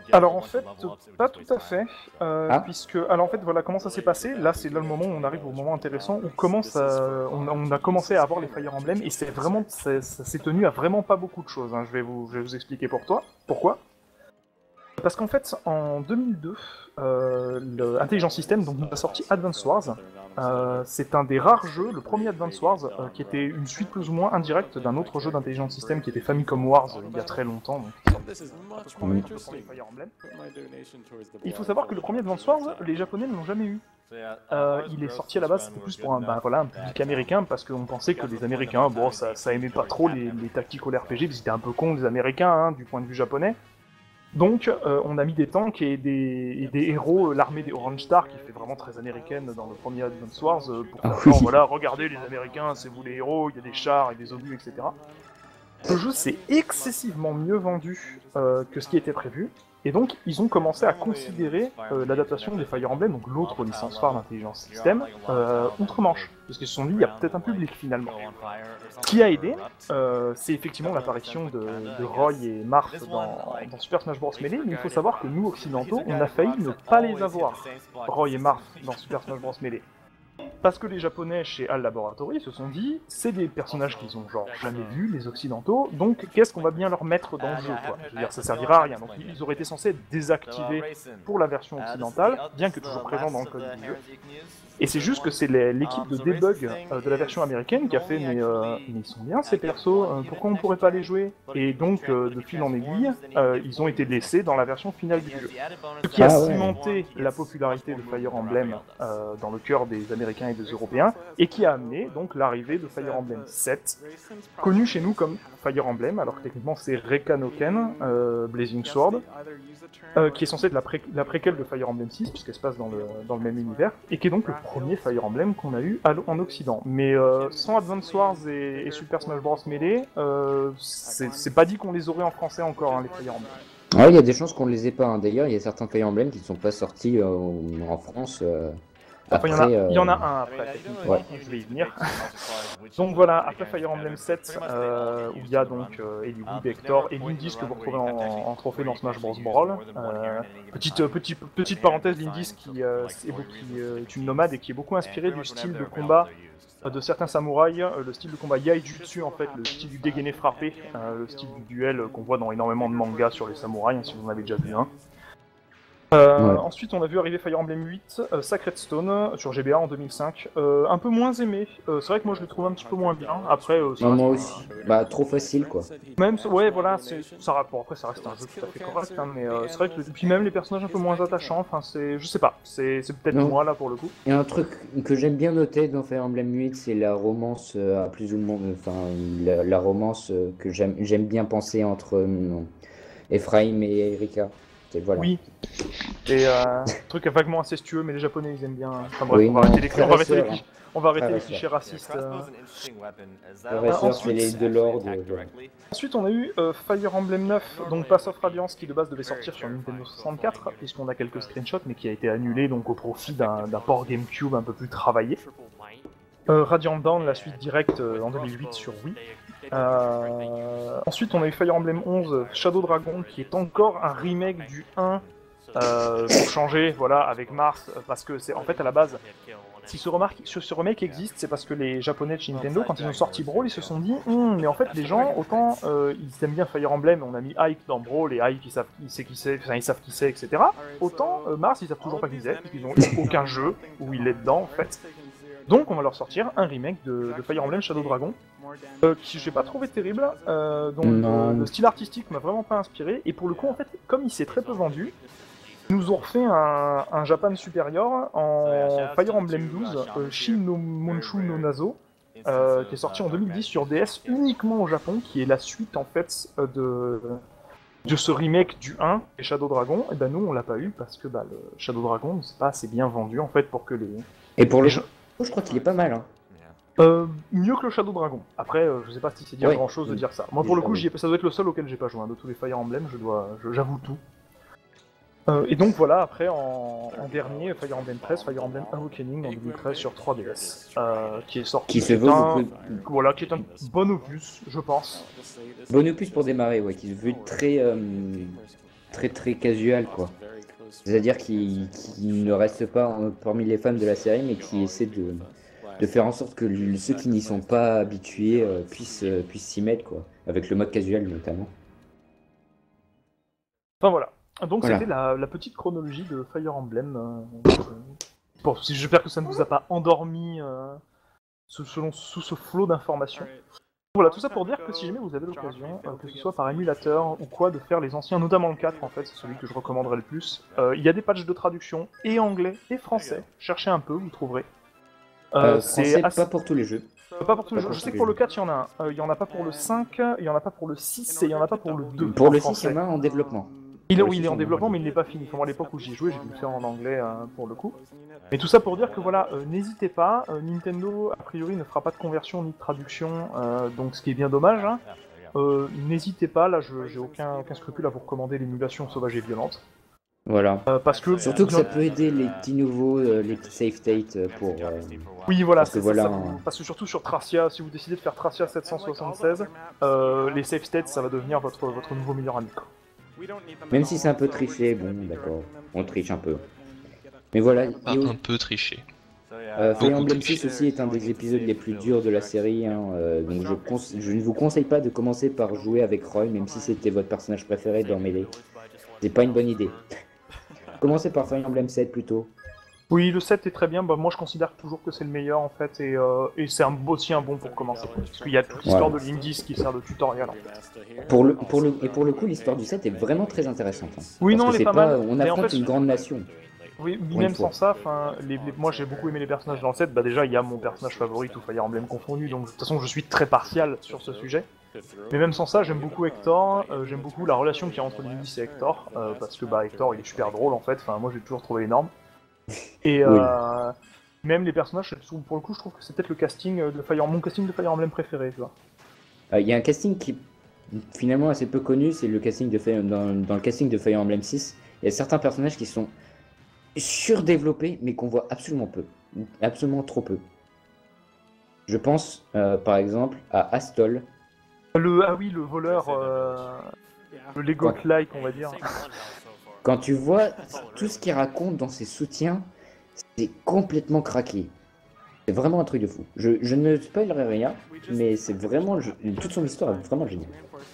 Alors en fait, pas tout à fait, Ah. puisque alors en fait voilà comment ça s'est passé. Là c'est là le moment où on arrive au moment intéressant où on a commencé à avoir les Fire Emblem et ça s'est tenu à vraiment pas beaucoup de choses. Hein. Je vais vous expliquer pourquoi. Parce qu'en fait, en 2002, le Intelligent System donc, nous a sorti Advance Wars. C'est un des rares jeux, le premier Advance Wars, qui était une suite plus ou moins indirecte d'un autre jeu d'Intelligent System qui était Famicom Wars il y a très longtemps. Donc, les Fire Emblem. Il faut savoir que le premier Advance Wars, les Japonais ne l'ont jamais eu. Il est sorti à la base, c'était plus pour un public américain, parce qu'on pensait que les Américains, bon, ça aimait pas trop les tactical RPG, parce qu'ils étaient un peu cons, les Américains, hein, du point de vue japonais. Donc, on a mis des tanks et des héros, l'armée des Orange Star, qui fait vraiment très américaine dans le premier Advance Wars, pour faire genre, voilà, regardez les Américains, c'est vous les héros, il y a des chars et des obus, etc. Le jeu s'est excessivement mieux vendu que ce qui était prévu, et donc ils ont commencé à considérer l'adaptation des Fire Emblem, donc l'autre licence phare d'Intelligence System, outre-Manche, parce qu'ils se sont dit, il y a peut-être un public finalement. Ce qui a aidé, c'est effectivement l'apparition de Roy et Marth dans Super Smash Bros. Melee, mais il faut savoir que nous, occidentaux, on a failli ne pas les avoir, Roy et Marth, dans Super Smash Bros. Melee. Parce que les Japonais chez HAL Laboratory se sont dit, c'est des personnages qu'ils ont genre jamais vus, les Occidentaux, donc qu'est-ce qu'on va bien leur mettre dans le jeu, quoi. Je veux dire, ça servira à rien. Donc ils auraient été censés être désactivés pour la version occidentale, bien que toujours présents dans le code du jeu. Et c'est juste que c'est l'équipe de debug de la version américaine qui a fait mais ils sont bien ces persos, pourquoi on pourrait pas les jouer? Et donc de fil en aiguille, ils ont été laissés dans la version finale du jeu. Ce qui a cimenté la popularité de Fire Emblem dans le cœur des Américains et des Européens, et qui a amené donc l'arrivée de Fire Emblem 7, connu chez nous comme Fire Emblem, alors que techniquement c'est Rekanoken Blazing Sword, qui est censé être la préquelle de Fire Emblem 6, puisqu'elle se passe dans le même univers, et qui est donc le premier Fire Emblem qu'on a eu en Occident. Mais sans Advance Wars et Super Smash Bros. Melee, c'est pas dit qu'on les aurait en français encore, hein, les Fire Emblem. Ah, il y a des chances qu'on les ait pas. Hein. D'ailleurs, il y a certains Fire Emblem qui ne sont pas sortis en France. Enfin, Après, il y en a un après, techniquement, ouais. je vais y venir. Donc voilà, après Fire Emblem 7, où il y a donc Eliwood, Hector et Lindis que vous retrouvez en trophée dans Smash Bros. Brawl. Petite parenthèse, Lindis qui est une nomade et qui est beaucoup inspirée du style de combat de certains samouraïs, le style de combat Yaijutsu en fait, le style du dégainé frappé, le style du duel qu'on voit dans énormément de mangas sur les samouraïs, hein, si vous en avez déjà vu un. Ensuite, on a vu arriver Fire Emblem 8, Sacred Stone, sur GBA en 2005. Un peu moins aimé. C'est vrai que moi je le trouve un petit peu moins bien. Après, moi aussi. Bah, trop facile quoi. Même, ouais, voilà, après ça reste un jeu tout à fait correct, hein, mais c'est vrai que puis même les personnages un peu moins attachants. Enfin, je sais pas. C'est peut-être moi là pour le coup. Il y a un truc que j'aime bien noter dans Fire Emblem 8, c'est la romance à plus ou moins, enfin la romance que j'aime bien penser entre Ephraim et Erika. Voilà. Oui. Et truc vaguement incestueux, mais les Japonais ils aiment bien. Enfin bref, Oui, on va arrêter les clichés racistes. C'est les deux lords. Ensuite, on a eu Fire Emblem 9, donc Path of Radiance, qui de base devait sortir sur Nintendo 64, puisqu'on a quelques screenshots, mais qui a été annulé donc au profit d'un port GameCube un peu plus travaillé. Radiant Dawn, la suite directe en 2008 sur Wii. Ensuite, on a eu Fire Emblem 11, Shadow Dragon, qui est encore un remake du 1 pour changer, voilà, avec Mars, parce que c'est en fait à la base. Si ce remake existe, c'est parce que les Japonais de chez Nintendo, quand ils ont sorti Brawl, ils se sont dit mais en fait, les gens, autant ils aiment bien Fire Emblem, on a mis Ike dans Brawl, et Ike, ils savent qui c'est, etc. Autant Mars, ils savent toujours pas qui c'est, parce qu'ils n'ont eu aucun jeu où il est dedans, en fait. Donc, on va leur sortir un remake de Fire Emblem Shadow Dragon, qui j'ai pas trouvé terrible, le style artistique m'a vraiment pas inspiré, et pour le coup, en fait, comme il s'est très peu vendu, ils nous ont refait un Japan supérieur en Fire Emblem 12, Shin no Monshu no Nazo, qui est sorti en 2010 sur DS uniquement au Japon, qui est la suite en fait de ce remake du 1 et Shadow Dragon. Et ben nous on l'a pas eu parce que le Shadow Dragon ne s'est pas assez bien vendu en fait pour que les... Et pour le jeu, je crois qu'il est pas mal. Hein. Mieux que le Shadow Dragon. Après, je sais pas si c'est dire grand chose de dire ça. Moi pour le coup, ça doit être le seul auquel j'ai pas joué. De tous les Fire Emblem, j'avoue tout. Et donc voilà, après en dernier, Fire Emblem 13, Fire Emblem Awakening en 2013 sur 3DS, qui est sorti. Qui est un bon opus, je pense. Bon opus pour démarrer, ouais, qui se veut très très très casual quoi. C'est-à-dire qui ne reste pas parmi les fans de la série, mais qui essaie de faire en sorte que ceux qui n'y sont pas habitués puissent s'y mettre quoi, avec le mode casual notamment. Enfin voilà. Donc Voilà. c'était la petite chronologie de Fire Emblem. Bon, j'espère que ça ne vous a pas endormi sous ce flot d'informations. Voilà, tout ça pour dire que si jamais vous avez l'occasion, que ce soit par émulateur ou quoi, de faire les anciens, notamment le 4 en fait, c'est celui que je recommanderais le plus, il y a des patchs de traduction, et anglais, et français. Cherchez un peu, vous trouverez. Français, pas pour tous les jeux. Pas pour tous les pas jeux. pour Je sais tous que les pour le jeux. 4, il y en a un. Il y en a pas pour le 5, il y en a pas pour le 6, et il y en a pas pour le 2. Pour en le 6, il français. y en a en développement. Oui, il est en développement, mais il n'est pas fini. Enfin, moi, à l'époque où j'y jouais, j'ai dû le faire en anglais pour le coup. Mais tout ça pour dire que voilà, n'hésitez pas. Nintendo, a priori, ne fera pas de conversion ni de traduction, donc ce qui est bien dommage. Hein. N'hésitez pas, là, j'ai aucun scrupule à vous recommander l'émulation sauvage et violente. Voilà. Parce que Surtout que ça peut aider les petits nouveaux, les petits save states pour. Oui, voilà, parce que c'est voilà, ça. hein. Parce que surtout sur Tracia, si vous décidez de faire Tracia 776, les save states, ça va devenir votre nouveau meilleur ami. Quoi. Même si c'est un peu triché, bon, d'accord, on triche un peu. Mais voilà, Pas un peu triché. Fire Beaucoup Emblem triché. 6 aussi est un des épisodes les plus durs de la série, hein, donc je ne vous conseille pas de commencer par jouer avec Roy, même si c'était votre personnage préféré dans Melee. C'est pas une bonne idée. Commencez par Fire Emblem 7 plutôt. Oui, le 7 est très bien. Bah, moi, je considère toujours que c'est le meilleur en fait, et c'est aussi un bon pour commencer. Parce qu'il y a toute l'histoire de Lindis qui sert de tutoriel. En fait. Pour le coup, l'histoire du 7 est vraiment très intéressante. Hein. Oui, Parce non, que elle est c'est pas mal. on Mais en affronte fait, une grande nation. Oui, Pour même une fois. sans ça, moi j'ai beaucoup aimé les personnages dans le 7. Bah déjà, il y a mon personnage favori, tout Fire Emblem confondu, donc de toute façon, je suis très partial sur ce sujet. Mais même sans ça, j'aime beaucoup Hector, j'aime beaucoup la relation qu'il y a entre Lindis et Hector, parce que bah Hector, il est super drôle en fait. Enfin, moi j'ai toujours trouvé énorme. Et Oui. même les personnages, pour le coup, je trouve que c'est peut-être le casting mon casting de Fire Emblem préféré, tu vois. Il y a un casting qui est finalement assez peu connu, c'est le casting dans le casting de Fire Emblem 6. Il y a certains personnages qui sont surdéveloppés, mais qu'on voit absolument peu. Absolument trop peu. Je pense, par exemple, à Astol. Ah oui, le voleur, le Lego-like, on va dire. Quand tu vois tout ce qu'il raconte dans ses soutiens, c'est complètement craqué. C'est vraiment un truc de fou. Je ne spoilerai rien, mais c'est vraiment... toute son histoire est vraiment géniale.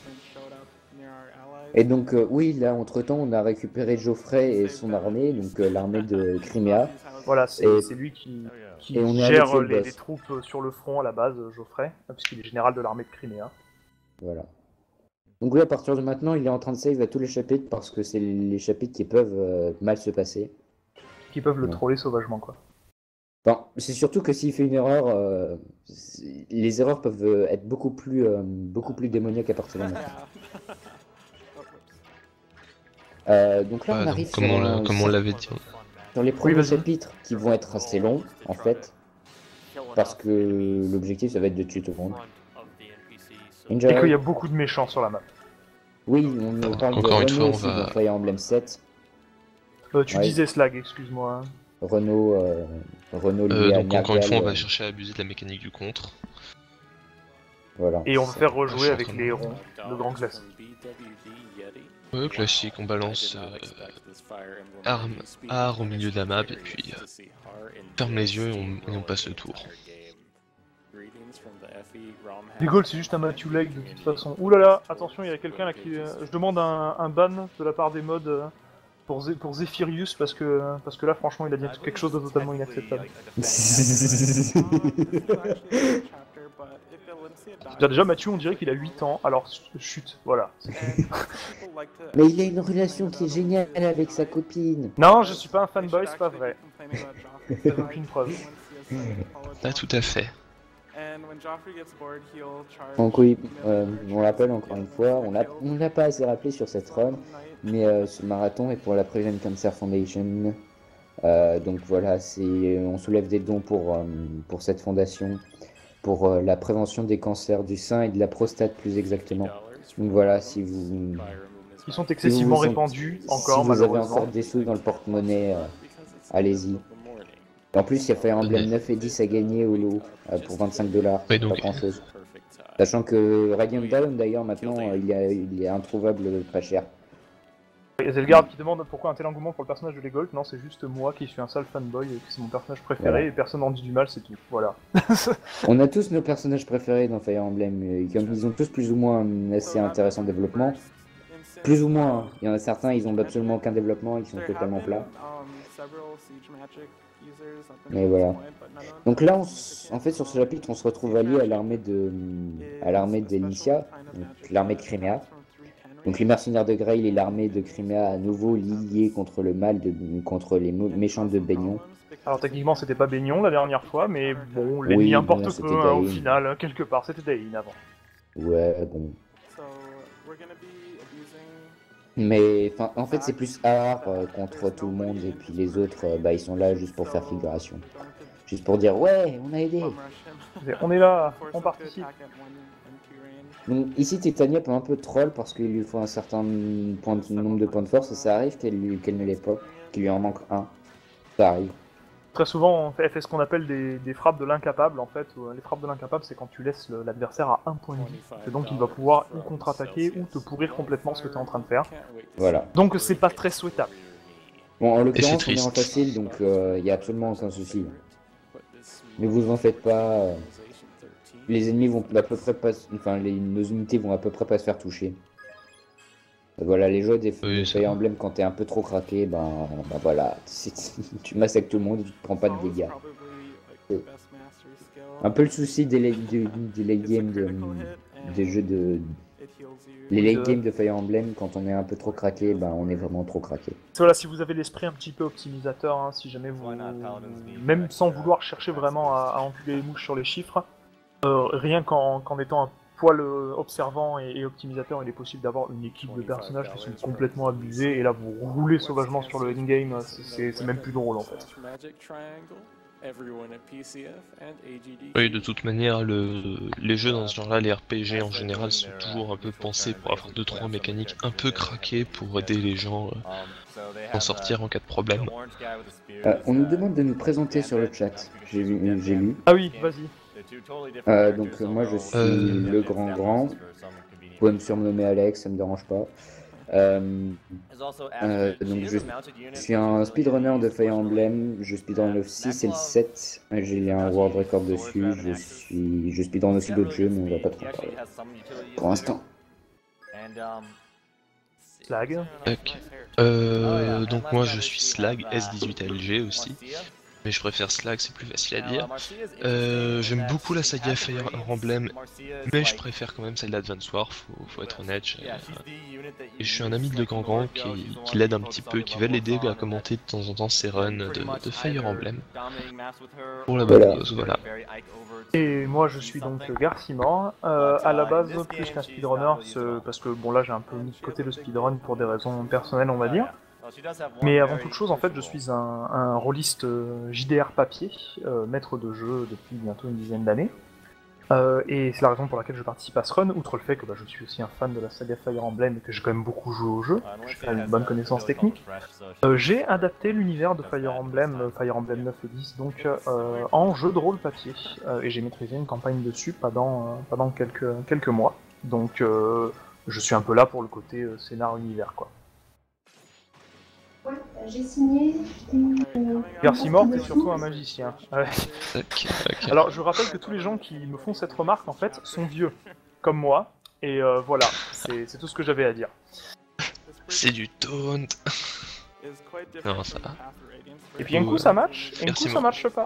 Et donc, oui, là, entre-temps, on a récupéré Geoffrey et son armée, donc l'armée de Crimea. Voilà, c'est lui qui et on est gère avec le les boss. troupes sur le front à la base, Geoffrey, puisqu'il est général de l'armée de Crimée. Voilà. Donc oui, à partir de maintenant, il est en train de save à tous les chapitres, parce que c'est les chapitres qui peuvent mal se passer. Qui peuvent le Ouais. troller sauvagement, quoi. Bon, c'est surtout que s'il fait une erreur, les erreurs peuvent être beaucoup plus démoniaques à partir de maintenant. Donc là, on Ouais, arrive donc, comme on l'avait dit. sur les premiers vas-y. chapitres qui vont être assez longs, en fait, parce que l'objectif, ça va être de tuer tout le monde. Enjoy. Et qu'il y a beaucoup de méchants sur la map. Oui, on parle Encore de une fois, Renault on aussi va- dans Fire Emblem 7. Tu Ouais. disais Slag, excuse-moi. Renault lié à Donc encore une fois, on Nergal, va chercher à abuser de la mécanique du contre. voilà. Et on va faire rejouer je suis avec en train les de- hérons, le grand classique. Ouais, classique, on balance arme art au milieu de la map et puis ferme les yeux et on passe le tour. Bigol, c'est juste un Matthew Lake de toute façon. Ouh là là, attention, il y a quelqu'un là qui. Je demande un ban de la part des mods pour Zephyrus parce que là, franchement, il a dit quelque chose de totalement inacceptable. Déjà, Mathieu, on dirait qu'il a 8 ans, alors chut, voilà. Mais il a une relation qui est géniale avec sa copine. Non, je suis pas un fanboy, c'est pas vrai. T'as aucune preuve. Ah, tout à fait. Donc oui, on rappelle encore une fois, on l'a pas assez rappelé sur cette run, mais ce marathon est pour la Prevent Cancer Foundation. Donc voilà, on soulève des dons pour cette fondation, pour la prévention des cancers du sein et de la prostate plus exactement. Donc voilà, si vous Ils sont excessivement si vous- répandus, si encore vous avez malheureusement. encore des sous dans le porte-monnaie, allez-y. En plus, il y a Fire Emblem 9 et 10 à gagner au lot pour 25$, Ouais, c'est donc- pas grand chose. Sachant que Radiant Dawn d'ailleurs maintenant il est introuvable pas cher. Il y a Zelgard qui demande pourquoi un tel engouement pour le personnage de Legold. Non, c'est juste moi qui suis un sale fanboy et que c'est mon personnage préféré Voilà. et personne n'en dit du mal, c'est tout. Voilà. On a tous nos personnages préférés dans Fire Emblem, comme ils ont tous plus ou moins un assez intéressant développement. Plus ou moins, hein. Il y en a certains, ils ont absolument aucun développement, ils sont totalement plats. Mais voilà. Donc là, en fait, sur ce chapitre, on se retrouve allié à l'armée d'Elysia, donc l'armée de Crimea. Donc les mercenaires de Grail et l'armée de Crimea à nouveau liés contre le mal, contre les méchants de Baignon. Alors techniquement c'était pas Baignon la dernière fois, mais bon, l'ennemi Oui, importe bon, peu c'était hein, au Dain. final, hein, quelque part, c'était Dain avant. Ouais, bon. Mais en fait, c'est plus Har contre tout le monde, et puis les autres, ils sont là juste pour faire figuration. Juste pour dire, ouais, on a aidé. On est là, on participe. Donc ici, Titania peut un peu troll parce qu'il lui faut un certain nombre de points de force, et ça arrive qu'elle ne l'ait pas, qu'il lui en manque un. Ça arrive. Très souvent, elle fait ce qu'on appelle des frappes de l'incapable, en fait. Les frappes de l'incapable, c'est quand tu laisses l'adversaire à un point de vie. Et donc il va pouvoir ou contre-attaquer ou te pourrir complètement ce que tu es en train de faire. Voilà. Donc c'est pas très souhaitable. Bon, en Et c'est l'occurrence, on est en triste. facile, donc il n'y a absolument aucun souci. Mais vous en faites pas. Les ennemis vont à peu près pas. Enfin, nos unités vont à peu près pas se faire toucher. Voilà, les jeux des Oui, ça Fire va. Emblem, quand t'es un peu trop craqué, voilà, tu massacres tout le monde et tu te prends pas de dégâts. Un peu le souci des late games des jeux de. Les late games de Fire Emblem, quand on est un peu trop craqué, on est vraiment trop craqué. Voilà, si vous avez l'esprit un petit peu optimisateur, hein, si jamais vous... Même sans vouloir chercher vraiment à enculer les mouches sur les chiffres, rien qu'en étant un poil observant et optimisateur, il est possible d'avoir une équipe de personnages qui sont complètement abusés, et là vous roulez sauvagement sur le endgame, c'est même plus drôle en fait. Oui, de toute manière, les jeux dans ce genre-là, les RPG en général, sont toujours un peu pensés pour avoir 2-3 mécaniques un peu craquées pour aider les gens à s'en sortir en cas de problème. On nous demande de nous présenter sur le chat. J'ai lu. Ah oui, vas-y. Donc moi je suis le grand. Vous pouvez me surnommer Alex, ça me dérange pas. Donc je suis un speedrunner de Fire Emblem, je speedrun le 6 et le 7, j'ai un world record dessus, je speedrun aussi d'autres jeux mais on va pas trop parler pour l'instant. Slag. Ok. Donc moi je suis Slag, S18LG aussi. Mais je préfère Slag, c'est plus facile à dire. J'aime beaucoup la saga Fire Emblem, mais je préfère quand même celle d'Advance Wars, faut être honnête. Et je suis un ami de Le Grand qui l'aide un petit peu, qui va l'aider à commenter de temps en temps ses runs de Fire Emblem. Pour la bonne cause, voilà. Et moi je suis donc Garcimore, à la base plus qu'un speedrunner, parce que bon là j'ai un peu mis de côté le speedrun pour des raisons personnelles on va dire. Mais avant toute chose, en fait, je suis un rôliste JDR papier, maître de jeu depuis bientôt une dizaine d'années. Et c'est la raison pour laquelle je participe à ce run, outre le fait que je suis aussi un fan de la saga Fire Emblem et que j'ai quand même beaucoup joué au jeu, j'ai quand même une bonne connaissance technique. J'ai adapté l'univers de Fire Emblem 9 et 10, donc en jeu de rôle papier. Et j'ai maîtrisé une campagne dessus pendant quelques mois. Donc je suis un peu là pour le côté scénar univers, quoi. Ouais, j'ai signé. Garcimore, t'es surtout un magicien. Ouais. Ok. Alors, je rappelle que tous les gens qui me font cette remarque, en fait, sont vieux, comme moi. Et voilà, c'est tout ce que j'avais à dire. C'est du taunt. Non, ça va. Et puis un coup ça match, et un coup ça matche pas.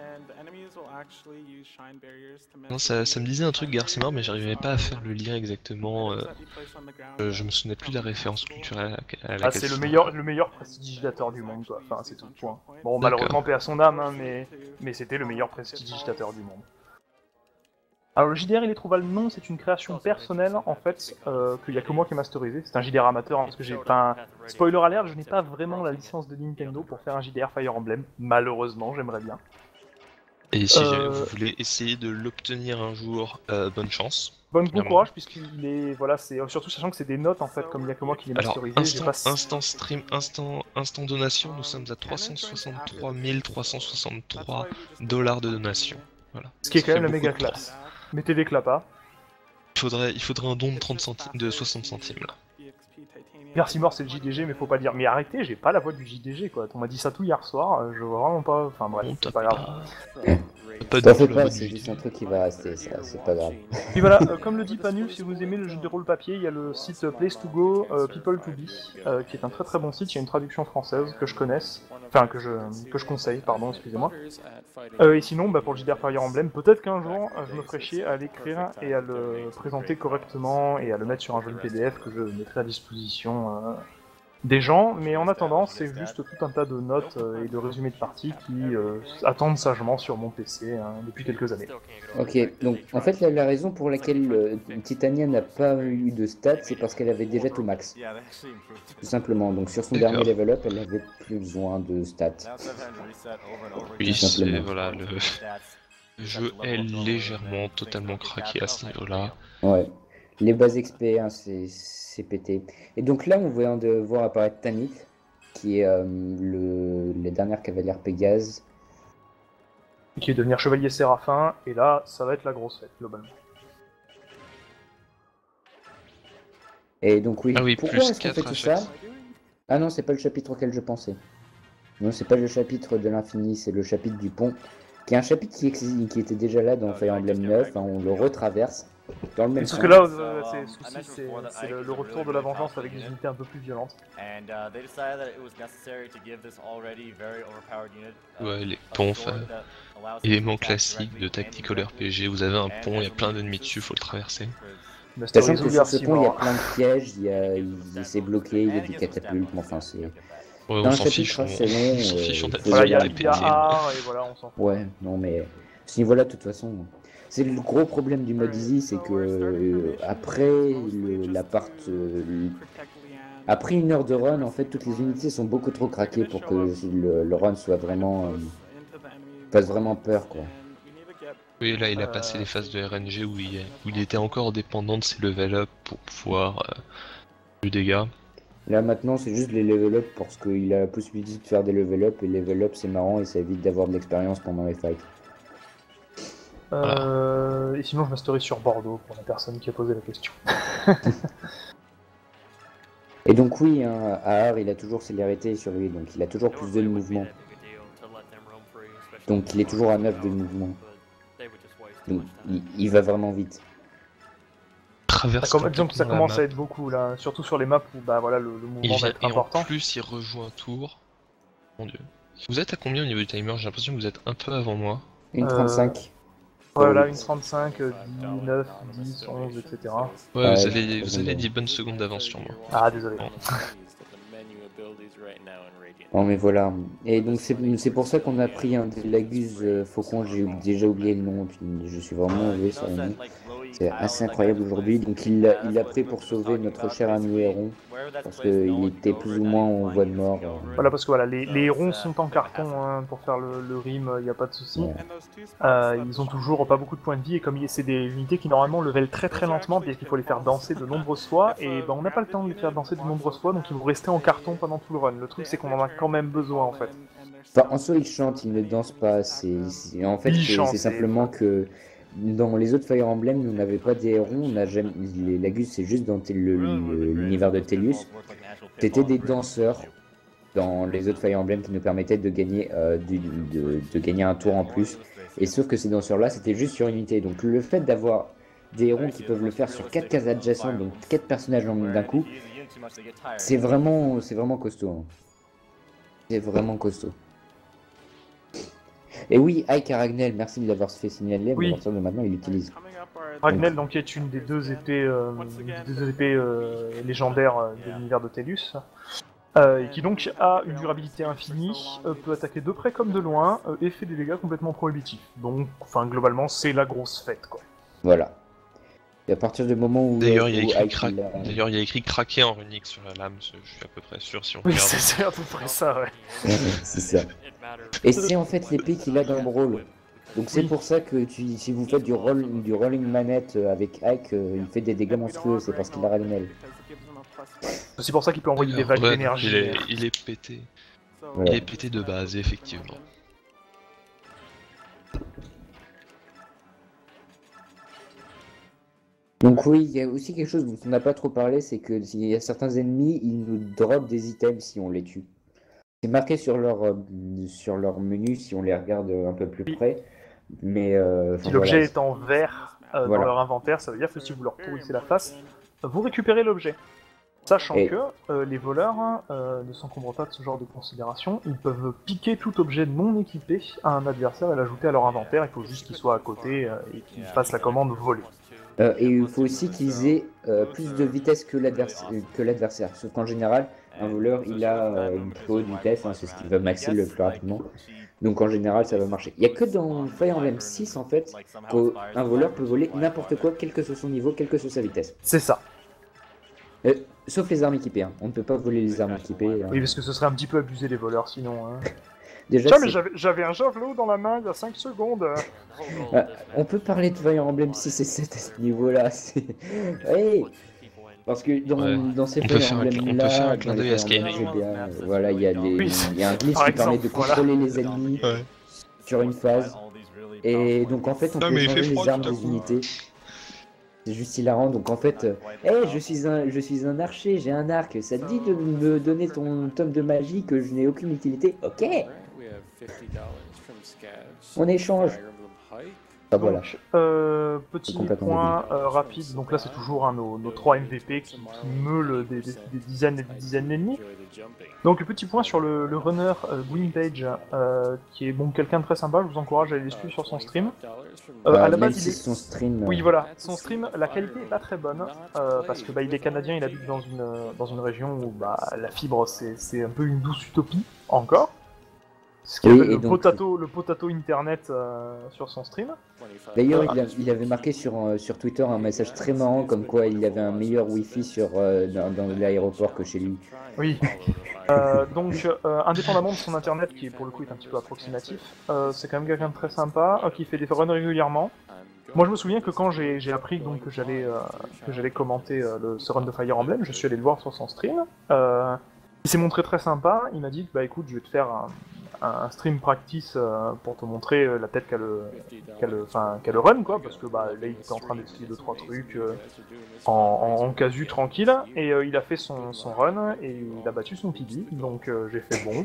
Non, ça me disait un truc Garcimore, mais j'arrivais pas à faire le lien exactement. Je me souvenais plus de la référence culturelle à laquelle C'est le c'était. meilleur prestidigitateur du monde, quoi. Enfin, c'est tout le point. Bon, D'accord. malheureusement, paix à son âme, hein, mais c'était le meilleur prestidigitateur du monde. Alors, le JDR Illetrouval, non, c'est une création personnelle, en fait, qu'il y a que moi qui ai masterisé. C'est un JDR amateur, hein, parce que j'ai pas... Spoiler alert, je n'ai pas vraiment la licence de Nintendo pour faire un JDR Fire Emblem. Malheureusement, j'aimerais bien. Et si jamais vous voulez essayer de l'obtenir un jour, bonne chance. Bon Clairement. courage, puisqu'il est... Voilà, c'est... Surtout sachant que c'est des notes, en fait, comme il y a que moi qui l'ai Alors, masterisé. instant stream, instant donation, nous sommes à 363 363 $ de donation. Voilà. Ce qui est Ça quand même fait la méga beaucoup de classe. Mettez des clapas. Il faudrait un don de 30 centimes, de 60 centimes là. Merci mort, c'est le JDG, mais faut pas dire. Mais arrêtez, j'ai pas la voix du JDG, quoi. On m'a dit ça tout hier soir, je vois vraiment pas. Enfin bref, Bon, c'est pas grave. Pas T'en du fais tout la pas, voix c'est du juste un truc qui va rester, ça, c'est pas grave. Puis voilà, comme le dit Panu, si vous aimez le jeu de rôle papier, il y a le site Place to Go, People to Be, qui est un très très bon site. Il y a une traduction française que je connaisse, enfin que je conseille, pardon, excusez-moi. Et sinon, pour le JDR Fire Emblem, peut-être qu'un jour, je me ferai chier à l'écrire et à le présenter correctement et à le mettre sur un joli PDF que je mettrai à disposition des gens, mais en attendant, c'est juste tout un tas de notes et de résumés de parties qui attendent sagement sur mon PC depuis quelques années. Ok, donc en fait la raison pour laquelle Titania n'a pas eu de stats, c'est parce qu'elle avait déjà tout max. Tout simplement, donc sur son dernier D'accord. level up, elle avait plus besoin de stats. Oui, c'est simplement. voilà, le jeu est légèrement, totalement craqué à ce niveau-là. Ouais, les bases XP, hein, c'est pété. Et donc là, on vient de voir apparaître Tanith, qui est la dernière cavalière Pégase. Qui est devenir chevalier séraphin, et là, ça va être la grosse fête, globalement. Et donc oui, Ah oui, pourquoi plus est-ce qu'on 4 fait à tout chaque. ça? Ah non, c'est pas le chapitre auquel je pensais. Non, c'est pas le chapitre de l'infini, c'est le chapitre du pont, qui est un chapitre qui était déjà là dans Fire Emblem 9, hein, on le retraverse dans le même Sauf sens. que là, c'est le retour de la vengeance avec des unités un peu plus violentes. Ouais, les ponts, élément classique de tactical RPG, vous avez un pont, il y a plein d'ennemis dessus, faut le traverser. Sachant que sur ce pont, il y a plein de pièges, il s'est bloqué, il y a des catapultes, mais enfin c'est... Ouais, Dans on un s'en chapitre fiche, on assez long, s'en fiche, on a voilà, Voilà, déjà il y a pété. art, et voilà, on s'en fout. Ouais, non mais... Ce niveau-là, de toute façon... C'est le gros problème du mode easy, c'est que après après une heure de run, en fait, toutes les unités sont beaucoup trop craquées pour que le run soit vraiment... fasse vraiment peur, quoi. Oui, là, il a passé les phases de RNG où il était encore dépendant de ses level up pour pouvoir du dégâts. Là maintenant c'est juste les level up parce qu'il a la possibilité de faire des level up et level up c'est marrant et ça évite d'avoir de l'expérience pendant les fights. Et sinon je masterise sur Bordeaux pour la personne qui a posé la question. Et donc oui, hein, Ahar il a toujours célérité sur lui, donc il a toujours plus de mouvement. Donc il est toujours à 9 de mouvement. Donc il va vraiment vite. Disons que ça commence à être beaucoup là, surtout sur les maps où voilà, le mouvement va être important. En plus il rejoue un tour. Mon dieu. Vous êtes à combien au niveau du timer? J'ai l'impression que vous êtes un peu avant moi. Une 35. Voilà, une 35, 19, 10, 11, etc. Ouais, vous avez 10 bonnes secondes d'avance sur moi. Ah, désolé. Oh mais voilà. Et donc c'est pour ça qu'on a pris un des Lagus Faucon, j'ai déjà oublié le nom, puis je suis vraiment mauvais sur le nom. C'est assez incroyable aujourd'hui. Donc il l'a pris pour sauver notre cher ami Héron, parce qu'il était plus ou moins en voie de mort. Voilà, parce que voilà, les hérons sont en carton hein, pour faire le rime, il n'y a pas de souci. Ouais. Ils ont toujours pas beaucoup de points de vie, et comme c'est des unités qui normalement level très très lentement, parce qu'il faut les faire danser de nombreuses fois, et on n'a pas le temps de les faire danser de nombreuses fois, donc ils vont rester en carton pendant tout le run. Le truc c'est qu'on en a quand même besoin en fait. Enfin, en soi ils chantent, ils ne dansent pas, en fait c'est simplement que... Dans les autres Fire Emblem, on n'avait pas des hérons, on n'a jamais... les Lagus, c'est juste dans l'univers de Tellius. C'était des danseurs dans les autres Fire Emblem qui nous permettaient de gagner, de gagner un tour en plus. Et sauf que ces danseurs-là, c'était juste sur unité. Donc le fait d'avoir des hérons qui peuvent le faire sur 4 cases adjacentes, donc 4 personnages d'un coup, c'est vraiment costaud. Hein. C'est vraiment costaud. Et oui, Ike Aragnel, merci de l'avoir fait signaler, mais à partir de maintenant il l'utilise. Aragnel donc est une des deux épées, légendaires de l'univers de Tellius, et qui donc a une durabilité infinie, peut attaquer de près comme de loin, et fait des dégâts complètement prohibitifs. Donc, enfin globalement, c'est la grosse fête quoi. Voilà. Et à partir du moment où... D'ailleurs, il y a écrit craquer en runique sur la lame, je suis à peu près sûr si on Oui, regarde. c'est à peu près ça, ouais. C'est ça. Et c'est en fait l'épée qu'il a dans le brawl. Donc c'est pour ça que si vous faites du rolling manette avec Ike, il fait des dégâts monstrueux, c'est parce qu'il a Ragnel. C'est aussi pour ça qu'il peut envoyer des vagues d'énergie. Il est pété. Voilà. Il est pété de base, effectivement. Donc oui, il y a aussi quelque chose dont on n'a pas trop parlé, c'est que s'il y a certains ennemis, ils nous dropent des items si on les tue. C'est marqué sur leur menu si on les regarde un peu plus Oui. près, mais Si enfin, l'objet voilà. est en vert dans Voilà. leur inventaire, ça veut dire que si vous leur pourrissez la face, vous récupérez l'objet. Sachant Et- que les voleurs ne s'encombrent pas de ce genre de considération, ils peuvent piquer tout objet non équipé à un adversaire et l'ajouter à leur inventaire, il faut juste qu'il soit à côté et qu'il fasse la commande volée. Et il faut aussi qu'ils aient plus de vitesse que l'adversaire. Sauf qu'en général, un voleur, il a une plus haute vitesse, hein, c'est ce qui va maxer le plus rapidement. Donc en général, ça va marcher. Il n'y a que dans Fire Emblem 6, en fait, qu'un voleur peut voler n'importe quoi, quel que soit son niveau, quelle que soit sa vitesse. C'est ça. Sauf les armes équipées, hein. On ne peut pas voler les armes équipées. Oui, parce que ce serait un petit peu abusé les voleurs sinon. Hein. Déjà, Tiens, mais c'est- j'avais un javelot dans la main il y a 5 secondes. on peut parler de Fire Emblem 6 et 7 à ce niveau-là. Hey, parce que dans ces On peut Fire faire Emblem on peut faire un là, clin dans les d'œil à Fire Emblem Skyrim. GBA, voilà, il y a Oui, il y a un glitch par qui permet exemple, de voilà. contrôler les ennemis Ouais. sur une phase. Et donc en fait, on Ah, peut mais il changer fait froid les armes tout à des coup. unités. C'est juste hilarant. Donc en fait, je suis un archer, j'ai un arc. Ça te dit de me donner ton tome de magie que je n'ai aucune utilité? Ok, on échange. Ah voilà. Donc, C'est petit complètement point rapide, donc là c'est toujours nos 3 MVP qui meulent des dizaines et des dizaines d'ennemis. Donc petit point sur le runner Gwyn Page, qui est bon quelqu'un de très sympa, je vous encourage à aller le suivre sur son stream. À la Même base si il est... son stream. Oui voilà, son stream, la qualité est pas très bonne, parce que il est canadien, il habite dans une région où la fibre c'est un peu une douce utopie, encore. Ce qui Oui, appelle et le donc- potato internet sur son stream. D'ailleurs, il avait marqué sur Twitter un message très marrant comme quoi il avait un meilleur wifi dans l'aéroport que chez lui. Oui. Donc, indépendamment de son internet, qui pour le coup est un petit peu approximatif, c'est quand même quelqu'un de très sympa, qui fait des runs régulièrement. Moi, je me souviens que quand j'ai appris donc, que j'allais commenter ce run de Fire Emblem, je suis allé le voir sur son stream. Il s'est montré très sympa. Il m'a dit, bah écoute, je vais te faire un stream practice pour te montrer la tête qu'a le run, quoi, parce que là, il était en train d'essayer 2-3 trucs en casu tranquille, et il a fait son run, et il a battu son PB, donc j'ai fait bon.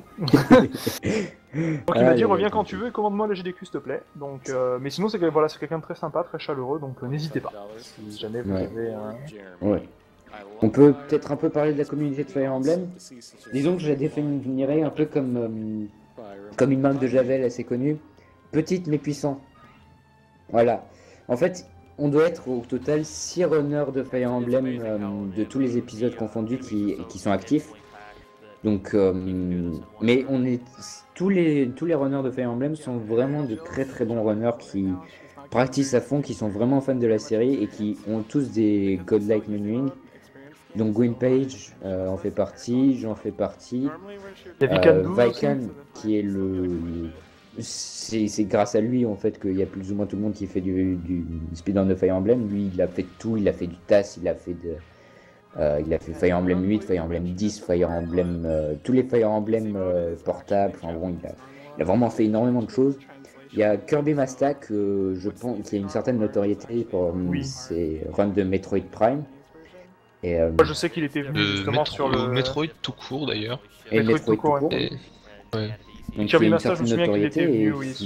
Donc il m'a dit reviens quand tu veux et commande-moi le GDQ s'il te plaît. Donc, mais sinon c'est quelqu'un de très sympa, très chaleureux, donc n'hésitez pas. Si jamais vous Ouais. avez Ouais. On peut peut-être un peu parler de la communauté de Fire Emblem. Disons que je la définirais un peu comme une marque de Javel assez connue. Petite mais puissant. Voilà. En fait, on doit être au total 6 runners de Fire Emblem de tous les épisodes confondus qui sont actifs. Donc, mais tous les runners de Fire Emblem sont vraiment de très très bons runners qui practicent à fond, qui sont vraiment fans de la série et qui ont tous des godlike menuing. Donc Gwyn Page en fait partie, j'en fais partie. Il y a Vikan 12 Vikan, aussi. qui est c'est grâce à lui en fait qu'il y a plus ou moins tout le monde qui fait du speedrun de Fire Emblem. Lui, il a fait tout, il a fait du TAS, il a fait Fire Emblem 8, Fire Emblem 10, Fire Emblem, tous les Fire Emblem portables. Enfin bon, il a vraiment fait énormément de choses. Il y a Kirby Mastak, je pense, qui a une certaine notoriété pour Oui. ses runs de Metroid Prime. Et, Moi, je sais qu'il était venu justement sur le Metroid tout court d'ailleurs. et Metroid Metroid tout court, tout court. Et... Ouais. Donc, Kirby il y a une Master, je me certaine souviens qu'il était notoriété venu et oui, qui-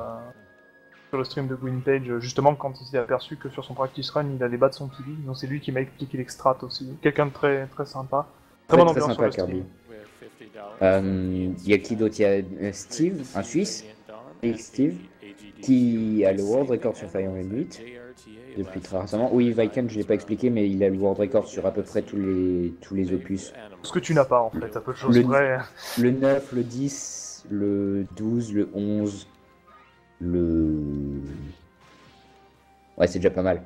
sur le stream de Gwyn Page, justement quand il s'est aperçu que sur son practice run il allait battre son PB, donc c'est lui qui m'a expliqué l'extrat aussi. Quelqu'un de très très sympa. Très bonne très ambiance sur sympa le Kirby. stream. Il y a qui d'autre? Il y a Steve, un Suisse, Steve, qui a le world record sur Fire Emblem 8 depuis très récemment. Oui, Vikan, je l'ai pas expliqué, mais il a le world record sur à peu près tous les opus. Ce que tu n'as pas en fait, à peu de choses Le- près. Le 9, le 10, le 12, le 11, le... Ouais, c'est déjà pas mal.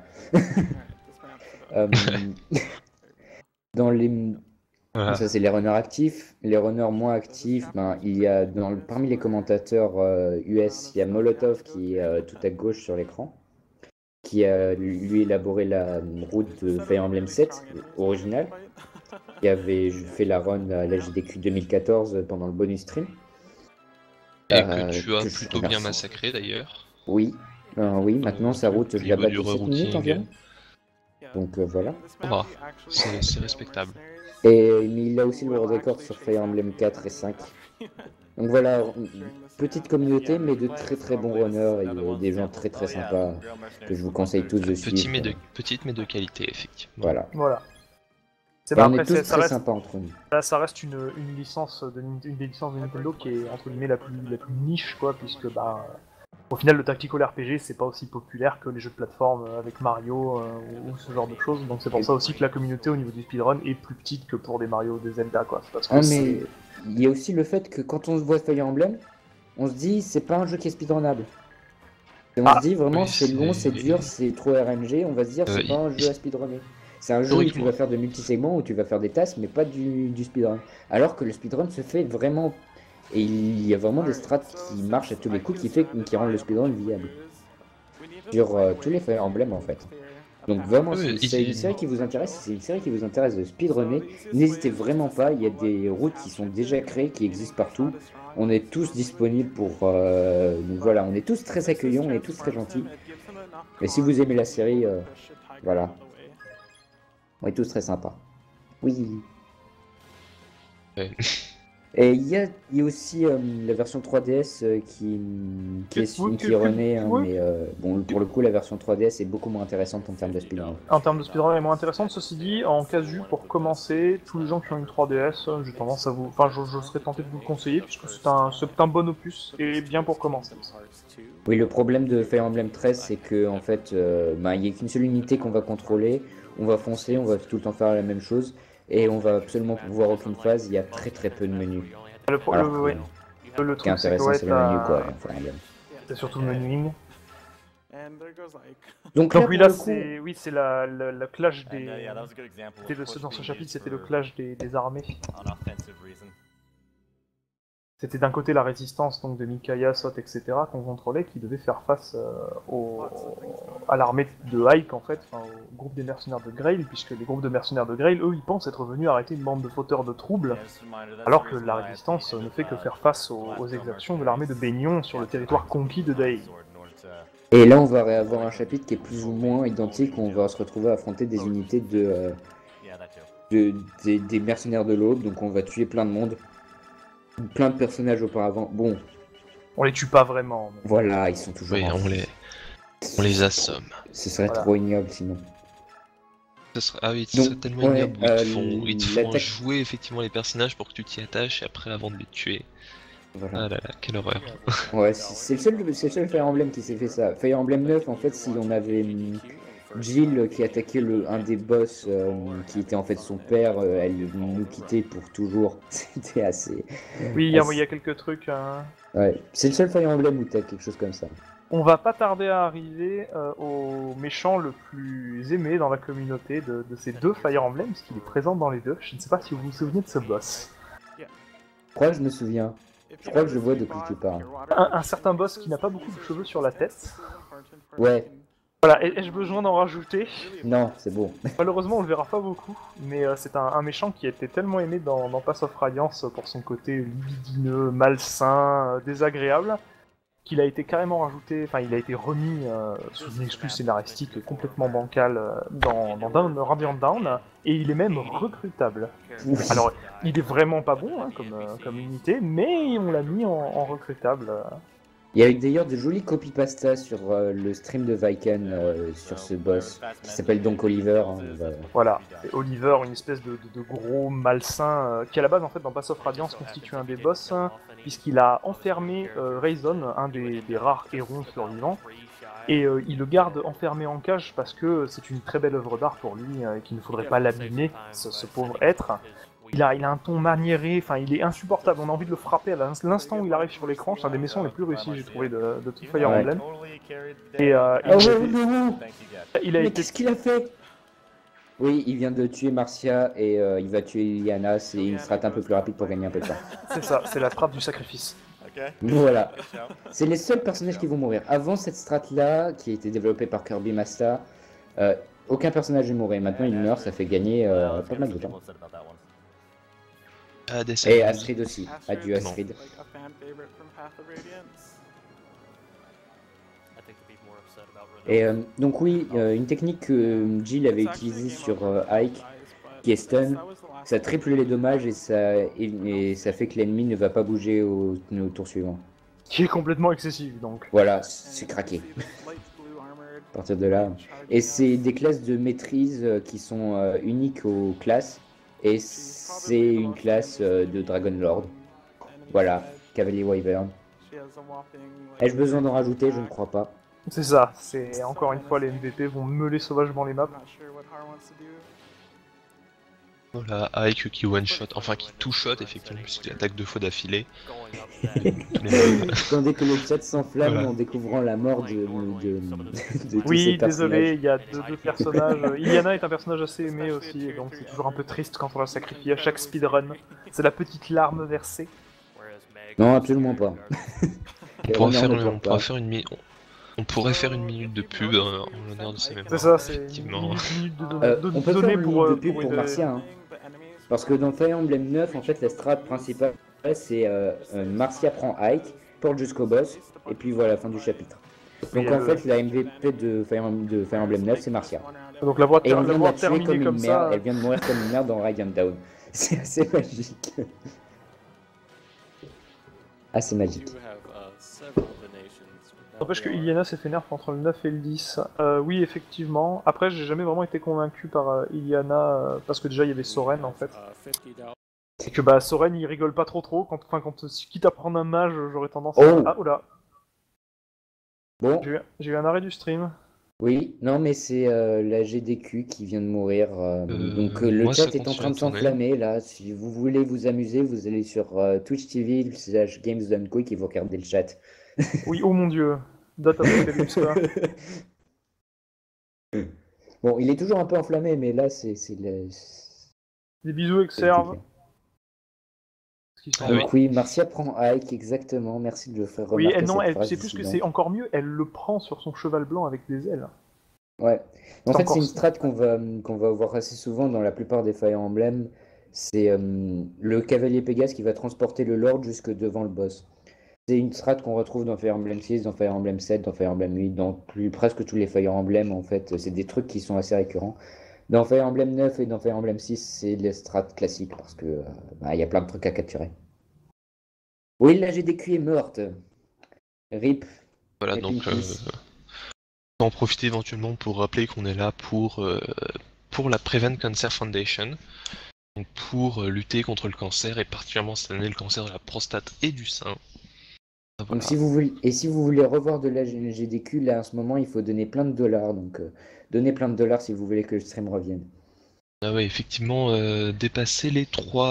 Dans les... Voilà. Ça, c'est les runners actifs. Les runners moins actifs, il y a parmi les commentateurs US, il y a Molotov qui est tout à gauche sur l'écran, qui a lui élaboré la route de Fire Emblem 7 originale, qui avait fait la run à la JDQ 2014 pendant le bonus stream. Et que tu as que je plutôt bien remercie. massacré d'ailleurs. Oui, oui, maintenant sa route, Au je la niveau bats du 17 minutes rerouting. environ. Donc voilà. Ah, c'est respectable. Et mais il a aussi le world record sur Fire Emblem 4 et 5. Donc voilà, petite communauté, mais de très très bons runners et des gens très très sympas que je vous conseille tous de suivre. Petite mais de qualité, effectivement. Voilà. Voilà. C'est Et pas on est après, tous ça très reste, sympas entre nous. là, ça reste une licence une des licences de Nintendo qui est entre guillemets la plus niche, quoi, puisque bah au final le tactical RPG c'est pas aussi populaire que les jeux de plateforme avec Mario ou ce genre de choses. Donc c'est pour ça aussi que la communauté au niveau du speedrun est plus petite que pour des Mario ou des Zelda, quoi. Parce que Ah mais il y a aussi le fait que quand on voit Fire Emblem, on se dit c'est pas un jeu qui est speedrunnable. Et on se dit vraiment oui, c'est long, c'est dur, c'est trop RNG, on va se dire c'est pas un jeu à speedrunner. C'est un jeu où tu vas faire de multi-segments, où tu vas faire des tasks, mais pas du speedrun. Alors que le speedrun se fait vraiment... Et il y a vraiment des strats qui marchent à tous les coups, qui rendent le speedrun viable. Sur tous les Fire Emblem en fait. Donc vraiment, si c'est une série qui vous intéresse, si c'est une série qui vous intéresse de speedrunner, n'hésitez vraiment pas, il y a des routes qui sont déjà créées, qui existent partout. On est tous disponibles pour... donc voilà, on est tous très accueillants, on est tous très gentils. Et si vous aimez la série, voilà. On est tous très sympas. Oui. Ouais. Et il y a aussi la version 3DS qui renaît, hein, mais bon, pour le coup, la version 3DS est beaucoup moins intéressante en termes de speedrun. En termes de speedrun, elle est moins intéressante. Ceci dit, en casu, pour commencer, tous les gens qui ont une 3DS, j'ai tendance à vous... Enfin, je serais tenté de vous le conseiller, puisque c'est un bon opus, et bien pour commencer. Oui, le problème de Fire Emblem 13, c'est que en fait, il n'y a qu'une seule unité qu'on va contrôler, on va foncer, on va tout le temps faire la même chose, et on va absolument voir aucune phase, il y a très très peu de menus. Le Ce qui est truc, c'est que intéressant, ouais, c'est le menu, quoi, Fire Emblem. c'est surtout le menuing. Donc Donc oui, là, pour le coup, c'est la clash des... Dans ce chapitre, c'était le clash des armées. C'était d'un côté la résistance donc de Mikaya, Sot, etc. qu'on contrôlait, qui devait faire face à l'armée de Ike, en fait, au groupe des mercenaires de Grail, puisque les groupes de mercenaires de Grail, eux, ils pensent être venus arrêter une bande de fauteurs de troubles, alors que la résistance ne fait que faire face aux exactions de l'armée de Baignon sur le territoire conquis de Dai. et là, on va avoir un chapitre qui est plus ou moins identique, où on va se retrouver à affronter des unités des mercenaires de l'aube, donc on va tuer plein de monde, plein de personnages auparavant. Bon, On les tue pas vraiment. Mais... voilà, ils sont toujours... Oui, on les assomme. Ce serait Voilà. trop ignoble sinon. Ah oui, ce Donc, serait tellement ouais, ignoble. Ils te font l'attaque- jouer effectivement les personnages pour que tu t'y attaches et après avant de les tuer. Voilà. Ah là là, quelle horreur. Ouais, c'est le seul Fire Emblem qui s'est fait ça. Fire Emblem 9, en fait, si on avait Jill qui attaquait un des boss, qui était en fait son père, elle nous quittait pour toujours. C'était assez... Oui, il y a quelques trucs. Hein. Ouais, c'est le seul Fire Emblem où t'as quelque chose comme ça. On va pas tarder à arriver au méchant le plus aimé dans la communauté de ces deux Fire Emblem, parce qu'il est présent dans les deux. Je ne sais pas si vous vous souvenez de ce boss. Je crois que je me souviens. Je crois que je vois de qui tu parles. Un certain boss qui n'a pas beaucoup de cheveux sur la tête. Ouais, Voilà, ai-je besoin d'en rajouter? non, c'est bon. Malheureusement, on le verra pas beaucoup, mais c'est un méchant qui a été tellement aimé dans Pass of Radiance pour son côté libidineux, malsain, désagréable, qu'il a été carrément rajouté, enfin il a été remis sous une excuse scénaristique complètement bancale dans Radiant Down, et il est même recrutable. Alors, il est vraiment pas bon hein, comme unité, mais on l'a mis en recrutable. Il y a eu d'ailleurs de jolis copy-pasta sur le stream de Viken sur ce boss, qui s'appelle donc Oliver. Hein, Voilà, c'est Oliver, une espèce de gros malsain, qui à la base en fait dans Pass of Radiance constitue un des boss, puisqu'il a enfermé Rayzon, un des rares hérons survivants, et il le garde enfermé en cage parce que c'est une très belle œuvre d'art pour lui, et qu'il ne faudrait pas l'abîmer, ce pauvre être. Il a un ton maniéré, enfin il est insupportable, on a envie de le frapper à l'instant où il arrive sur l'écran, c'est un des méchants les plus réussis j'ai trouvé de tout Fire Emblem. Et il a Mais été... qu'est-ce qu'il a fait? Oui, il vient de tuer Marcia et il va tuer Iliana, c'est une strat un peu plus rapide pour gagner un peu de temps. C'est ça, c'est la trappe du sacrifice. Voilà. C'est les seuls personnages qui vont mourir. Avant cette strat-là, qui a été développée par Kirby Masta, aucun personnage ne mourait. Maintenant, il meurt, ça fait gagner pas mal de temps. Ah, Et Astrid aussi. Adieu Astrid. Et donc oui, une technique que Jill avait utilisée sur Ike, qui est stun, ça triple les dommages et ça fait que l'ennemi ne va pas bouger au tour suivant. Qui est complètement excessif, donc. Voilà, c'est craqué. À partir de là. Et c'est des classes de maîtrise qui sont uniques aux classes. Et c'est une classe de Dragon Lord. Voilà, Cavalier Wyvern. Ai-je besoin d'en rajouter? Je ne crois pas. C'est ça, c'est encore une fois les MVP vont meuler sauvagement les maps. Voilà, Ike qui one-shot, enfin qui two-shot effectivement, puisqu'il attaque 2 fois d'affilée. Tandis que le chat s'enflamme Voilà. en découvrant la mort de tous Oui, ces personnages. désolé, il y a deux personnages. Iliana est un personnage assez aimé aussi, et donc c'est toujours un peu triste quand on la sacrifie à chaque speedrun. C'est la petite larme versée. Non, absolument pas. On pourrait faire, ne pleure on pourrait pas. faire on pourrait faire une minute de pub en l'honneur de ces mémoires. C'est ça, c'est une effectivement. minute de On peut faire données une pour, minute de pub pour aider- Marcia. Hein. Parce que dans Fire Emblem 9, en fait, la strat principale, c'est Marcia prend Ike, porte jusqu'au boss, et puis voilà, fin du chapitre. Donc Oui, en fait, la MVP de Fire Emblem 9, c'est Marcia. Donc la voix, Et on la vient de voix la tuer terminée comme comme une ça. merde, elle vient de mourir comme une merde dans Radiant Down. C'est assez magique. Assez magique. N'empêche que Iliana s'est fait nerf entre le 9 et le 10. Oui, effectivement. Après, j'ai jamais vraiment été convaincu par Iliana, parce que déjà il y avait Soren en fait. C'est que bah Soren il rigole pas trop. Quand quitte à prendre un mage, j'aurais tendance à. Oh. Ah, oula, Bon, j'ai eu un arrêt du stream. oui, non, mais c'est la GDQ qui vient de mourir. Donc le moi, chat ça est en train continue de à tourner. s'enflammer là. Si vous voulez vous amuser, vous allez sur Twitch TV/GamesDoneQuick et vous regardez le chat. Oui, oh mon dieu. Date apocalypse quoi. Bon, il est toujours un peu enflammé, mais là c'est Des bisous Exerve. Ah oui. Donc oui, Marcia prend Ike, exactement. Merci de le faire Oui, remarquer elle, non, cette elle, phrase c'est plus que dissidente. c'est encore mieux, elle le prend sur son cheval blanc avec des ailes. Ouais. En C'est fait, encore c'est une ça. strat qu'on va voir assez souvent dans la plupart des Fire Emblem. C'est le cavalier Pégase qui va transporter le Lord jusque devant le boss. C'est une strat qu'on retrouve dans Fire Emblem 6, dans Fire Emblem 7, dans Fire Emblem 8, dans presque tous les Fire Emblem en fait. C'est des trucs qui sont assez récurrents. Dans Fire Emblem 9 et dans Fire Emblem 6, c'est les strats classiques parce que il y a plein de trucs à capturer. Oui, la GDQ est morte. RIP. Voilà, Rip in donc peace. on peut en profiter éventuellement pour rappeler qu'on est là pour la Prevent Cancer Foundation, donc pour lutter contre le cancer, et particulièrement cette année le cancer de la prostate et du sein. Voilà. Donc si vous voulez revoir de la GDQ, là en ce moment il faut donner plein de dollars. Donc donnez plein de dollars si vous voulez que le stream revienne. Ah ouais, effectivement, dépasser les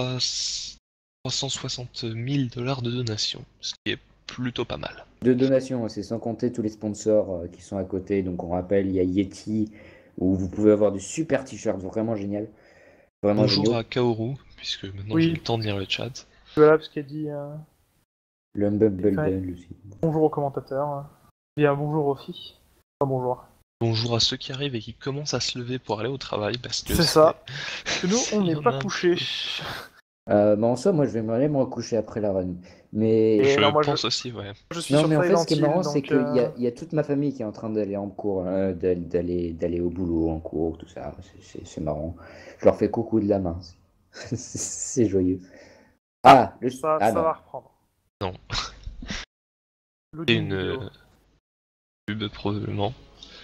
360 000 $ de donation, ce qui est plutôt pas mal. De donations, c'est sans compter tous les sponsors qui sont à côté. Donc on rappelle, il y a Yeti, où vous pouvez avoir du super t-shirt vraiment génial. Vraiment Bonjour génial. à Kaoru, puisque maintenant Oui. j'ai le temps de lire le chat. Voilà, parce qu'elle dit Le Humble Bundle aussi. bonjour aux commentateurs. Bien, bonjour aux filles. Enfin, bonjour. Bonjour à ceux qui arrivent et qui commencent à se lever pour aller au travail, parce que C'est ça. Parce que nous, on Il y n'est en pas a un couchés. En soi, moi je vais aller me recoucher après la run. Mais Et Je non, moi, pense aussi, ouais. Je suis non, sur mais en fait, ce qui est Silent Hill, marrant, c'est donc, qu'il y a toute ma famille qui est en train d'aller en cours, d'aller au boulot en cours, tout ça. C'est marrant. Je leur fais coucou de la main. C'est joyeux. Ah, ça non. va reprendre. Non. Loading Une vidéo. pub probablement.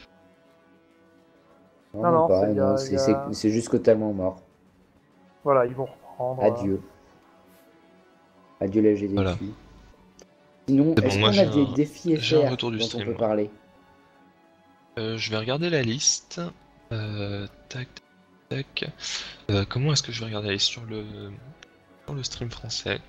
Non, Non, même non, pas, c'est- y a- non, y a- c'est juste totalement mort. Voilà, ils vont reprendre. Adieu. Adieu la GDQ. Voilà. Sinon, C'est bon, est-ce moi, qu'on j'ai a des un- défis j'ai un FR retour du dont stream, on peut moi. parler? Je vais regarder la liste. Tac, tac. Comment est-ce que je vais regarder la liste sur le stream français?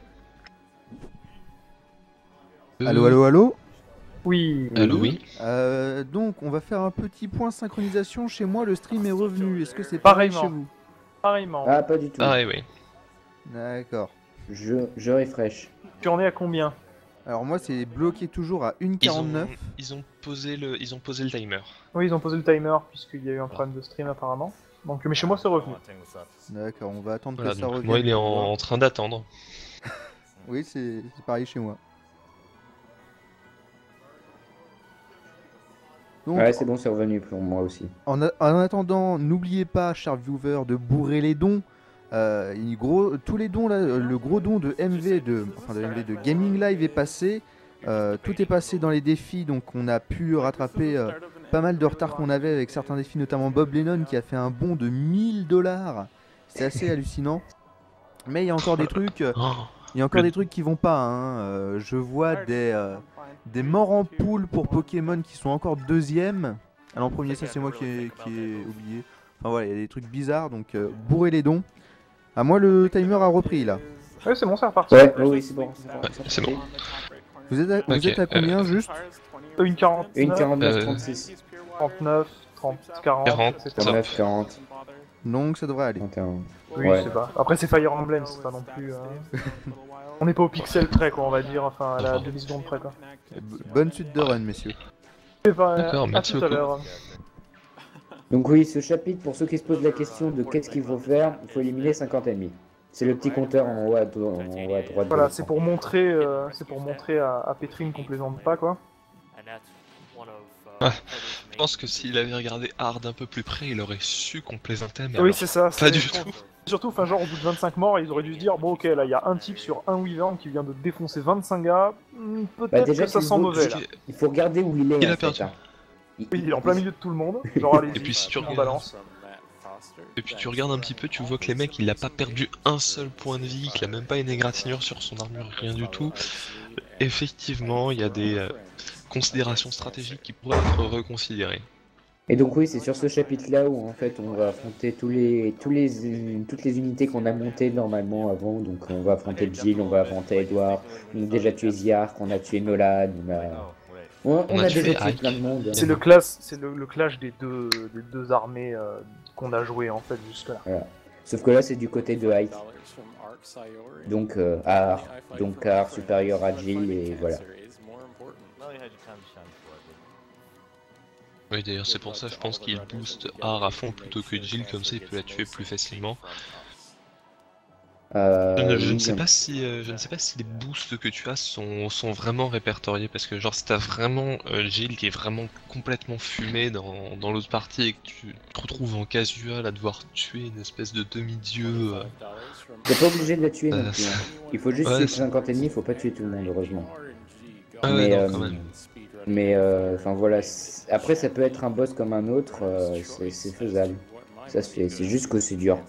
Allô, allô, allô. Oui. Allô, oui. Donc, on va faire un petit point synchronisation. Chez moi, le stream est revenu. Est-ce que c'est pareil chez Pareillement. vous? Pareillement. Ah, pas du tout. Ah, oui. D'accord. Je refresh. Tu en es à combien? Alors moi, c'est bloqué toujours à 1,49. Ils ont posé le timer. Oui, ils ont posé le timer, puisqu'il y a eu un problème de stream apparemment. Donc, mais chez moi, c'est revenu. D'accord, on va attendre Voilà, que ça donc revienne. moi, il est pour voir. en train d'attendre. Oui, c'est pareil chez moi. Donc, Ouais, c'est bon, c'est revenu pour moi aussi. en attendant, n'oubliez pas, chers viewers, de bourrer les dons. Tous les dons là, le gros don de MV de Gaming Live est passé. Tout est passé dans les défis, donc on a pu rattraper pas mal de retard qu'on avait avec certains défis, notamment Bob Lennon qui a fait un bond de 1000 $. C'est assez hallucinant. Mais il y a encore des trucs. Oh, Il y a encore Le- des trucs qui vont pas. Hein. Je vois des morts en poule pour Pokémon qui sont encore deuxième. Alors en premier, ça c'est moi qui ai oublié. Enfin voilà, il y a des trucs bizarres, donc bourrez les dons. Ah moi le timer a repris là. Ouais, c'est bon, c'est reparti. Ouais, oui, c'est bon. Ouais, c'est bon. Vous êtes à combien juste Une 40, Une 49, Euh, 36, 39, 30, 40, 40, etc. 39, 40, Donc ça devrait aller. 31. Oui, Ouais. c'est pas. Après, c'est Fire Emblem, c'est pas non plus. On n'est pas au pixel près, quoi, on va dire. Enfin, à la demi-seconde près, quoi. Bonne suite de run messieurs. C'est pas. D'accord, à merci tout à beaucoup. l'heure. Donc oui, ce chapitre, pour ceux qui se posent la question de qu'est-ce qu'il faut faire, il faut éliminer 50 ennemis. C'est le petit compteur en haut à droite. Voilà, de c'est l'écran. pour montrer à Pétrine qu'on plaisante pas, quoi. Je pense que s'il avait regardé Hard d'un peu plus près, il aurait su qu'on plaisantait, mais Oui, alors, c'est ça. pas c'est- du tout. Surtout, enfin, genre, au bout de 25 morts, ils auraient dû se dire bon, ok, là, il y a un type sur un Wyvern qui vient de défoncer 25 gars. Peut-être déjà, que ça tu sent le vois, mauvais, là. Il faut regarder où il est. Il a en fait, perdu. hein. Oui, il est en plein milieu de tout le monde. Genre, allez-y, Et puis si tu on regardes- balance. Et puis tu regardes un petit peu, tu vois que les mecs, il a pas perdu un seul point de vie, qu'il a même pas une égratignure sur son armure, rien du tout. Effectivement, il y a des considérations stratégiques qui pourraient être reconsidérées. Et donc oui, c'est sur ce chapitre-là où en fait on va affronter toutes les unités qu'on a montées normalement avant. Donc on va affronter Jill, on va affronter Edward, on a déjà tué Ziark, on a tué Nolan, on a tué déjà tué Ike. plein de monde. C'est le clash des deux armées qu'on a joué en fait jusque-là. Sauf que là c'est du côté de Ike. Donc Ar supérieur à Jill et voilà. Oui, d'ailleurs, c'est pour ça, je pense qu'il booste Ar à fond plutôt que Jill, comme ça il peut la tuer plus facilement. Je ne sais pas si les boosts que tu as sont vraiment répertoriés, parce que genre si t'as vraiment Jill qui est vraiment complètement fumé dans l'autre partie et que tu te retrouves en casual à devoir tuer une espèce de demi-dieu, T'es pas obligé de la tuer non plus. Hein. Il faut juste Ouais, tuer c'est- 50 ennemis, il faut pas tuer tout le monde heureusement. Ah ouais, Mais, non, quand même. Mais enfin voilà, après ça peut être un boss comme un autre, c'est faisable. Ça se fait, c'est juste que c'est dur.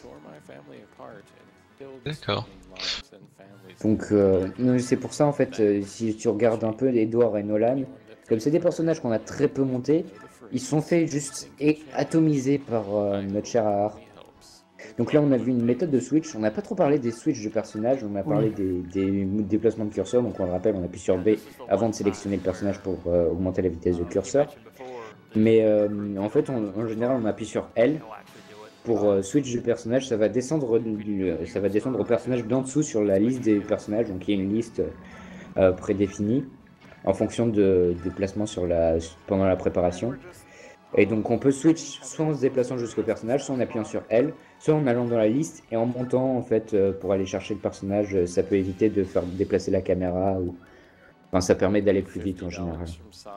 D'accord. Donc c'est pour ça en fait, si tu regardes un peu Edward et Nolan, comme c'est des personnages qu'on a très peu montés, ils sont faits juste atomisés par notre cher Ahar. Donc là on a vu une méthode de switch, on n'a pas trop parlé des switches de personnages, on a parlé des déplacements de curseur, donc on le rappelle, on appuie sur B avant de sélectionner le personnage pour augmenter la vitesse de curseur. Mais en fait en général on appuie sur L pour switch de personnage, ça va descendre au personnage d'en dessous sur la liste des personnages, donc il y a une liste prédéfinie en fonction de placement pendant la préparation. Et donc on peut switch soit en se déplaçant jusqu'au personnage, soit en appuyant sur L, soit en allant dans la liste et en montant en fait pour aller chercher le personnage. Ça peut éviter de faire déplacer la caméra ou enfin ça permet d'aller plus vite en général.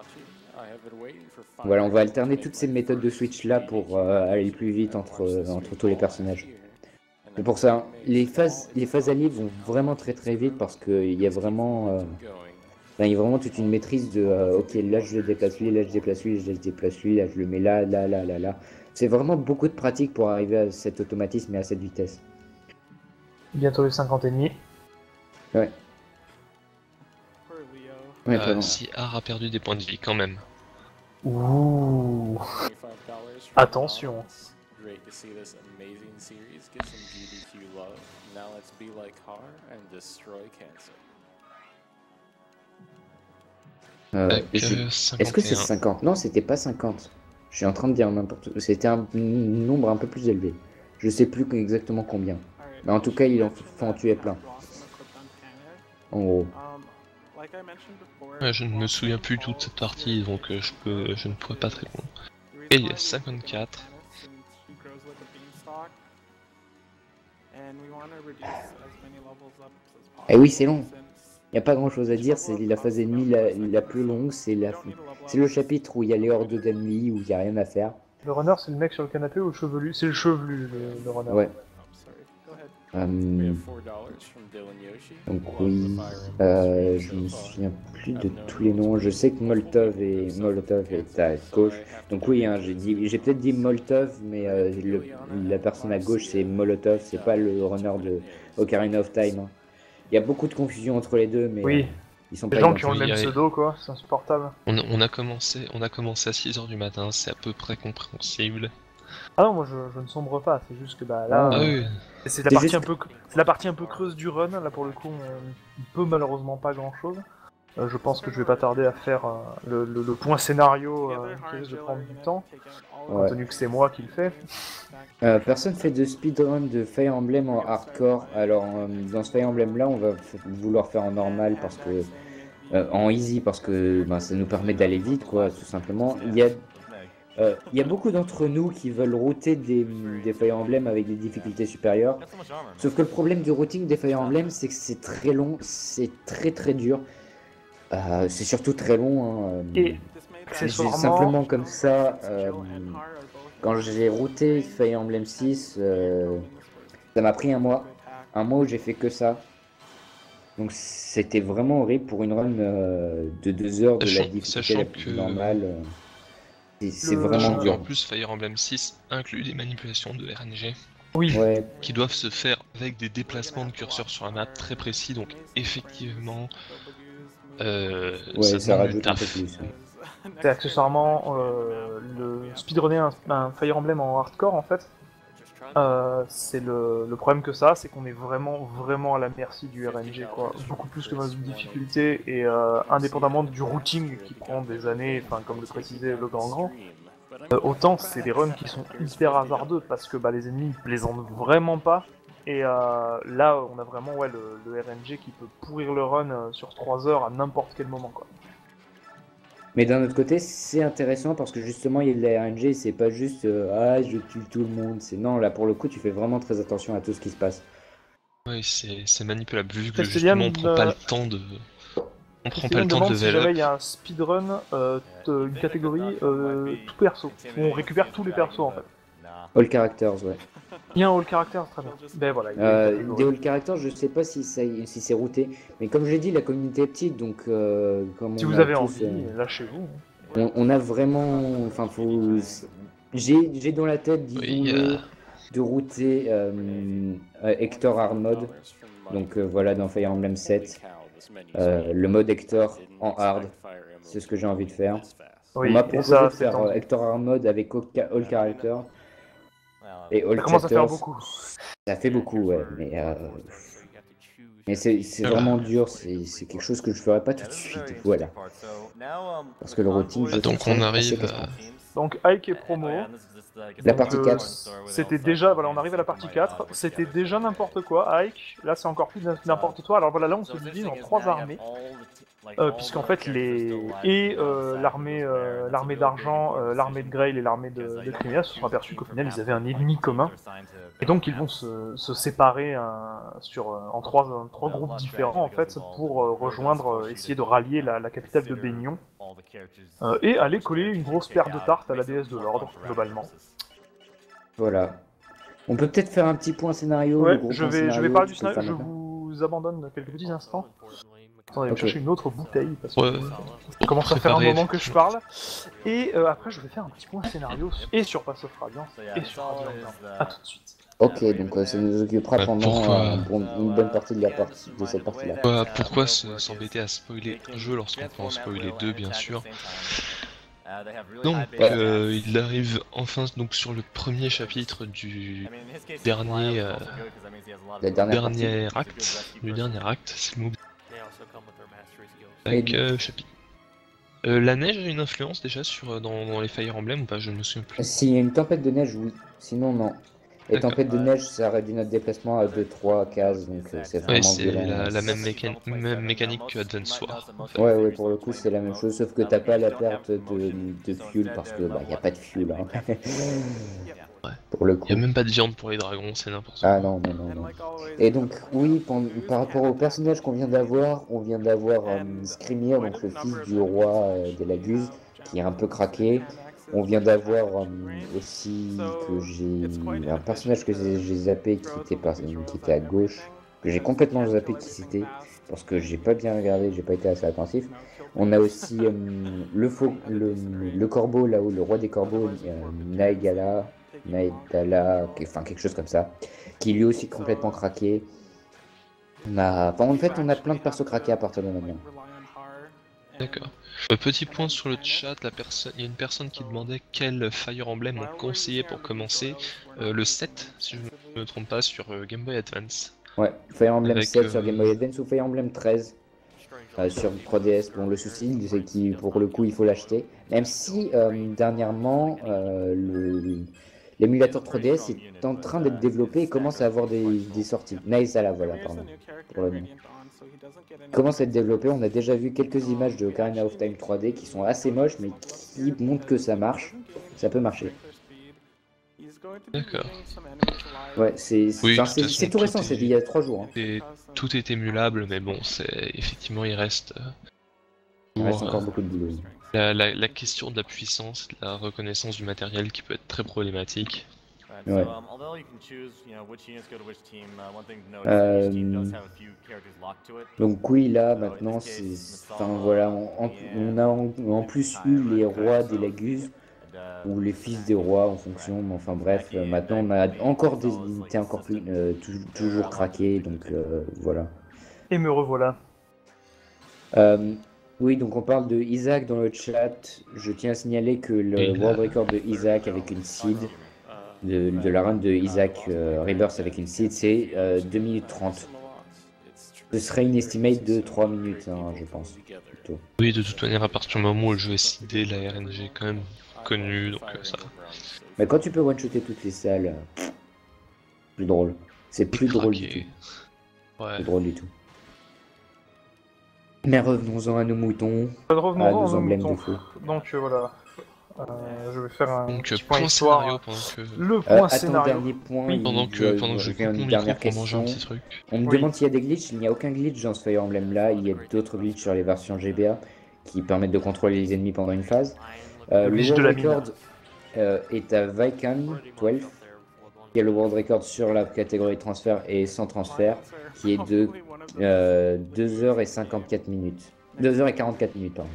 Voilà, on va alterner toutes ces méthodes de switch là pour aller plus vite entre tous les personnages. C'est pour ça, les phases alliées vont vraiment très très vite parce qu'il y a vraiment il y a vraiment toute une maîtrise de ok, là je le déplace lui, là je déplace lui, là je déplace lui, là je le mets là. C'est vraiment beaucoup de pratique pour arriver à cet automatisme et à cette vitesse. Bientôt les 50 ennemis. Ouais. Ouais, pardon. Si Ar a perdu des points de vie quand même. Ouh. Attention. Great to see this amazing series get some GDQ love. Now let's be like Har and destroy cancer. Est-ce que c'est 50? Non, c'était pas 50. Je suis en train de dire n'importe quoi. C'était un nombre un peu plus élevé. Je sais plus exactement combien. Mais en tout cas, il faut en tuer plein. En gros. Ouais, je ne me souviens plus toute cette partie, donc je ne pourrais pas te répondre. Et il y a 54. Eh oui, c'est long. Il n'y a pas grand chose à dire, c'est la phase ennemie la plus longue, c'est le chapitre où il y a les hordes d'ennemis, où il n'y a rien à faire. Le runner, c'est le mec sur le canapé ou le chevelu? C'est le chevelu, le runner. Ouais. We have $4 from Dylan Yoshi. Donc oui, je me souviens plus de tous les noms. Je sais que Molotov est à gauche. Donc oui, hein, j'ai peut-être dit Molotov, mais la personne à gauche c'est Molotov, c'est pas le runner de Ocarina of Time. Hein. Il y a beaucoup de confusion entre les deux, mais Oui, ils sont les pas gens qui ont le identiques. même pseudo, quoi, c'est insupportable. On a commencé à 6h du matin, c'est à peu près compréhensible. Ah non, moi je ne sombre pas, c'est juste que bah là, Ah oui, c'est la C'est partie juste- c'est la partie un peu creuse du run, là pour le coup on peut malheureusement pas grand chose. Je pense que je vais pas tarder à faire le point scénario qui risque de prendre du temps, Ouais. compte tenu que c'est moi qui le fais. Personne fait de speedrun de Fire Emblem en hardcore. Alors dans ce Fire Emblem là, on va vouloir faire en normal parce que en easy parce que ben, ça nous permet d'aller vite quoi, tout simplement. Il y a beaucoup d'entre nous qui veulent router des Fire Emblem avec des difficultés supérieures. Sauf que le problème du routing des Fire Emblem, c'est que c'est très long, c'est très très dur. C'est surtout très long. Hein. Et C'est accessoirement, simplement comme ça. Quand j'ai routé Fire Emblem 6, ça m'a pris un mois. Un mois où j'ai fait que ça. Donc c'était vraiment horrible pour une run de 2 heures de la difficulté sachant la plus que- normale. C'est Le- vraiment sachant qu'en dur. plus Fire Emblem 6 inclut des manipulations de RNG oui, Ouais, qui doivent se faire avec des déplacements de curseur sur la map très précis, donc effectivement, ouais, ça ça demande du rajoute un peu taf. plus. c'est accessoirement le speedrunner un Fire Emblem en hardcore en fait. C'est le problème que ça, c'est qu'on est vraiment à la merci du RNG, quoi. Beaucoup plus que dans une difficulté, et indépendamment du routing qui prend des années, enfin comme le précisait le grand, autant c'est des runs qui sont hyper hasardeux, parce que bah, les ennemis ils plaisantent vraiment pas, et là on a vraiment ouais, le RNG qui peut pourrir le run sur 3 heures à n'importe quel moment, quoi. Mais d'un autre côté, c'est intéressant parce que justement, il y a de la RNG, c'est pas juste ah, je tue tout le monde. C'est non, là pour le coup, tu fais vraiment très attention à tout ce qui se passe. Oui, c'est manipulable, vu que Castellian, justement on prend pas le temps de... On prend pas le temps de demande si level jamais up. il y a un speedrun, une catégorie tout perso, où on récupère tous les persos en fait. All characters, ouais. Il y a un all character, très bien. Ben voilà, il y a une catégorie. Des all characters, je sais pas si c'est routé, mais comme je l'ai dit, la communauté est petite, donc comme Si on vous a avez tous, envie, lâchez-vous. on a vraiment, enfin, j'ai dans la tête, Oui, disons-le, de router Hector Hard Mode. Donc voilà, dans Fire Emblem 7, le mode Hector en hard, c'est ce que j'ai envie de faire. Oui, On m'a et proposé ça, de c'est faire tendu. Hector Hard Mode avec all character. Et all Ça commence à faire chapters, beaucoup. ça fait beaucoup, ouais, mais c'est vraiment dur, c'est quelque chose que je ferais pas tout de suite, voilà. Parce que le routing, je Donc trouve on ça arrive assez à... Donc Ike est promo. La partie Donc, 4. C'était déjà, voilà, on arrive à la partie 4. C'était déjà n'importe quoi, Ike. Là, c'est encore plus n'importe quoi. Alors voilà, là, on se divise en 3 armées. Puisqu'en fait, l'armée d'argent, l'armée de Grail et l'armée de Crimea se sont aperçus qu'au final, ils avaient un ennemi commun. Et donc, ils vont se séparer en trois groupes différents, en fait, pour rejoindre, essayer de rallier la capitale de Baignon. Et aller coller une grosse paire de tartes à la déesse de l'ordre, globalement. Voilà. On peut peut-être faire un petit point scénario. Ouais, le gros je point vais scénario, parler du tu peux le scénario, faire je maintenant. vous abandonne quelques petits instants. Attendez, je Ok. vais chercher une autre bouteille, parce que Ouais, ça commence à faire un préparer, moment que je parle. Et après, je vais faire un petit point scénario, et sur Pass of Radiance, et sur Radiant Down. A tout de suite. Ok, donc ça nous occupera Ouais, pendant pourquoi- une bonne partie de cette partie-là. Pourquoi s'embêter à spoiler un jeu lorsqu'on peut en spoiler deux, bien sûr. Donc, il arrive enfin donc sur le premier chapitre du dernier, La dernière partie. dernier acte, c'est le mot. Et- Avec chapitre. La neige a une influence déjà dans les Fire Emblem ou pas? Je ne me souviens plus. S'il y a une tempête de neige, oui. Sinon, non. Et D'accord. tempête de neige, ça réduit notre déplacement à 2-3 cases, donc c'est Ouais, vraiment c'est violent. la même mécanique que Advance War. En fait. Ouais, pour le coup, c'est la même chose, sauf que t'as pas la perte de fuel parce que bah y a pas de fuel. Hein. Pour le Il coup. n'y a même pas de viande pour les dragons, c'est n'importe quoi. Ah non, non, non, non. Et donc, oui, par rapport au personnage qu'on vient d'avoir, on vient d'avoir Skrymir, donc le fils du roi des Lagus, qui est un peu craqué. On vient d'avoir aussi que j'ai un personnage que j'ai zappé qui était à gauche, que j'ai complètement zappé qui c'était, parce que j'ai pas bien regardé, j'ai pas été assez attentif. On a aussi le corbeau là-haut, le roi des corbeaux, Naidala, enfin quelque chose comme ça, qui lui aussi complètement craqué. En fait, on a plein de persos craqués à partir de maintenant. D'accord. Petit point sur le chat, il y a une personne qui demandait quel Fire Emblem on conseillait pour commencer. Le 7, si je ne me trompe pas, sur Game Boy Advance. Ouais, Fire Emblem Avec, 7 sur Game Boy Advance ou Fire Emblem 13 sur 3DS. Bon, le souci, c'est qu'il pour le coup, il faut l'acheter. Même si dernièrement, l'émulateur 3DS est en train d'être développé et commence à avoir des sorties. Naisala, voilà, pardon. Pour le nom. Commence à être développé. On a déjà vu quelques images de Ocarina of Time 3D qui sont assez moches, mais qui montrent que ça marche. Ça peut marcher. D'accord. Ouais, c'est Oui, de toute c'est façon, tout récent, c'est il y a 3 jours. Hein. Tout est émulable, mais bon, effectivement, il reste. Il reste pour, encore beaucoup de boulot. la question de la puissance, de la reconnaissance du matériel qui peut être très problématique. Ouais. Donc oui, là maintenant, enfin voilà, on a en plus eu les rois des Lagus ou les fils des rois en fonction. Mais enfin bref, maintenant on a encore des unités encore plus toujours craquées, donc voilà. Et me revoilà. Oui, donc on parle de Isaac dans le chat. Je tiens à signaler que le world record de Isaac avec une seed, de la run de Isaac Rebirth avec une seed, c'est 2 minutes 30. Ce serait une estimate de 3 minutes, hein, je pense. Plutôt. Oui, de toute manière, à partir du moment où le jeu est seedé, la RNG est quand même connue, donc ça. Mais quand tu peux one-shotter toutes les salles, plus drôle. C'est plus drôle du tout. Ouais. Plus drôle du tout. Mais revenons-en à nos moutons, Revenons à aux nos emblèmes moutons. de feu. Donc voilà. Je vais faire un Donc, petit point histoire. scénario pendant que. Le point Attends, scénario. dernier point. Oui, Pendant que je coupe mon une micro dernière pour manger un question. petit truc. On me Oui. demande s'il y a des glitches. Il n'y a aucun glitch dans ce Fire Emblem là. Il y a d'autres glitches sur les versions GBA qui permettent de contrôler les ennemis pendant une phase. Le glitch de world la mine. record est à Vaikan 12, qui est le world record sur la catégorie transfert et sans transfert, qui est de 2h54 minutes. 2h44 minutes, pardon.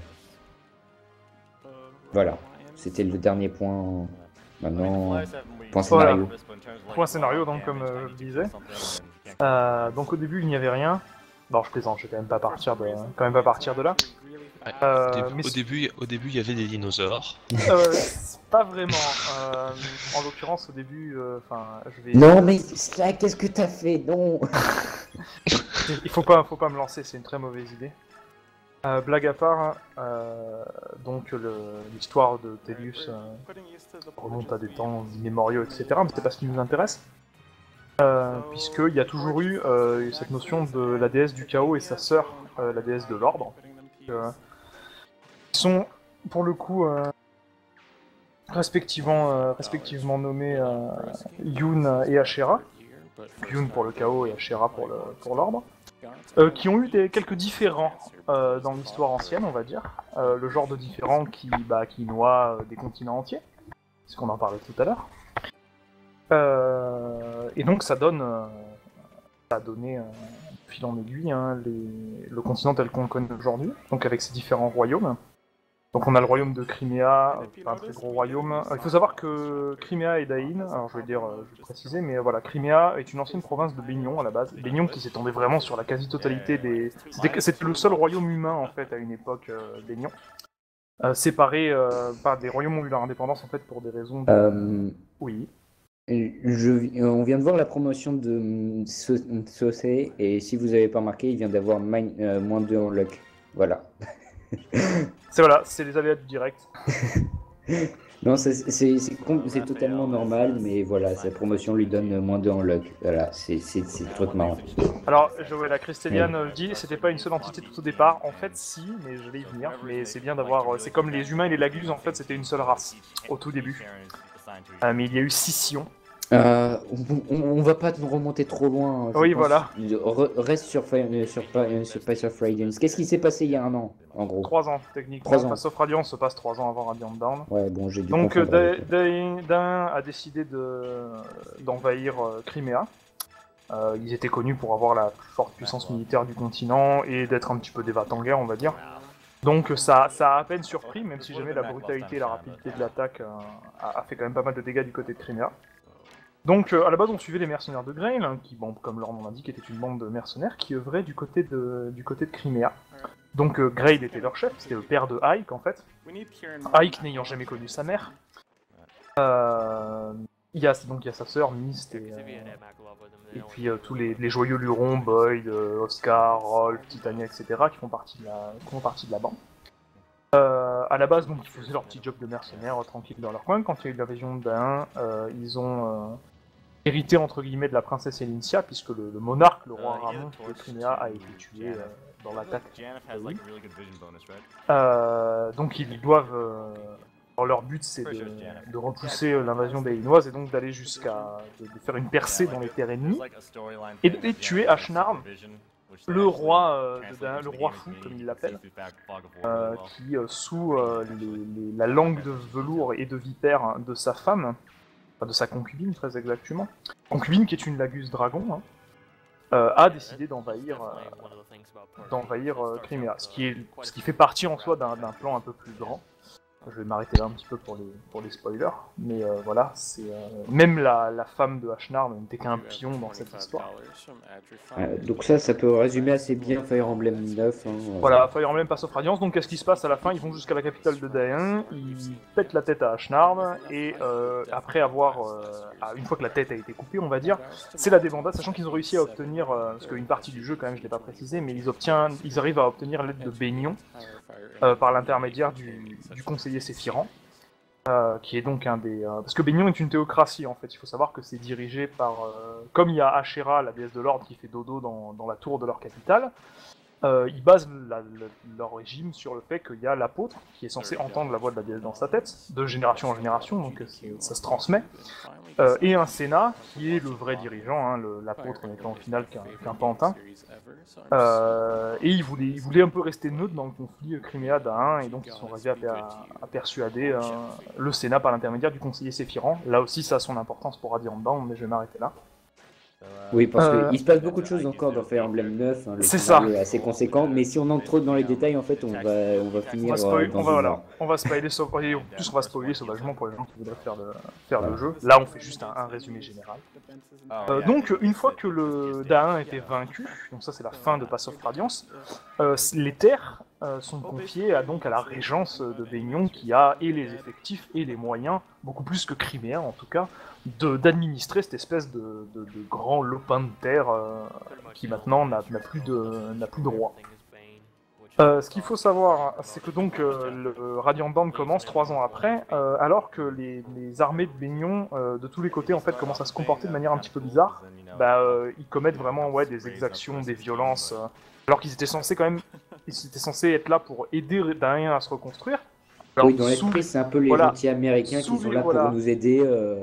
Voilà, c'était le dernier point. Maintenant, point scénario. Point scénario, donc comme je le disais. Donc au début il n'y avait rien. Bon, je plaisante, je vais quand même pas partir de là. Ouais, au début, il y avait des dinosaures. Pas vraiment. En l'occurrence, au début, je vais. Non, mais ça, qu'est-ce que t'as fait? Non. Il faut pas me lancer, c'est une très mauvaise idée. Blague à part, donc l'histoire de Tellius remonte à des temps immémoriaux, etc. Mais c'est pas ce qui nous intéresse. Puisqu'il y a toujours eu cette notion de la déesse du chaos et sa sœur, la déesse de l'ordre. Qui sont, pour le coup, respectivement nommés Yun et Ashera. Yun pour le chaos et Ashera pour l'ordre. Qui ont eu quelques différends dans l'histoire ancienne, on va dire. Le genre de différends qui noie des continents entiers, c'est ce qu'on en parlait tout à l'heure. Et donc ça a donné fil en aiguille le continent tel qu'on le connaît aujourd'hui, donc avec ses différents royaumes. Donc on a le royaume de Crimea, un très gros royaume. Il faut savoir que Crimea et Dain, alors je vais préciser, mais voilà, Crimea est une ancienne province de Baignon à la base. Baignon qui s'étendait vraiment sur la quasi-totalité des... C'était le seul royaume humain en fait à une époque, Baignon. Séparé par des royaumes ont eu leur indépendance en fait pour des raisons de... Oui. On vient de voir la promotion de Saucé et si vous n'avez pas remarqué, il vient d'avoir moins 2 en luck. Voilà. C'est les aléas du direct. Non, c'est totalement normal, mais voilà, sa promotion lui donne moins 2 en luck. Voilà, c'est le truc marrant. Alors, la Christeliane dit, c'était pas une seule entité tout au départ. En fait, si, mais je vais y venir. Mais c'est bien d'avoir... C'est comme les humains et les Lagus, en fait, c'était une seule race, au tout début. mais il y a eu scission. On va pas nous remonter trop loin. Je Oui, pense. voilà. Reste sur Path of Radiance. Qu'est-ce qui s'est passé il y a un an, en gros? 3 ans, techniquement. 3 ans. Path of Radiance se passe 3 ans avant Radiant Dawn. Ouais, bon, j'ai dû Donc confondre avec- Dain a décidé d'envahir Crimea. Ils étaient connus pour avoir la plus forte puissance militaire du continent et d'être un petit peu des va-t-en-guerre, on va dire. Donc ça a à peine surpris, même si jamais la brutalité et la rapidité de l'attaque a fait quand même pas mal de dégâts du côté de Crimea. Donc à la base on suivait les mercenaires de Grail, hein, qui, bon, comme leur nom l'indique, était une bande de mercenaires qui œuvraient du côté de Crimea. Donc Grail était leur chef, c'était le père de Ike en fait. Ike n'ayant jamais connu sa mère. Il y a sa sœur Mist et puis tous les joyeux lurons, Boyd, Oscar, Rolf, Titania, etc. qui font partie de la bande. À la base, donc, ils faisaient leur petit job de mercenaires tranquille dans leur coin. Quand il y a eu l'invasion de Dain, ils ont hérité entre guillemets de la princesse Elincia, puisque le monarque, le roi Ramon de Crimea, a été tué dans l'attaque. Donc ils doivent. Alors, leur but c'est de repousser l'invasion des Hainoises et donc d'aller jusqu'à de faire une percée dans les terres ennemies et de tuer Ashnarm, le roi le roi fou comme il l'appelle, qui sous la langue de velours et de vipère de sa femme, enfin de sa concubine très exactement, concubine qui est une Lagus dragon, a décidé d'envahir Crimea, ce qui fait partie en soi d'un plan un peu plus grand. Je vais m'arrêter là un petit peu pour les spoilers, mais voilà, c'est même la femme de Ashnarm n'était qu'un pion dans cette histoire. Donc ça peut résumer assez bien Fire Emblem 9. Hein, Voilà, Fire Emblem Path of Radiance, donc qu'est-ce qui se passe à la fin? Ils vont jusqu'à la capitale de Dain, ils pètent la tête à Ashnarm, et après avoir, une fois que la tête a été coupée, on va dire, c'est la débandade, sachant qu'ils ont réussi à obtenir, parce qu'une partie du jeu quand même je l'ai pas précisé, mais ils arrivent à obtenir l'aide de Baignon, par l'intermédiaire du conseiller Séphiran, qui est donc un des... parce que Baignon est une théocratie en fait, il faut savoir que c'est dirigé par... comme il y a Asherah, la déesse de l'ordre, qui fait dodo dans la tour de leur capitale, ils basent leur régime sur le fait qu'il y a l'apôtre qui est censé entendre la voix de la déesse dans sa tête, de génération en génération, donc ça se transmet, et un sénat qui est le vrai dirigeant, hein, l'apôtre n'étant au final qu'un pantin. Et ils voulaient un peu rester neutres dans le conflit Crimea-Dain, et donc ils sont arrivés à persuader le sénat par l'intermédiaire du conseiller Séphiran. Là aussi ça a son importance pour Radiant Dawn, mais je vais m'arrêter là. Oui, parce qu'il se passe beaucoup de choses encore dans Fire Emblem 9, hein, le C'est scénario ça. est assez conséquent, mais si on entre trop dans les détails, en fait, on va finir On va spoiler et en plus on va spoiler sauvagement pour les gens qui voudraient faire le jeu. Là on fait juste un résumé général. Donc une fois que le Dain était vaincu, donc ça c'est la fin de Path of Radiance, les terres sont confiées à la régence de Baignon qui a et les effectifs et les moyens, beaucoup plus que Crimea en tout cas, d'administrer cette espèce de grand lopin de terre qui maintenant n'a plus de roi. Ce qu'il faut savoir, c'est que donc le Radiant Dawn commence 3 ans après, alors que les armées de Baignon de tous les côtés en fait commencent à se comporter de manière un petit peu bizarre. Ils commettent vraiment des exactions, des violences, alors qu'ils étaient censés être là pour aider Dain à se reconstruire. Alors, oui, dans l'esprit, c'est un peu les gentils américains qui sont là pour nous aider.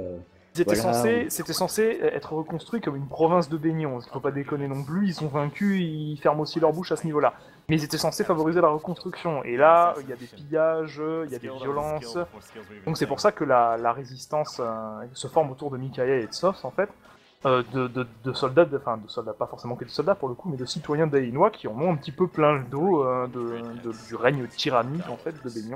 C'était censé être reconstruit comme une province de Baignon, il faut pas déconner non plus, ils sont vaincus, ils ferment aussi leur bouche à ce niveau-là. Mais ils étaient censés favoriser la reconstruction, et là, il y a des pillages, il y a des violences, donc c'est pour ça que la résistance se forme autour de Micaiah et de Soth, en fait, de soldats, pas forcément que de soldats pour le coup, mais de citoyens dainois qui en ont un petit peu plein le dos du règne tyrannique, en fait, de Baignon.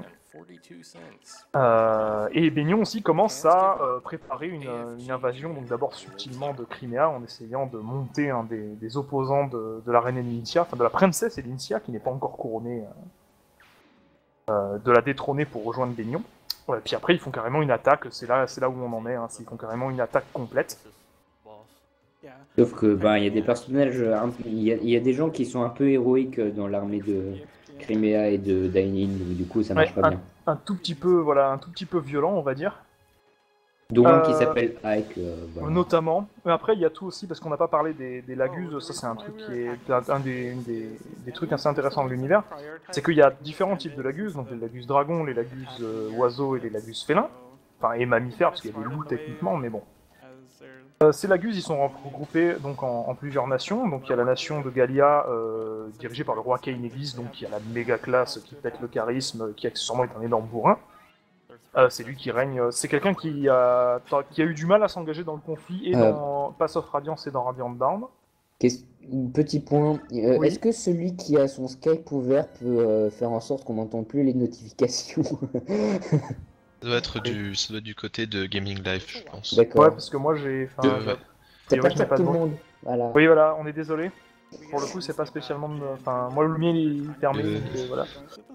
Et Baignon aussi commence à préparer une invasion, donc d'abord subtilement de Crimea, en essayant de monter un des opposants de la reine Elincia, enfin de la princesse Elincia, qui n'est pas encore couronnée, de la détrôner pour rejoindre Baignon. Puis après ils font carrément une attaque, c'est là où on en est, hein, ils font carrément une attaque complète. Sauf que il y a des personnages, il y a des gens qui sont un peu héroïques dans l'armée de Crimea et de Dainin, du coup ça marche pas bien. Un tout petit peu violent, on va dire. Dont un qui s'appelle Ike. Voilà. Notamment. Mais après, il y a tout aussi, parce qu'on n'a pas parlé des Lagus, ça c'est un truc qui est un des trucs assez intéressants de l'univers. C'est qu'il y a différents types de Lagus, donc les Lagus dragons, les Lagus oiseaux et les Lagus félins. et mammifères, parce qu'il y a des loups techniquement, mais bon. Ces Lagus, ils sont regroupés donc en plusieurs nations. Donc il y a la nation de Gallia, dirigée par le roi Kainegis, donc il y a la méga classe qui pète le charisme, qui accessoirement est un énorme bourrin. C'est lui qui règne. C'est quelqu'un qui a eu du mal à s'engager dans le conflit, et dans Pass of Radiance et dans Radiant Down. Petit point, Oui. est-ce que celui qui a son Skype ouvert peut faire en sorte qu'on n'entende plus les notifications? Ça doit être du côté de Gaming Live, je pense. Ouais, D'accord. parce que moi j'ai. Ouais. C'est je pas n'ai pour pas tout de le bruit. monde. Voilà. Oui, voilà, on est désolé. Pour le coup, c'est pas spécialement. Enfin, moi le mien il est fermé, donc voilà.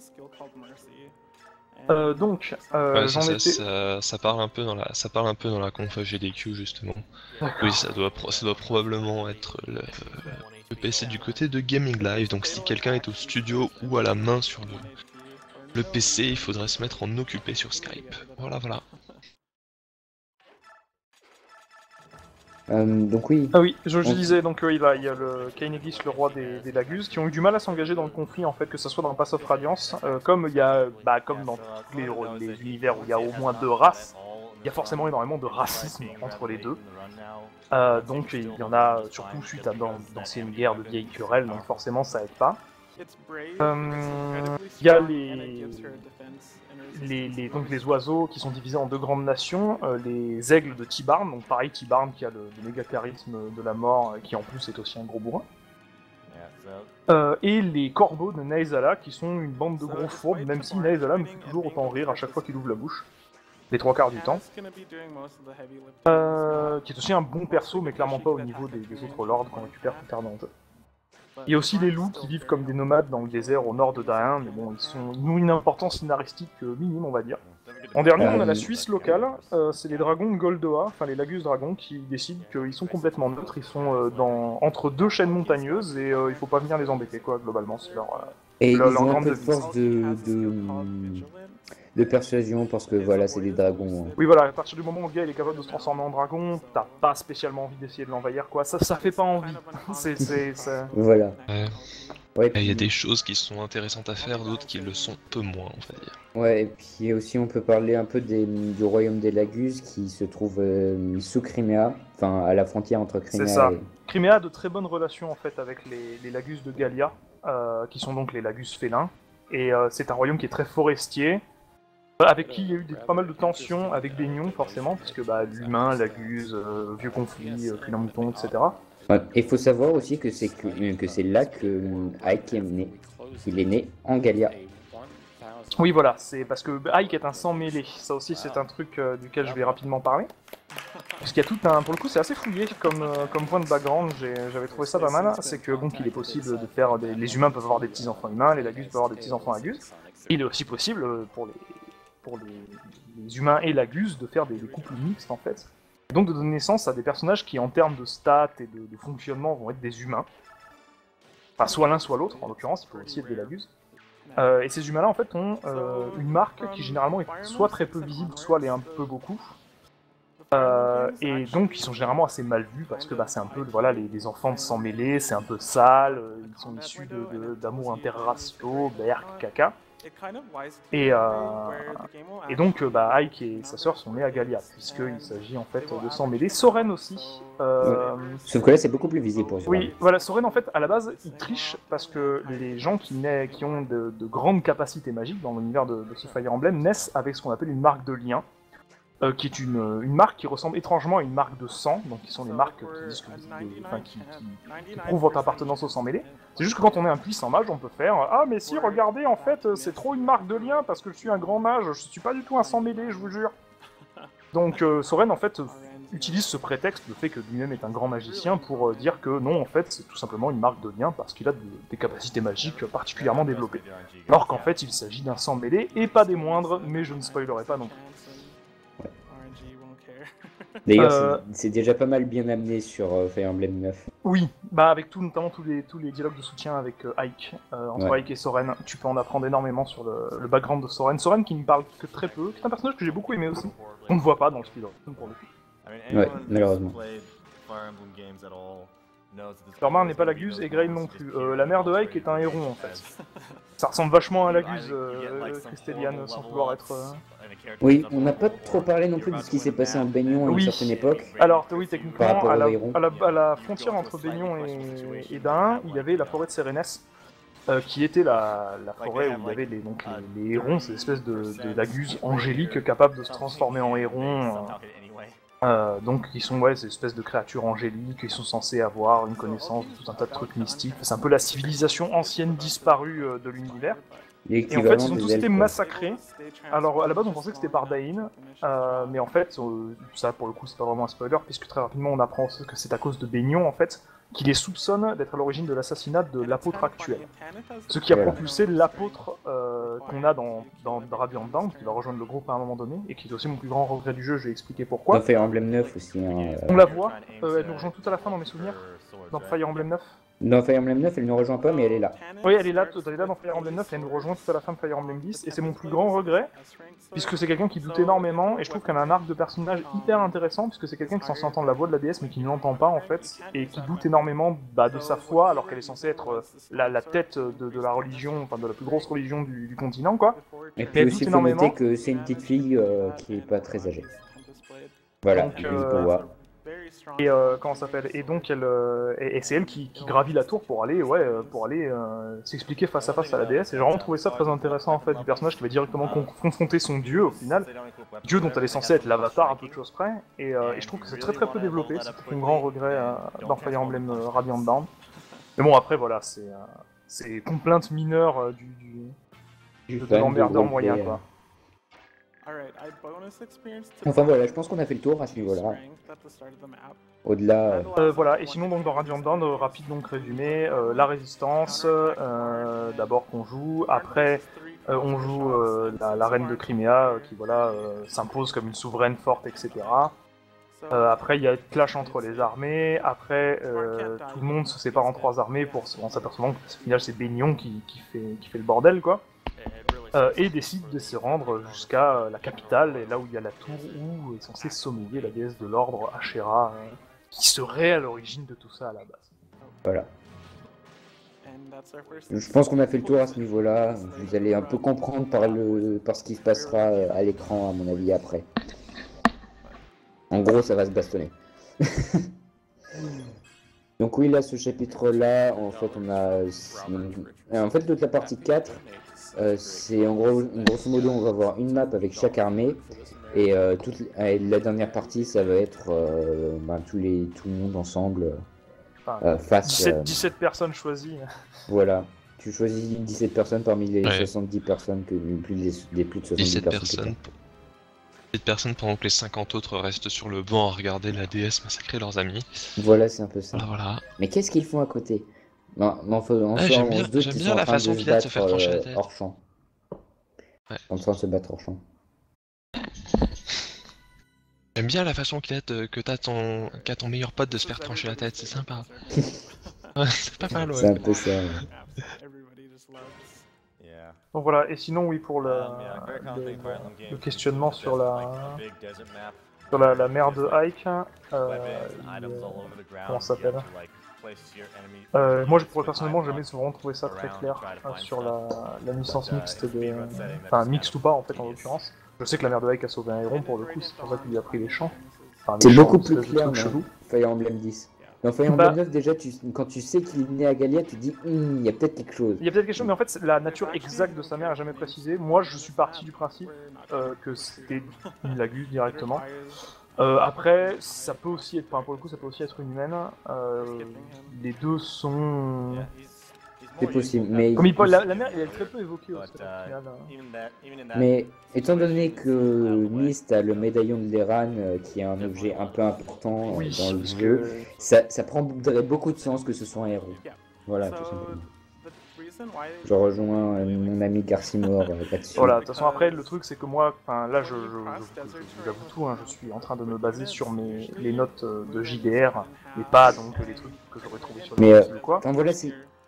Donc, Ouais, j'en c'est étais. ça parle un peu dans la conf GDQ justement. Oui, ça doit probablement être le PC du côté de Gaming Live. Donc si quelqu'un est au studio ou à la main sur le PC, il faudrait se mettre en occupé sur Skype. Voilà. Donc oui. Ah oui, je disais, donc il y a le Kainegis, le roi des Lagus, qui ont eu du mal à s'engager dans le conflit, en fait, que ce soit dans Pass of Radiance, comme il y a, comme dans tous les univers où il y a au moins 2 races, il y a forcément énormément de racisme entre les deux. Donc il y en a surtout suite à d'anciennes guerres, de vieilles querelles, donc forcément ça aide pas. Il y a donc les oiseaux qui sont divisés en 2 grandes nations, les aigles de Tibarn, donc pareil Tibarn qui a le méga charisme de la mort, qui en plus est aussi un gros bourrin. Et les corbeaux de Naezala qui sont une bande de gros fourbes, même si Naezala me fait toujours autant rire à chaque fois qu'il ouvre la bouche, les 3 quarts du temps. Qui est aussi un bon perso, mais clairement pas au niveau des autres lords qu'on récupère plus tard dans le jeu. Il y a aussi les loups qui vivent comme des nomades dans le désert au nord de Dain, mais bon, ils ont une importance scénaristique minime, on va dire. En dernier, on a la Suisse locale, c'est les dragons de Goldoa, enfin les Lagus dragons, qui décident qu'ils sont complètement neutres, ils sont entre 2 chaînes montagneuses, et il faut pas venir les embêter, quoi, globalement, c'est leur... Et leur ils ont un grande peu de devise. force de persuasion parce que voilà, c'est des dragons. Oui, voilà, à partir du moment où le gars il est capable de se transformer en dragon, t'as pas spécialement envie d'essayer de l'envahir, quoi. Ça fait pas envie. ça... Voilà. Ouais, Il y a puis, des choses qui sont intéressantes à faire, d'autres qui le sont peu moins, on va dire. ouais, et puis aussi on peut parler un peu du royaume des Lagus qui se trouve sous Crimea, enfin à la frontière entre Crimea C'est ça. et... Crimea a de très bonnes relations en fait avec les Lagus de Gallia, qui sont donc les Lagus félins, et c'est un royaume qui est très forestier, avec qui il y a eu pas mal de tensions avec des nions forcément, parce que l'humain, Lagus, vieux conflit, cri d'un mouton, etc. Ouais. Et il faut savoir aussi que c'est là que Ike est né. Il est né en Gallia. Oui, voilà, c'est parce que Ike est un sang mêlé. Ça aussi, c'est un truc duquel je vais rapidement parler. Parce qu'il y a tout un... Pour le coup, c'est assez fouillé comme point de background. J'avais trouvé ça pas mal. C'est que, bon, qu'il est possible de faire... Les humains peuvent avoir des petits-enfants humains, les Lagus peuvent avoir des petits-enfants Lagus. Il est aussi possible pour les humains et Lagus de faire des couples mixtes, en fait. Et donc de donner naissance à des personnages qui, en termes de stats et de fonctionnement, vont être des humains. Enfin, soit l'un, soit l'autre, en l'occurrence, il peut aussi être des Lagus. Et ces humains-là, en fait, ont une marque qui, généralement, est soit très peu visible, soit l'est un peu beaucoup. Et donc, ils sont généralement assez mal vus, parce que c'est un peu, voilà, les enfants de sang mêlé, c'est un peu sale, ils sont issus d'amours interraciaux, berk, caca. Et donc, Ike et sa sœur sont nés à Gallia, puisqu'il s'agit en fait de sang mêlé. Soren aussi. Sauf que là, c'est beaucoup plus visible pour Soren. Oui, voilà, Soren en fait, à la base, il triche parce que les gens qui ont de grandes capacités magiques dans l'univers de ce Fire Emblem naissent avec ce qu'on appelle une marque de lien, qui est une marque qui ressemble étrangement à une marque de sang, donc qui sont des marques qui disent qui prouvent votre appartenance au sang mêlé. C'est juste que quand on est un puissant mage, on peut faire « Ah mais si, regardez, en fait, c'est trop une marque de lien parce que je suis un grand mage, je suis pas du tout un sang mêlé, je vous jure. » Donc Soren, en fait, utilise ce prétexte, le fait que lui-même est un grand magicien, pour dire que non, en fait, c'est tout simplement une marque de lien parce qu'il a des capacités magiques particulièrement développées. Alors qu'en fait, il s'agit d'un sang mêlé, et pas des moindres, mais je ne spoilerai pas non plus. D'ailleurs, c'est déjà pas mal bien amené sur Fire Emblem 9. Oui, avec notamment tous les dialogues de soutien avec Ike, entre Ike et Soren, tu peux en apprendre énormément sur le background de Soren. Soren qui ne parle que très peu, qui est un personnage que j'ai beaucoup aimé aussi. On ne voit pas dans le speedrun pour le coup. Ouais, malheureusement. Lormar n'est pas Laguz et Grail non plus. La mère de Ike est un héron en fait. Ça ressemble vachement à Laguz, Christeliane, sans vouloir être... Oui, on n'a pas trop parlé non plus de ce qui s'est passé en Baignon à une Oui. certaine époque. Alors oui, Par techniquement, rapport à au héron. la frontière entre Baignon et Dain, il y avait la forêt de Sérénès, qui était la forêt où il y avait les hérons, ces espèces de Laguz angéliques capables de se transformer en hérons. Donc ils sont ces espèces de créatures angéliques, ils sont censés avoir une connaissance de tout un tas de trucs mystiques. C'est un peu la civilisation ancienne disparue de l'univers. Et en fait, ils ont tous été massacrés. Alors à la base, on pensait que c'était par Dain, mais en fait, ça pour le coup, c'est pas vraiment un spoiler, puisque très rapidement on apprend que c'est à cause de Baignon en fait, qui les soupçonne d'être à l'origine de l'assassinat de l'apôtre actuel. Ce qui a propulsé l'apôtre qu'on a dans Radiant Dawn, qui va rejoindre le groupe à un moment donné, et qui est aussi mon plus grand regret du jeu, je vais expliquer pourquoi. Dans Fire Emblem 9 aussi. On la voit, elle nous rejoint tout à la fin dans mes souvenirs, dans Fire Emblem 9. Dans Fire Emblem 9, elle ne rejoint pas, mais elle est là. Oui, elle est là dans Fire Emblem 9, et elle nous rejoint tout à la fin de Fire Emblem 10, et c'est mon plus grand regret, puisque c'est quelqu'un qui doute énormément, et je trouve qu'elle a un arc de personnage hyper intéressant, puisque c'est quelqu'un qui est censé entendre la voix de la déesse, mais qui ne l'entend pas en fait, et qui doute énormément de sa foi, alors qu'elle est censée être la tête de la religion, enfin de la plus grosse religion du continent, quoi. Et puis aussi, il faut noter que c'est une petite fille qui est pas très âgée. Voilà, donc, juste pour voir. Et comment ça s'appelle? Et donc et c'est elle qui gravit la tour pour aller s'expliquer face à face à la déesse. Et j'ai vraiment trouvé ça très intéressant en fait du personnage qui va directement confronter son dieu au final, dieu dont elle est censée être l'avatar à peu de choses près. Et je trouve que c'est très peu développé. C'est un grand regret dans Fire Emblem Radiant Dawn. Mais bon après voilà, c'est complainte mineure de l'emmerdeur moyen quoi. Enfin voilà, je pense qu'on a fait le tour à ce niveau-là. Au-delà. Voilà, et sinon donc dans Radiant Dawn, rapide donc résumé, la résistance, d'abord qu'on joue, après on joue la reine de Crimea qui voilà s'impose comme une souveraine forte, etc. Après il y a clash entre les armées, après tout le monde se sépare en 3 armées en s'apercevant qu'au final c'est Baignon qui fait le bordel quoi. Et décide de se rendre jusqu'à la capitale, et là où il y a la tour où est censée sommeiller la déesse de l'ordre, Ashera, qui serait à l'origine de tout ça à la base. Voilà. Je pense qu'on a fait le tour à ce niveau-là. Vous allez un peu comprendre par ce qui se passera à l'écran, à mon avis, après. En gros, ça va se bastonner. Donc oui, là, ce chapitre-là, en fait, on a... En fait, toute la partie 4... c'est en gros, grosso modo, on va avoir une map avec chaque armée, et la dernière partie, ça va être tout le monde ensemble face... 17 personnes choisies. Voilà, tu choisis 17 personnes parmi les 70 personnes, plus de 70 personnes. 17 personnes pendant que les 50 autres restent sur le banc à regarder la déesse massacrer leurs amis. Voilà, c'est un peu ça. Voilà. Mais qu'est-ce qu'ils font à côté? Non, j'aime bien la façon qu'il a de se faire trancher la tête. Hors champ. Ouais. En train de se battre hors champ. J'aime bien la façon qu'il a qu'a ton meilleur pote de se faire trancher la tête, c'est sympa. C'est pas mal, ouais. C'est un peu ça. Ouais. Donc voilà, et sinon oui pour le questionnement sur la mère de Ike, comment ça s'appelle? Moi, personnellement, jamais vraiment trouvé ça très clair sur la licence mixte enfin, mixte ou pas, en fait, en l'occurrence. Je sais que la mère de Ike a sauvé un héron, pour le coup, c'est pour ça qu'il lui a pris les champs. Enfin, c'est beaucoup plus clair dans Fire Emblem 10. Dans Fire Emblem 9, déjà, quand tu sais qu'il est né à Galia, tu te dis, il y a peut-être quelque chose. Il y a peut-être quelque chose, mais en fait, la nature exacte de sa mère est jamais précisée. Moi, je suis parti du principe que c'était une Laguz directement. Après, ça peut aussi être, pour le coup, ça peut aussi être une humaine. Les deux sont... C'est possible, mais... Comme la mère, elle est très peu évoquée au final. Mais étant donné que Myst a le médaillon de l'Eran, qui est un objet un peu important dans le jeu, ça prendrait beaucoup de sens que ce soit un héros. Voilà, tout simplement. Je rejoins mon ami Garcimore là-dessus. Voilà, de toute façon après le truc c'est que moi, là j'avoue tout, je suis en train de me baser sur les notes de JDR et pas donc les trucs que j'aurais trouvé sur le site ou quoi. Enfin voilà,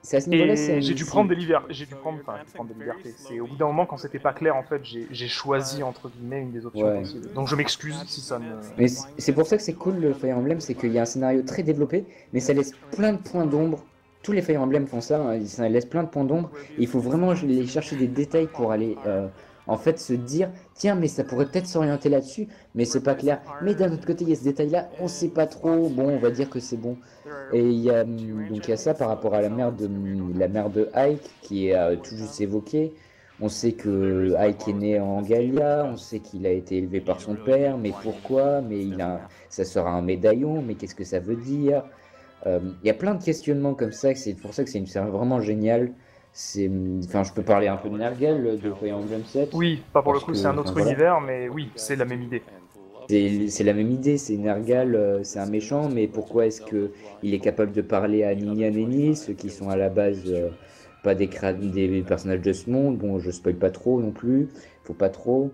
c'est à ce niveau-là, Et j'ai dû prendre des libertés. C'est au bout d'un moment, quand c'était pas clair, en fait, j'ai choisi entre guillemets une des options Ouais. possibles. Donc je m'excuse si ça ne. Mais c'est pour ça que c'est cool le Fire Emblem, c'est qu'il y a un scénario très développé, mais ça laisse plein de points d'ombre. Tous les Fire Emblem font ça, hein, ça laisse plein de points d'ombre. Il faut vraiment aller chercher des détails pour aller en fait se dire tiens, mais ça pourrait peut-être s'orienter là-dessus, mais c'est pas clair. Mais d'un autre côté, il y a ce détail-là, on sait pas trop. Bon, on va dire que c'est bon. Et il y a donc il y a ça par rapport à la mère de Ike qui est tout juste évoquée. On sait que Ike est né en Galia, on sait qu'il a été élevé par son père, mais pourquoi? Mais ça sera un médaillon, mais qu'est-ce que ça veut dire? Il y a plein de questionnements comme ça, c'est pour ça que c'est une série vraiment géniale. Enfin, je peux parler un peu de Nergal de Fire Emblem 7. Oui, pas pour le Parce coup, que, c'est un autre enfin, voilà. univers, mais oui, c'est la même idée. C'est la même idée, c'est Nergal, c'est un méchant, mais pourquoi est-ce que il est capable de parler à Nini et Nenni, ceux qui sont à la base pas des personnages de ce monde? Bon, je spoil pas trop non plus, faut pas trop.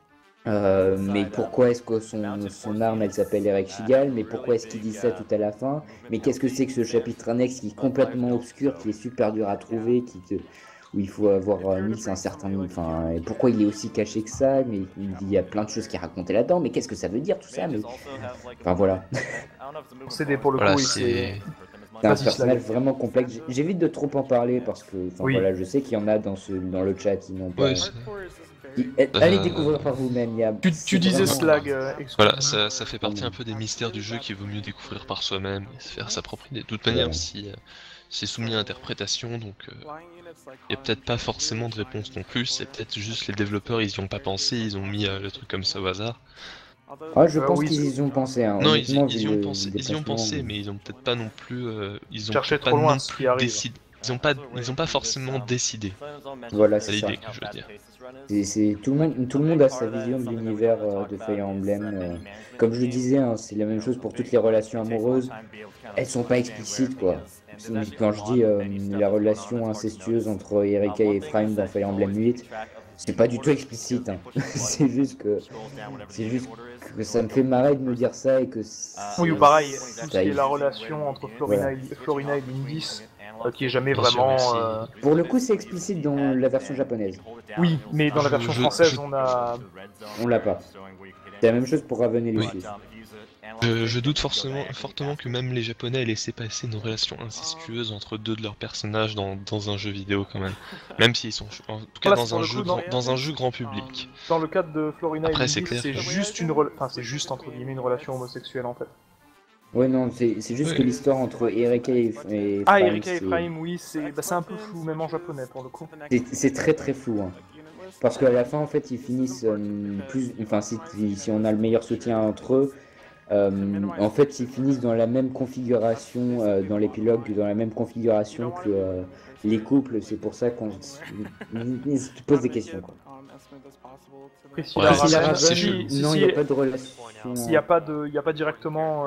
Mais pourquoi est-ce que son arme elle s'appelle Eric Shigal? Mais pourquoi est-ce qu'il dit ça tout à la fin? Mais qu'est-ce que c'est que ce chapitre annexe qui est complètement obscur, qui est super dur à trouver, où il faut avoir mis un certain... Enfin, et pourquoi il est aussi caché que ça? Mais il y a plein de choses qui est racontées là-dedans, mais qu'est-ce que ça veut dire tout ça? Mais... Enfin voilà. CD pour le Voilà, coup, oui, c'est. C'est un Vas-y, personnage Slav. vraiment complexe. J'évite de trop en parler parce que enfin, Oui. voilà, je sais qu'il y en a dans le chat qui n'ont pas... Ouais, Allez découvrir par vous-même. Tu disais vraiment- Slag, Voilà, excuse-moi. ça fait partie un peu des mystères du jeu qu'il vaut mieux découvrir par soi-même et se faire sa propre idée. De toute manière, Ouais. si c'est soumis à interprétation, donc il n'y a peut-être pas forcément de réponse non plus, c'est peut-être juste les développeurs, ils y ont pas pensé, ils ont mis le truc comme ça au hasard. Ah, je pense oui, qu'ils y ont pensé. Hein. Non, Honnêtement, ils vu y ont le pensé, ils y ont déplacement, pensé, mais ils ont peut-être pas non plus, ils ont Chercher pas trop loin non ce qui plus arrive. décidé, ils ont pas forcément décidé. Voilà, C'est c'est ça. l'idée que je veux dire. Tout le monde a sa vision de l'univers de Fire Emblem. Comme je le disais, hein, c'est la même chose pour toutes les relations amoureuses. Elles sont pas explicites, quoi. Quand je dis la relation incestueuse entre Erika et Ephraim dans Fire Emblem 8, c'est pas du tout explicite. Hein. c'est juste que ça me fait marrer de me dire ça et que Oui, ou pareil, tout ce qui ça y est la relation entre Florina et Lindis, qui est jamais Bien sûr, vraiment... merci. Pour le coup, c'est explicite dans la version japonaise. Oui, mais dans la version française, on a... On l'a pas. C'est la même chose pour Raven et Oui. Lucius. Je doute fortement que même les Japonais aient laissé passer une relation incestueuse entre deux de leurs personnages dans un jeu vidéo quand même. Même s'ils sont en tout cas Voilà, dans c'est pour un le jeu coup, dans un jeu grand public. Dans le cadre de Florina Après, et c'est Lindis, clair c'est que- juste c'est juste entre guillemets une relation homosexuelle en fait. Ouais, non, c'est juste Ouais. que l'histoire entre Erika et Ephraim, Ah, Erika et c'est- Ephraim, oui, c'est un peu flou, même en japonais pour le coup. c'est très très flou. Hein. Parce qu'à la fin, en fait, ils finissent Enfin, si on a le meilleur soutien entre eux, en fait, ils finissent dans la même configuration, dans l'épilogue, dans la même configuration que les couples. C'est pour ça qu'on se pose des questions. Quoi. Priscilla Ouais, Priscilla Raven, Raven, si- non, si- il n'y a pas de relation. S'il n'y a pas directement...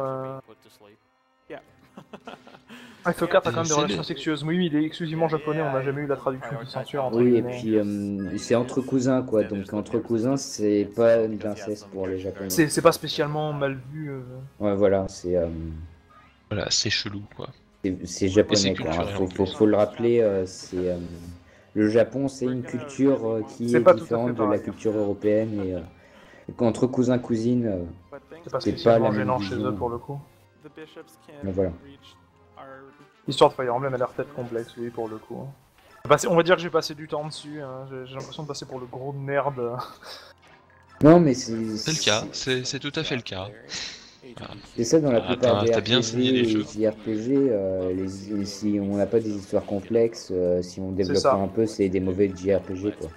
FE4 a quand même des C'est relations le- sexueuses. Oui, il est exclusivement japonais, on n'a jamais eu la traduction qui censure entre Oui, et guillemets. puis c'est entre cousins, quoi. Donc entre cousins, c'est pas de l'inceste pour les Japonais. C'est pas spécialement mal vu. Ouais, voilà, Voilà, c'est chelou quoi. c'est japonais, c'est quoi. Hein. culturel, en plus. Faut le rappeler, le Japon, c'est une culture qui C'est est pas tout à fait différente de la pareil. culture européenne et qu'entre cousins cousines, C'est pas c'est spécialement pas la même gênant chez vision. eux pour le coup. Mais voilà. L'histoire de Fire Emblem a l'air peut-être complexe, oui, pour le coup. On va dire que j'ai passé du temps dessus, hein. J'ai l'impression de passer pour le gros nerd. Non, mais C'est le cas, c'est tout à fait le cas. c'est ça dans la Ah, plupart des t'as bien saigné les jeux. JRPG. Si on n'a pas des histoires complexes, si on développe ça. pas un peu, c'est des mauvais JRPG, quoi.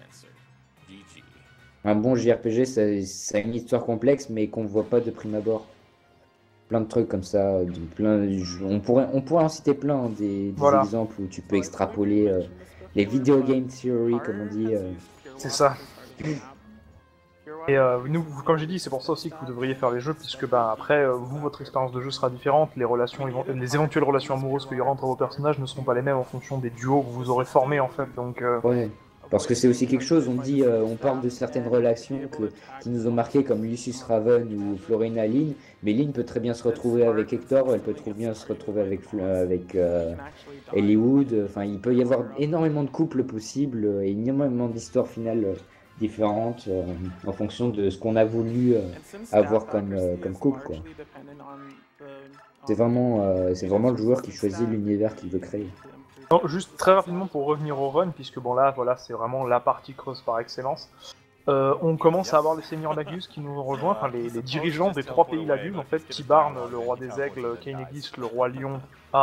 Un bon JRPG, ça a une histoire complexe, mais qu'on voit pas de prime abord. Plein de trucs comme ça, on pourrait en citer plein, hein, des Voilà. exemples où tu peux extrapoler les video game theory, comme on dit. C'est ça. Et nous, comme j'ai dit, c'est pour ça aussi que vous devriez faire les jeux, puisque après, vous, votre expérience de jeu sera différente, les éventuelles relations amoureuses qu'il y aura entre vos personnages ne seront pas les mêmes en fonction des duos que vous aurez formés en fait. Donc, Ouais. Parce que c'est aussi quelque chose, on parle de certaines relations qui nous ont marqué comme Lucius Raven ou Florina Lynn, mais Lynn peut très bien se retrouver avec Hector, elle peut très bien se retrouver avec Ellie Wood, enfin il peut y avoir énormément de couples possibles et énormément d'histoires finales différentes en fonction de ce qu'on a voulu avoir comme couple, quoi. C'est vraiment le joueur qui choisit l'univers qu'il veut créer. Non, juste très rapidement pour revenir au run, puisque bon là, voilà, c'est vraiment la partie creuse par excellence. On commence à avoir les seigneurs Lagus qui nous ont rejoints, enfin les dirigeants des 3 pays Lagus, en fait, Tibarn, le roi des aigles, Kainegis, le roi lion,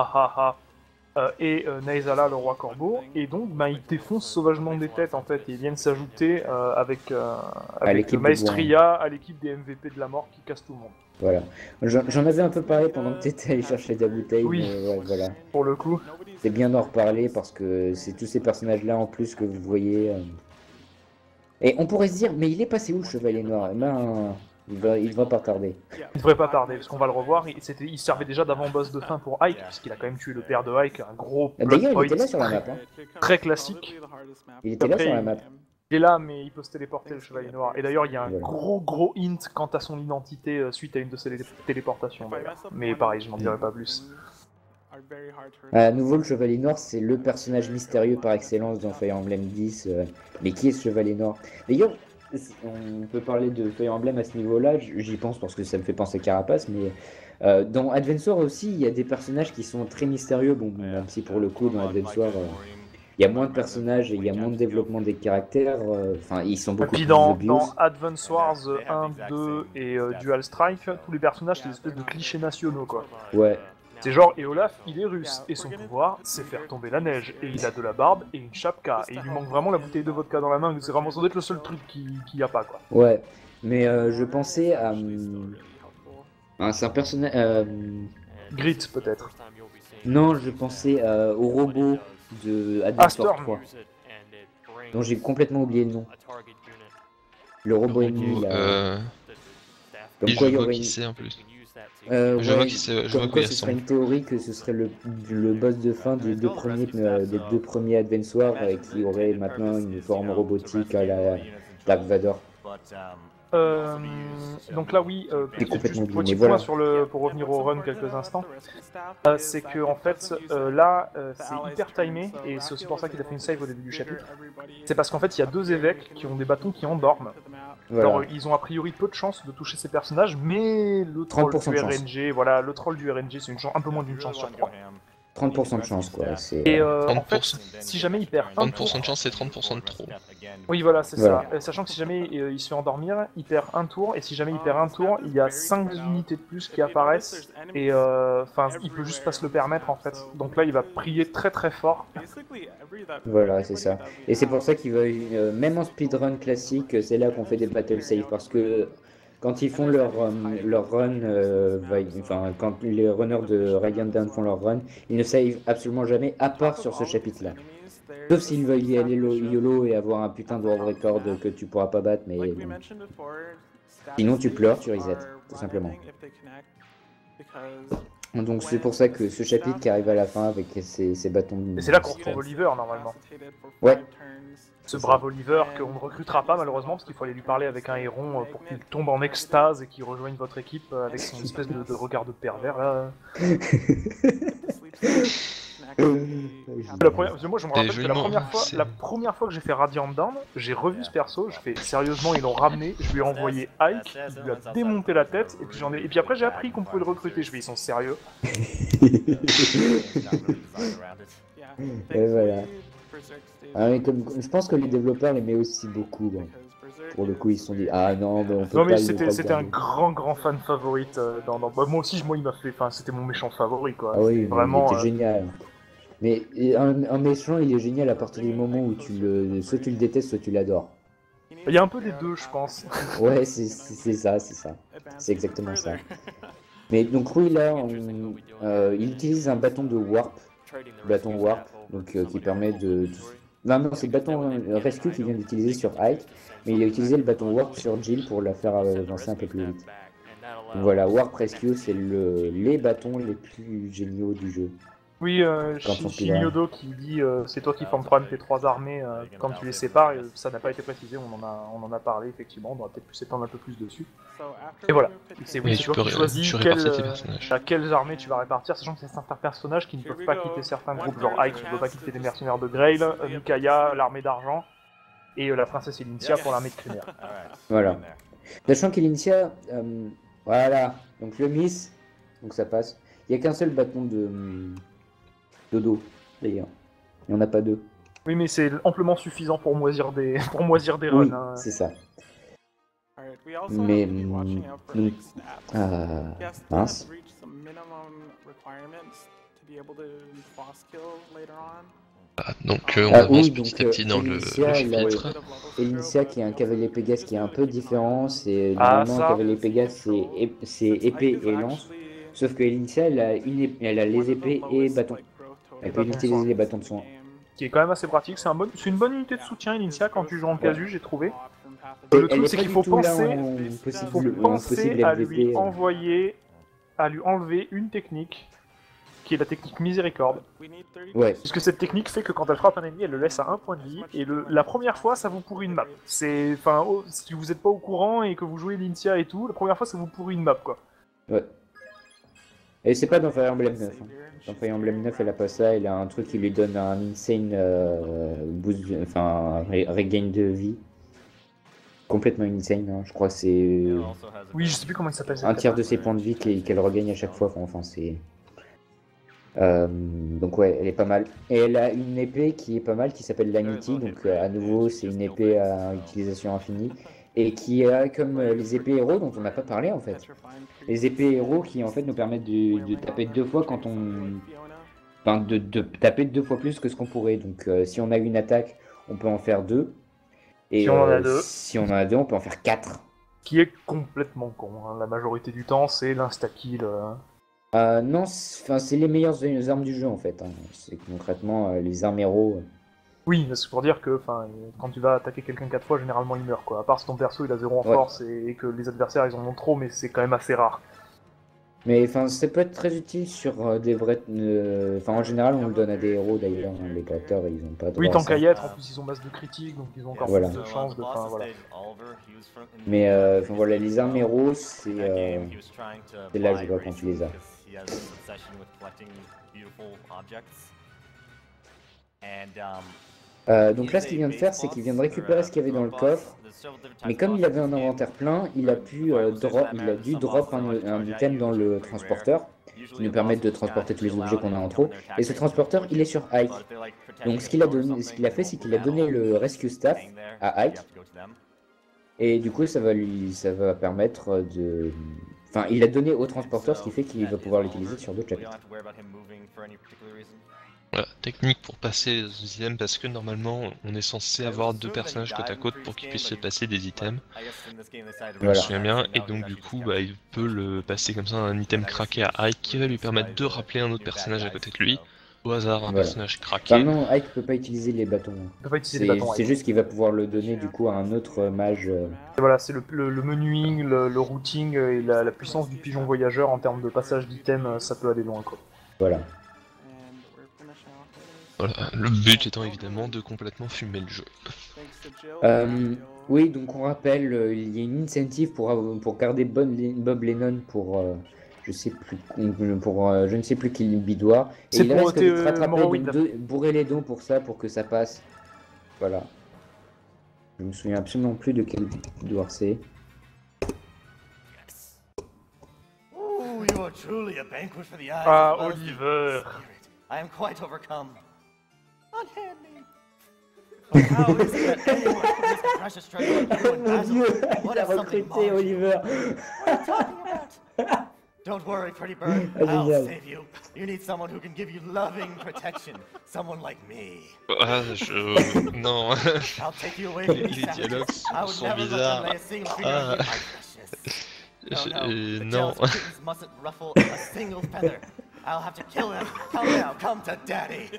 et Naezala, le roi corbeau, et donc ils défoncent sauvagement des têtes en fait, et ils viennent s'ajouter avec l'équipe Maestria à l'équipe des MVP de la mort qui casse tout le monde. Voilà. J'en avais un peu parlé pendant que tu étais allé chercher ta bouteille, Oui. mais ouais, voilà. Pour le coup. C'est bien d'en reparler parce que c'est tous ces personnages-là en plus que vous voyez. Et on pourrait se dire, mais il est passé où le Chevalier Noir? Eh ben, il va pas tarder. Il devrait pas tarder, parce qu'on va le revoir. Il servait déjà d'avant-boss de fin pour Ike, puisqu'il a quand même tué le père de Ike, un gros D'ailleurs, plot il était là point sur la map. Hein. très classique. Il était là Après, sur la map. Il est là, mais il peut se téléporter, le Chevalier Noir. Et d'ailleurs, il y a un Voilà. gros hint quant à son identité suite à une de ses téléportations, d'ailleurs. Mais pareil, je n'en dirai pas plus. À nouveau, le Chevalier Noir, c'est le personnage mystérieux par excellence dans Fire Emblem 10. Mais qui est ce Chevalier Noir? D'ailleurs, on peut parler de Fire Emblem à ce niveau-là, j'y pense parce que ça me fait penser à Carapace, mais dans Advance Wars aussi, il y a des personnages qui sont très mystérieux, bon, même si pour le coup, dans Advance Wars, il y a moins de personnages et il y a moins de développement des caractères, enfin, ils sont Et beaucoup puis plus dans obvious. Advance Wars 1, 2 et Dual Strike, tous les personnages, c'est des espèces de clichés nationaux, quoi. Ouais, C'est genre, et Olaf, il est russe, et son pouvoir, c'est faire tomber la neige, et il a de la barbe et une chapka, et il lui manque vraiment la bouteille de vodka dans la main, c'est vraiment, ça doit être le seul truc qu'il y a pas, quoi. ouais. Mais je pensais à... c'est un personnage... Grit, peut-être. Non, je pensais au robot de Advance Wars Storm. 3, dont j'ai complètement oublié le nom. Le robot ennemi, là. Comme Et quoi, je il y vois aurait qui une... c'est en plus. je vois qui c'est, je vois Comme quoi quoi, il ce serait ressemble. une théorie que ce serait le boss de fin des deux premiers Advance Wars qui aurait maintenant une forme robotique à la Dark Vador. Donc là, oui, peut-être complètement juste oublié, petit mais voilà. point pour revenir au run quelques instants, c'est que en fait, là, c'est hyper timé, et c'est aussi pour ça qu'il a fait une save au début du chapitre. C'est parce qu'en fait, il y a 2 évêques qui ont des bâtons qui endorment. Voilà. Alors, ils ont a priori peu de chances de toucher ces personnages, mais le troll 30% du de chance. RNG, voilà, le troll du RNG, c'est un peu moins d'une chance sur 3. 30% de chance, quoi. C'est... Et en fait, 30%. si jamais il perd un tour... 30% de chance, c'est 30% de trop. Oui, voilà, c'est Voilà. ça. Sachant que si jamais il se fait endormir, il perd un tour, et si jamais il perd un tour, il y a 5 unités de plus qui apparaissent, et il peut juste pas se le permettre, en fait. Donc là, il va prier très très fort. Voilà, c'est ça. Et c'est pour ça qu'il va, même en speedrun classique, c'est là qu'on fait des battle saves, parce que quand ils font leur run, quand les runners de Radiant Dawn font leur run, ils ne save absolument jamais, à part sur ce chapitre-là. Sauf s'ils veulent y aller YOLO et avoir un putain de world record que tu pourras pas battre, mais bon. Sinon tu pleures, tu reset, tout simplement. Donc c'est pour ça que ce chapitre qui arrive à la fin avec ces bâtons... Et c'est là qu'on retrouve Oliver, normalement. Ouais. Ce brave Oliver qu'on ne recrutera pas malheureusement parce qu'il faut aller lui parler avec un héron pour qu'il tombe en extase et qu'il rejoigne votre équipe avec son espèce de regard de pervers là. Moi je me rappelle que la première fois que j'ai fait Radiant Dawn, j'ai revu ce perso, je fais sérieusement ils l'ont ramené, je lui ai envoyé Ike, il lui a démonté la tête et puis après j'ai appris qu'on pouvait le recruter, je fais ils sont sérieux. Et voilà. Ah, mais je pense que les développeurs l'aimaient aussi beaucoup. Bon. Pour le coup, ils se sont dit ah non, mais on peut Non mais pas c'était un garder. grand fan favorite bah, moi aussi il m'a fait, enfin c'était mon méchant favori quoi. Ah oui, Vraiment. il était génial. Mais un méchant, il est génial à partir du moment où soit tu le détestes, soit tu l'adores. Il y a un peu des deux, je pense. Ouais, c'est ça. C'est exactement ça. Mais donc Rui là, il utilise un bâton de warp, donc qui permet de... Non, c'est le bâton rescue qu'il vient d'utiliser sur Ike, mais il a utilisé le bâton warp sur Jill pour la faire avancer un peu plus vite. Donc voilà, warp rescue, c'est les bâtons les plus géniaux du jeu. Oui, Quand on pile, Shinyodo qui dit c'est toi qui formes toi-même tes 3 armées quand tu les sépares, et ça n'a pas été précisé, on en a parlé effectivement, on aurait peut-être pu s'étendre un peu plus dessus. Et voilà, c'est Oui, toi qui choisis tu répartis tes personnages. à quelles armées tu vas répartir, sachant qu'il y a certains personnages qui ne peuvent pas quitter certains groupes, genre Ike ne peut pas quitter les mercenaires de Grail, Mikaya, l'armée d'argent, et la princesse Elincia pour l'armée de Khmer. Voilà. Sachant qu'Elincia, voilà, donc le Miss, donc ça passe. Il n'y a qu'un seul bâton de dos, d'ailleurs. Il n'y en a pas deux. Oui, mais c'est amplement suffisant pour moisir des runs. Oui, Hein. c'est ça. Mais mince. Donc on avance Oui, petit donc à petit dans le chapitre. Elincia qui est un cavalier Pégase qui est un peu différent. C'est Ah, normalement ça. un cavalier Pégase, c'est épée et lance. Sauf que Elincia, elle a les épées et bâtons. Elle peut utiliser les bâtons de soin. Qui est quand même assez pratique, c'est une bonne unité de soutien Elincia quand tu joues en casu, j'ai trouvé. Et Le elle truc est c'est pas qu'il du faut tout là penser, en faut penser à lui MVP. enlever une technique qui est la technique miséricorde. Ouais. Puisque cette technique fait que quand elle frappe un ennemi, elle le laisse à 1 point de vie, et la première fois, ça vous pourrit une map. Si vous n'êtes pas au courant et que vous jouez Elincia et tout, la première fois, ça vous pourrit une map, quoi. Ouais. Et c'est pas dans Fire Emblem 9. Hein. Dans Fire Emblem 9, elle a pas ça, elle a un truc qui lui donne un insane boost, regain de vie. Complètement insane, hein. Je crois que c'est Oui, je sais plus comment il s'appelle. un tiers de ses points de vie qu'elle regagne à chaque fois. Enfin, c'est. Donc ouais, elle est pas mal. Et elle a une épée qui est pas mal, qui s'appelle l'Amity. Donc à nouveau, c'est une épée à utilisation infinie. Et qui a comme les épées héros dont on n'a pas parlé en fait. Les épées héros qui en fait nous permettent de taper 2 fois quand on... Enfin de taper 2 fois plus que ce qu'on pourrait. Donc si on a une attaque, on peut en faire 2. Et Si on en a 2. Si on en a 2, on peut en faire 4. Qui est complètement con. Hein. La majorité du temps, c'est l'insta-kill. Non, c'est les meilleures armes du jeu en fait. Hein. C'est concrètement les armes héros. Oui, c'est pour dire que quand tu vas attaquer quelqu'un 4 fois, généralement il meurt, quoi. À part si ton perso il a 0 en Ouais. force et que les adversaires ils en ont trop, mais c'est quand même assez rare. Mais enfin, ça peut être très utile sur des vrais. Enfin, en général, on le donne à des héros d'ailleurs. Hein. Les créateurs, ils ont pas droit Oui, à tant ça. qu'à y être, en plus ils ont masse de critiques, donc ils ont encore Voilà. plus de chances de. Voilà. Mais enfin, voilà, les armes héros, c'est là que je vois quand tu les as. Donc là, ce qu'il vient de faire, c'est qu'il vient de récupérer ce qu'il y avait dans le coffre. Mais comme il avait un inventaire plein, il a dû drop un item dans le transporteur qui nous permet de transporter tous les objets qu'on a en trop. Et ce transporteur, il est sur Ike. Donc ce qu'il a fait, c'est qu'il a donné le Rescue Staff à Ike. Et du coup, ça va permettre de... Enfin, il a donné au transporteur, ce qui fait qu'il va pouvoir l'utiliser sur d'autres chapitres. Voilà, technique pour passer les items parce que normalement on est censé avoir 2 personnages côte à côte pour qu'ils puissent se passer des items. Je me souviens bien, et donc du coup il peut le passer comme ça un item craqué à Ike qui va lui permettre de rappeler un autre personnage à côté de lui. Au hasard, un personnage craqué. Enfin non, Ike peut pas utiliser les bâtons. Il peut pas utiliser les bâtons. C'est juste qu'il va pouvoir le donner du coup à un autre mage. Et voilà, c'est le menuing, le routing et la puissance du pigeon voyageur en termes de passage d'items, ça peut aller loin, quoi. Voilà. Voilà, le but étant évidemment de complètement fumer le jeu. Oui, donc on rappelle, il y a une incentive pour garder Bob Lennon pour je sais plus je ne sais plus qui bidoir. Et C'est il pour reste que de te rattraper, Morrowind. donc bourrer les dons pour ça, pour que ça passe. Voilà. Je me souviens absolument plus de quel bidoir c'est. Oh, you are truly a banquet for the eyes. Ah, of love. Oliver. I am quite overcome. Unhand me. But how is it that anyone could miss the precious treasure of you and Mon Basil? Dieu, What il a if something recruté mars you? Oliver. What are you talking about? Don't worry, pretty bird. Ah, I'll génial. save you. You need someone who can give you loving protection. Someone like me. Ah, non. I'll take you away from Les these dialogues savages. I would sont never let them bizarres. lay a single finger Ah. on you, my precious. No, the Non. jealous kittens mustn't ruffle a single feather. I'll have to kill them. Come now, come to daddy.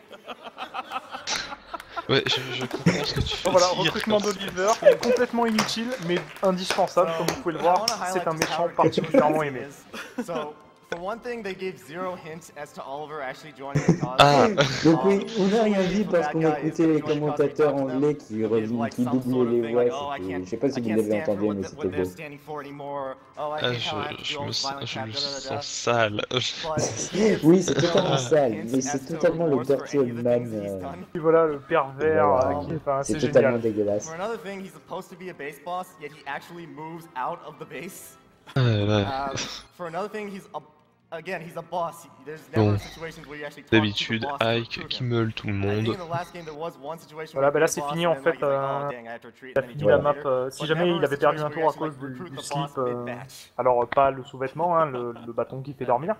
Ouais, je comprends ce que tu fais Donc voilà, dire. recrutement d'Oliver, complètement inutile, mais indispensable, comme vous pouvez le voir, c'est un méchant particulièrement aimé. So, For one thing, they gave zero hint as to Oliver actually joining the cause. Ah. Donc oui, on n'a rien dit parce qu'on écoutait les commentateurs anglais qui doublaient les voix. Je sais pas si vous l'avez entendu, mais c'était beau. Ah, je me sens sale. Oui, c'est totalement sale, mais c'est totalement le Dirty Old Man. Et voilà, le pervers, Voilà. enfin, C'est c'est totalement génial. dégueulasse. For another thing, he's supposed to be a base boss, yet he actually moves out of the base. Ouais. For another thing, he's a boss. There's Bon. never situations where you actually talk to D'habitude, the boss to Ike recruit qui him. meule tout le I think monde. in the last game there was one situation Voilà, where bah là he c'est beat the fini boss en and then fait. he's like, oh, dang, I have to retreat, T'as and then he fini la does map. it later. Si But jamais never il a avait perdu un situation tour where à you cause actually, like, recruit du the slip, boss mid-match. alors pas le sous-vêtement, hein, le bâton qui fait dormir.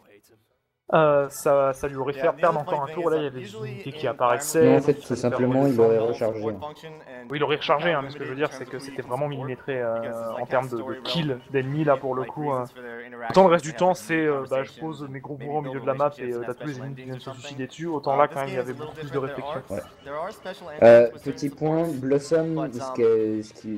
Ça lui aurait fait perdre encore un tour. Là, il y avait des unités qui apparaissaient. Non, en donc fait, il tout fallait faire simplement, il redescendre. aurait rechargé. Oui, il aurait rechargé, hein, mais ce que je veux dire, c'est que c'était vraiment millimétré en termes de kill d'ennemis, là, pour le coup. Autant le reste du temps, c'est je pose mes gros bourrins au milieu de la map et t'as tous les ennemis qui viennent se suicider dessus. Autant là, quand même, il y avait beaucoup plus de réflexion. Petit point, Blossom, le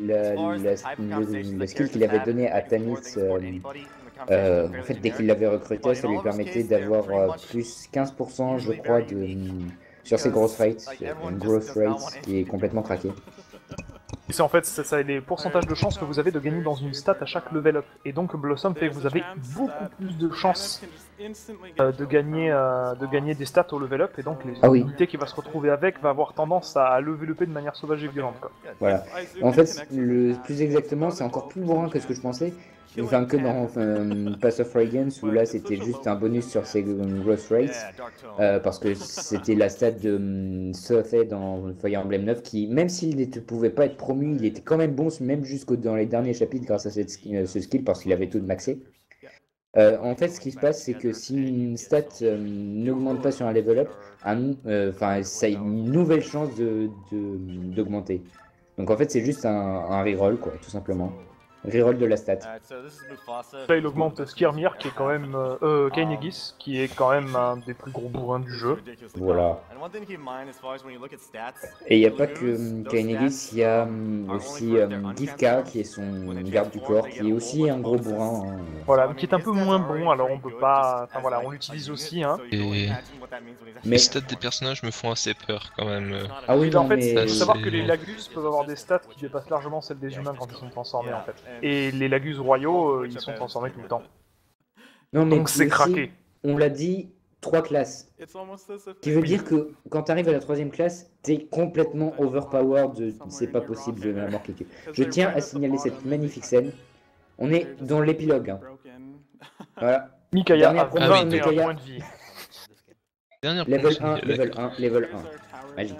skill qu'il avait donné à Tanith, en fait, dès qu'il l'avait recruté, ça lui permettait d'avoir plus 15%, je crois, sur ses growth rates, une growth rate qui est complètement craquée. Et c'est en fait ça, les pourcentages de chances que vous avez de gagner dans une stat à chaque level up. Et donc Blossom fait que vous avez beaucoup plus de chances de gagner des stats au level up. Et donc les unités qui va se retrouver avec va avoir tendance à lever le P de manière sauvage et violente, quoi. Voilà. En fait, plus exactement, c'est encore plus bourrin que ce que je pensais. Enfin, que dans Pass of Radiance, où là c'était juste un bonus sur ses growth rates, parce que c'était la stat de Sothay dans Fire Emblem 9, qui, même s'il ne pouvait pas être promu, il était quand même bon, même jusqu'au dans les derniers chapitres, grâce à ce skill, parce qu'il avait tout de maxé. En fait, ce qui se passe, c'est que si une stat n'augmente pas sur un level up, ça a une nouvelle chance d'augmenter. Donc en fait, c'est juste un reroll, quoi, tout simplement. Reroll de la stat. Là, il augmente Skirmir, qui est quand même Kainegis, qui est quand même un des plus gros bourrins du jeu. Voilà. Et il n'y a pas que Kainegis, il y a aussi Gifka, qui est son garde du corps, qui est aussi un gros bourrin. Hein. Voilà, qui est un peu moins bon, alors on peut pas... Enfin voilà, on l'utilise aussi, hein. Et Mais les stats des personnages me font assez peur quand même. ah oui, Mais en non, fait, mais il faut savoir que les Lagus peuvent avoir des stats qui dépassent largement celles des humains quand ils sont transformés, en fait. Et les Lagus royaux, ils sont transformés tout le temps. non, mais Donc c'est aussi, craqué. On l'a dit, 3 classes. Qui veut dire que quand tu arrives à la 3ème classe, t'es complètement overpowered, c'est pas possible de la mort qui tue. Je tiens à signaler cette magnifique scène. On est dans l'épilogue. Hein. Voilà. Mikaya Dernière a promo, 21 Mikaya. points de vie. Dernière Level promotion, 1, level 1, level 1. Magique.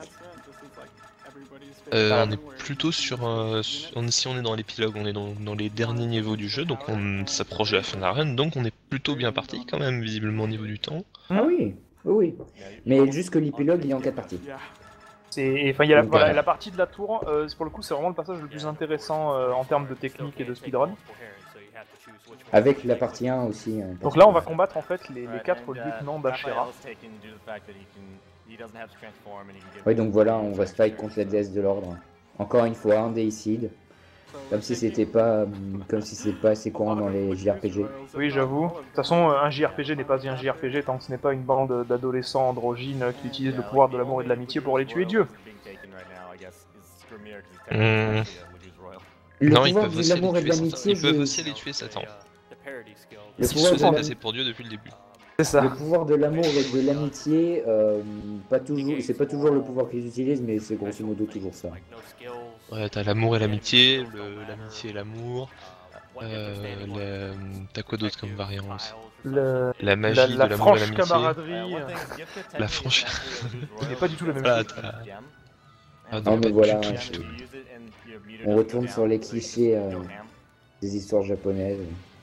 on est plutôt sur si on est dans l'épilogue, on est dans les derniers niveaux du jeu, donc on s'approche de la fin de l'arène, donc on est plutôt bien parti quand même, visiblement au niveau du temps. Ah oui, oui. Mais juste que l'épilogue, il est en 4 parties. Enfin, il y a Donc, voilà, la partie de la tour, pour le coup, c'est vraiment le passage le plus intéressant en termes de technique et de speedrun. Avec la partie 1 aussi. Donc là, on va combattre en fait les 4 lieutenants d'Ashera. Oui, donc voilà, on va se fight contre la déesse de l'ordre. Encore une fois, un Deicide. Comme si c'était pas, assez courant dans les JRPG. Oui, j'avoue. De toute façon, un JRPG n'est pas un JRPG tant que ce n'est pas une bande d'adolescents androgynes qui utilisent le pouvoir de l'amour et de l'amitié pour aller tuer Dieu. Le Non, ils pouvoir peuvent de aussi l'amour et de aller tuer Satan. l'amitié, Ils peuvent aussi aller tuer Satan. Le Ils pouvoir se de faisaient la- passer pour Dieu depuis le début. C'est ça. Le pouvoir de l'amour et de l'amitié, pas toujours, c'est pas toujours le pouvoir qu'ils utilisent, mais c'est grosso modo toujours ça. Ouais, t'as l'amour et l'amitié, l'amitié et l'amour. T'as quoi d'autre comme variante? La magie de La l'amour et franche l'amitié. camaraderie La franche. n'est pas du tout la même Ah, chose. Ah Non, mais pas voilà, du tout. On retourne sur les clichés des histoires japonaises.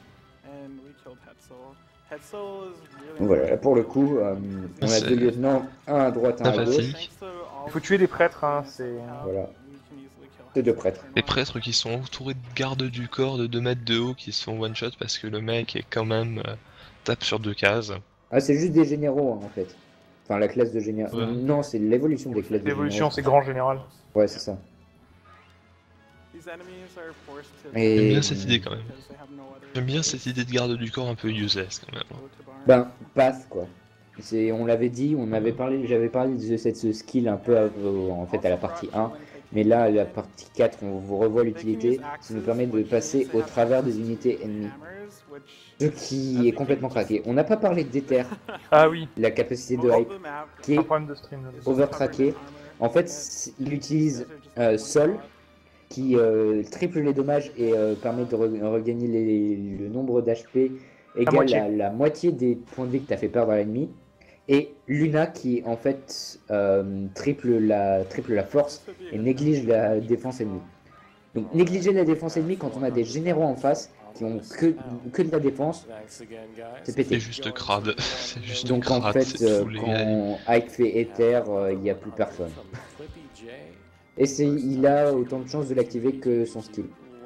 Donc voilà, là pour le coup, on a C'est- 2 lieutenants, un à droite, un à gauche. Sympathique. Il faut tuer les prêtres, hein, c'est... Voilà, c'est 2 prêtres. Les prêtres qui sont entourés de gardes du corps de 2 mètres de haut qui se font one shot parce que le mec est quand même tape sur 2 cases. Ah, c'est juste des généraux hein, en fait. Enfin, la classe de général. Ouais. Non, c'est l'évolution des classes de L'évolution, généraux. c'est grand général. Ouais, c'est ça. J'aime Et bien cette idée quand même. J'aime bien cette idée de garde du corps un peu useless quand même. Ben, passe quoi. On l'avait dit, j'avais parlé de cette skill un peu en fait à la partie 1, mais là, à la partie 4, on vous revoit l'utilité, ça nous permet de passer au travers des unités ennemies. Ce qui est complètement craqué. On n'a pas parlé d'Ether, Ah oui, la capacité de hype, qui est un problème de stream. Là. overtracké. En fait, il utilise Sol, qui triple les dommages et permet de regagner le nombre d'HP égal moitié. à la moitié des points de vie que tu as fait perdre à l'ennemi. Et Luna qui en fait triple la force et néglige la défense ennemie. Donc négliger la défense ennemie quand on a des généraux en face qui ont que de la défense, c'est pété. C'est juste crade. C'est juste Donc en crade, fait c'est full AI. quand Ike fait Ether, il n'y a plus personne. Et il a autant de chances de l'activer que son skill.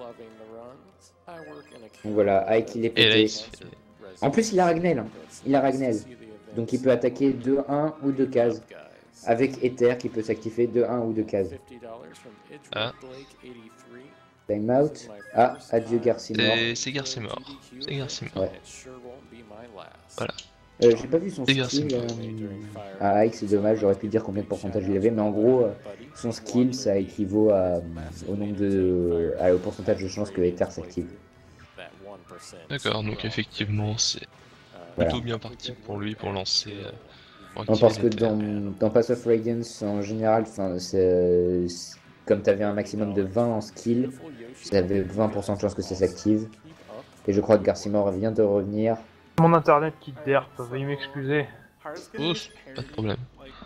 Donc voilà, Ike il est Et là, pété. il se fait- En plus il a Ragnel. Il a Ragnel. Donc il peut attaquer 2-1 ou 2 cases. Avec Ether qui peut s'activer 2-1 ou 2 cases. Ah. Time out. Ah, adieu Garcimore. C'est Garcimore. C'est Garcimore. Ouais. Voilà. J'ai pas vu son C'est skill. Garcimore. À Ike c'est dommage, j'aurais pu dire combien de pourcentage il avait. Mais en gros, son skill ça équivaut au nombre au pourcentage de chances que Ether s'active. D'accord, donc effectivement, c'est Voilà. plutôt bien parti pour lui pour lancer. Pour Non, activer parce que les terres. dans Pass of Radiance, en général, comme tu avais un maximum de 20 en skill, tu avais 20% de chance que ça s'active. Et je crois que Garcimore vient de revenir. Mon internet qui derpe, veuillez m'excuser. Oh, pas de problème.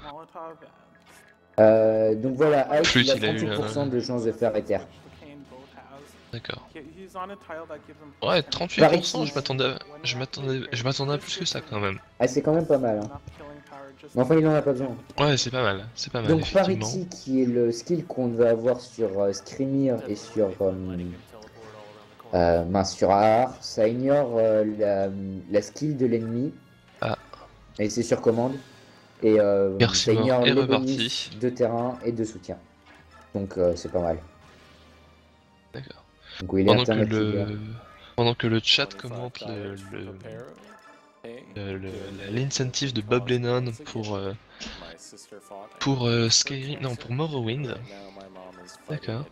Donc voilà, Ike Plus il a il a eu 38% de chance de faire Ether. D'accord. Ouais, Ouais, 38%, Par je m'attendais à plus que ça quand même. Ah, c'est quand même pas mal. Hein. Mais enfin, il en a pas besoin. Ouais, c'est pas mal, Donc effectivement. Parity, qui est le skill qu'on va avoir sur Screamir et sur sur Ahar, ça ignore la skill de l'ennemi. Ah. Et c'est sur commande. Et ça Garcimore ignore est les reparti. bonus de terrain et de soutien. Donc c'est pas mal. D'accord. Donc oui, il est Pendant que alternatif. pendant que le chat commente l'incentive de Bob Lennon pour Skyrim, non pour Morrowind. D'accord.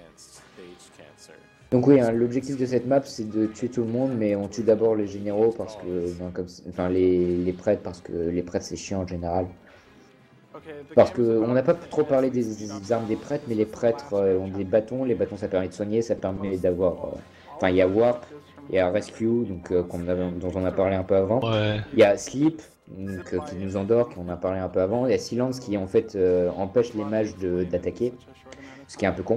Donc oui, hein, l'objectif de cette map c'est de tuer tout le monde, mais on tue d'abord les généraux parce que, enfin les prêtres parce que les prêtres c'est chiant en général. Parce que on n'a pas trop parlé des armes des prêtres, mais les prêtres ont des bâtons. Les bâtons ça permet de soigner, ça permet d'avoir. Enfin il y a Warp, il y a Rescue, donc dont on a parlé un peu avant. Ouais. Il y a Sleep, donc, qui nous endort, qu'on a parlé un peu avant. Il y a Silence qui en fait empêche les mages d'attaquer, ce qui est un peu con.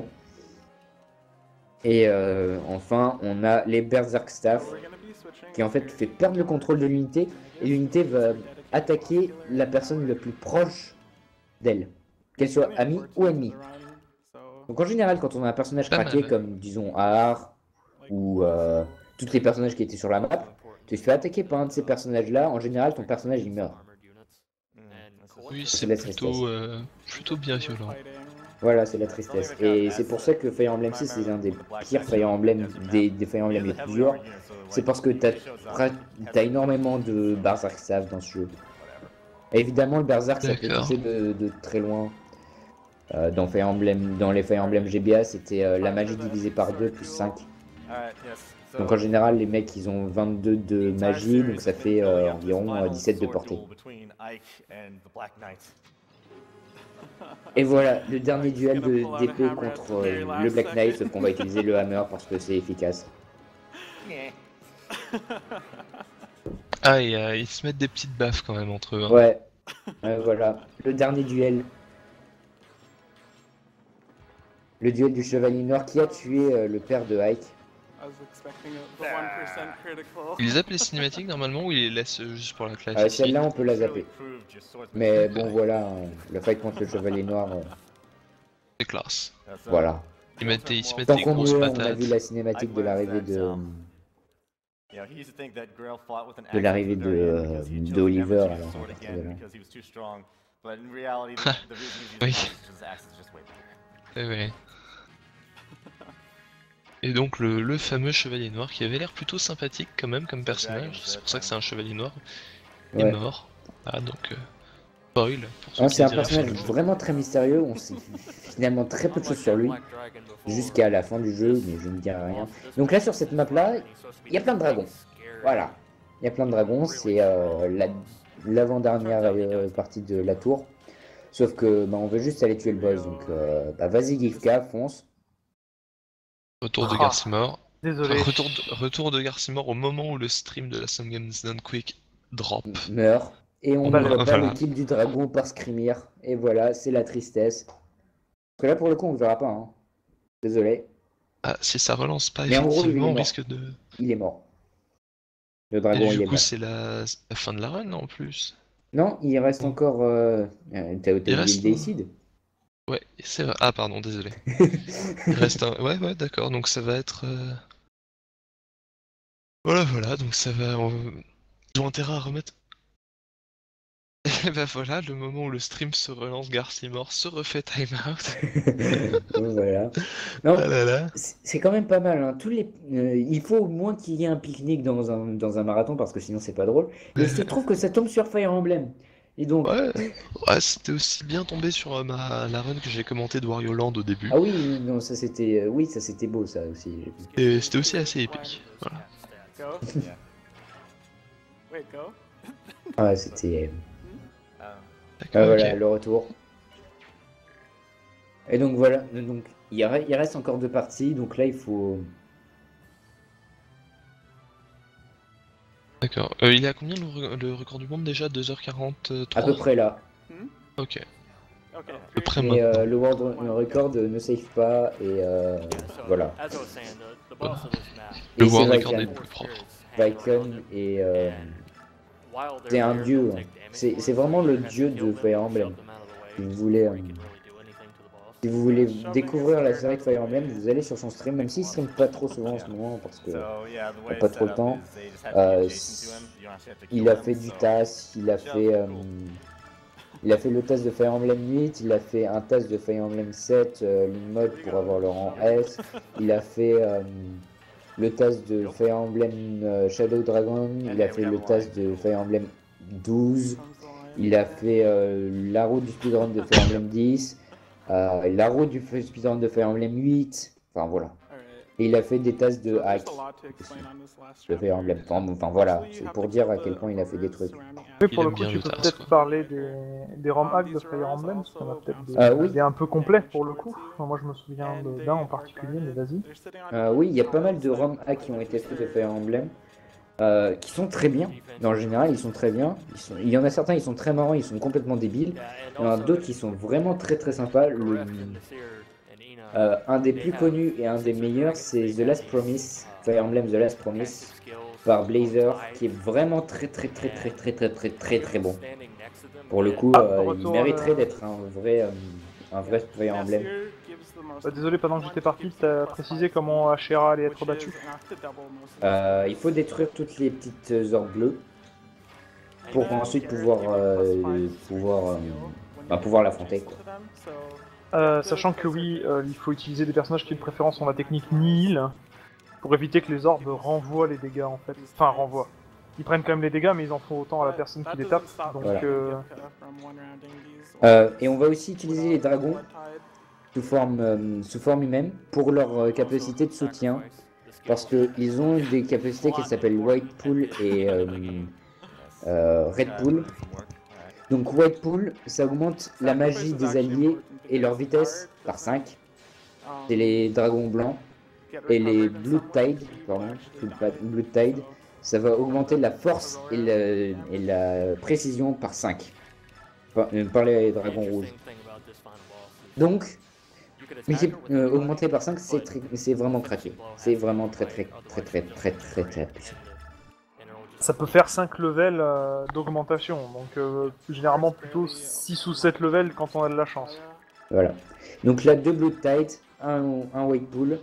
Et enfin, on a les Berserk Staff, qui en fait fait perdre le contrôle de l'unité, et l'unité va attaquer la personne la plus proche d'elle, qu'elle soit amie ou ennemie. Donc en général, quand on a un personnage Pas craqué, mal. comme disons Ahar, ou tous les personnages qui étaient sur la map, tu te fais attaquer par un de ces personnages-là, en général, ton personnage il meurt. Oui, C'est c'est la plutôt bien violent. Voilà, c'est la tristesse. Et c'est pour ça que Fire Emblem 6 c'est l'un des pires Fire Emblem, des Fire Emblem les plus durs. C'est parce que t'as énormément de Berserk Staff dans ce jeu. Et évidemment, le Berserk ça peut D'accord. toucher de très loin. Dans les Fire Emblem GBA, c'était la magie divisée par 2 plus 5. Donc en général, les mecs ils ont 22 de magie, donc ça fait environ 17 de portée. Et voilà, le dernier duel d'épée contre le Black Knight, sauf qu'on va utiliser le hammer parce que c'est efficace. Ah, et ils se mettent des petites baffes quand même entre eux. Hein. Ouais, voilà, le dernier duel. Le duel du Chevalier Noir qui a tué le père de Ike. Ils les zappent les cinématiques normalement ou ils les laissent juste pour la classe Celle-là, on peut la zapper. Mais bon, voilà, le fight contre le Chevalier Noir, C'est classe. voilà. Ils se mettent Tant des qu'on grosses mieux, on a patates. vu la cinématique de l'arrivée d'Oliver. Alors, à partir de là. Oui. Ouais. Et donc le fameux chevalier noir qui avait l'air plutôt sympathique quand même comme personnage, c'est pour ça que c'est un chevalier noir, est Ouais. mort. Ah donc spoil pour ceux Non, qui c'est un diraient sur personnage le jeu. vraiment très mystérieux. On sait finalement très peu de choses sur lui jusqu'à la fin du jeu, mais je ne dirai rien. Donc là, sur cette map-là, il y a plein de dragons. Voilà. Il y a plein de dragons. C'est l'avant-dernière partie de la tour. Sauf que bah, on veut juste aller tuer le boss. Donc bah, vas-y, Gifka, fonce. Retour de Ah, Garcimore. Désolé. Enfin, retour de Garcimore au moment où le stream de la Some Games Done Quick drop. Meurt. Et on Bah, ne voit pas voilà. l'équipe du dragon par Scrimir. Et voilà, c'est la tristesse. Parce que là, pour le coup, on ne verra pas. Hein. Désolé. Ah, si ça relance pas, Mais en gros, il est effectivement, on mort. risque de... Il est mort. Le Et dragon, il du est coup, mort. c'est la fin de la run en plus. Non, il reste Bon. encore. T'as Il oublié le reste... Déicide. Ouais, c'est vrai. Ah, pardon, désolé. Il reste un... Ouais, ouais, d'accord, donc ça va être... Voilà, donc ça va... Ils ont intérêt à remettre... Et bah voilà, le moment où le stream se relance, Garcimore se refait timeout. Voilà. Non, Ah là là. c'est quand même pas mal. Hein. Il faut au moins qu'il y ait un pique-nique dans un marathon parce que sinon c'est pas drôle. Et il se trouve que ça tombe sur Fire Emblem. Et donc, Ouais, ouais, c'était aussi bien tombé sur la run que j'ai commenté de Wario Land au début. ah oui, non, ça c'était, oui, ça c'était beau ça aussi. J'ai vu. Et c'était aussi assez épique. Voilà. Go? Yeah. Wait, go? Ah, c'était, D'accord, voilà, ok. le retour. Et donc voilà, donc il reste encore 2 parties. Donc là, il faut. D'accord. Il est à combien le record du monde déjà? 2h43? À peu près là. Ok. Okay. À peu près Mais maintenant. le world record ne save pas et voilà. As I was saying, the boss of this map, Le Et c'est world record Vicon. est plus propre. Vicon et while they're c'est un there, dieu. they'll Hein. take damage C'est for it, vraiment so le you have to dieu kill de them, Fire shove Emblem. them out of the way Si vous voulez, before you can really do anything to the boss. si vous voulez découvrir la série de Fire Emblem, vous allez sur son stream, même s'il stream pas trop souvent en ce moment parce que t'as pas trop le temps. Il a fait du TAS, il a fait le TAS de Fire Emblem 8, il a fait un TAS de Fire Emblem 7, mode pour avoir le rang S, il a fait le TAS de Fire Emblem Shadow Dragon, il a fait le TAS de Fire Emblem 12, il a fait la route du speedrun de Fire Emblem 10, la route du speedrun de Fire Emblem 8, enfin voilà. Et il a fait des tasses de hack aussi, de Fire Emblem. Enfin voilà, c'est pour dire à quel point il a fait des trucs. Mais Il pour le aime coup, bien tu le peux TAS, peut-être quoi. parler des ROM hacks de Fire Emblem, parce qu'on a peut-être Oui. des un peu complets pour le coup. Enfin, moi, je me souviens d'un en particulier, mais vas-y. Oui, il y a pas mal de ROM hacks qui ont été faits de Fire Emblem, qui sont très bien. Dans le général, ils sont très bien. Il y en a certains, ils sont très marrants, ils sont complètement débiles. Il y en a d'autres qui sont vraiment très très sympas. Un des plus connus et un des meilleurs, c'est The Last Promise, Fire Emblem The Last Promise, par Blazer, qui est vraiment très très très très très très très très très bon. Pour le coup, il retour, mériterait d'être un vrai Fire Emblem. Désolé, pendant que j'étais parti, t'as précisé comment Ashera allait être battue. Il faut détruire toutes les petites orbes bleues pour ensuite pouvoir l'affronter, quoi. Sachant que oui, il faut utiliser des personnages qui de préférence ont la technique Nihil pour éviter que les orbes renvoient les dégâts en fait. Enfin, renvoient. Ils prennent quand même les dégâts, mais ils en font autant à la personne qui les tape. Donc, Voilà. Et on va aussi utiliser les dragons sous forme humaine pour leur capacité de soutien. Parce qu'ils ont des capacités qui s'appellent White Pool et Red Pool. Donc White Pool, ça augmente la magie des alliés et leur vitesse par 5. C'est les dragons blancs. Et les Blood Tide, ça va augmenter la force et la précision par 5. Par les dragons rouges. Donc, augmenter par 5, c'est vraiment craqué. C'est vraiment très puissant. ça peut faire 5 levels d'augmentation. Donc, généralement plutôt 6 ou 7 levels quand on a de la chance. Voilà. Donc là, 2 Blood Tide, un White Pool.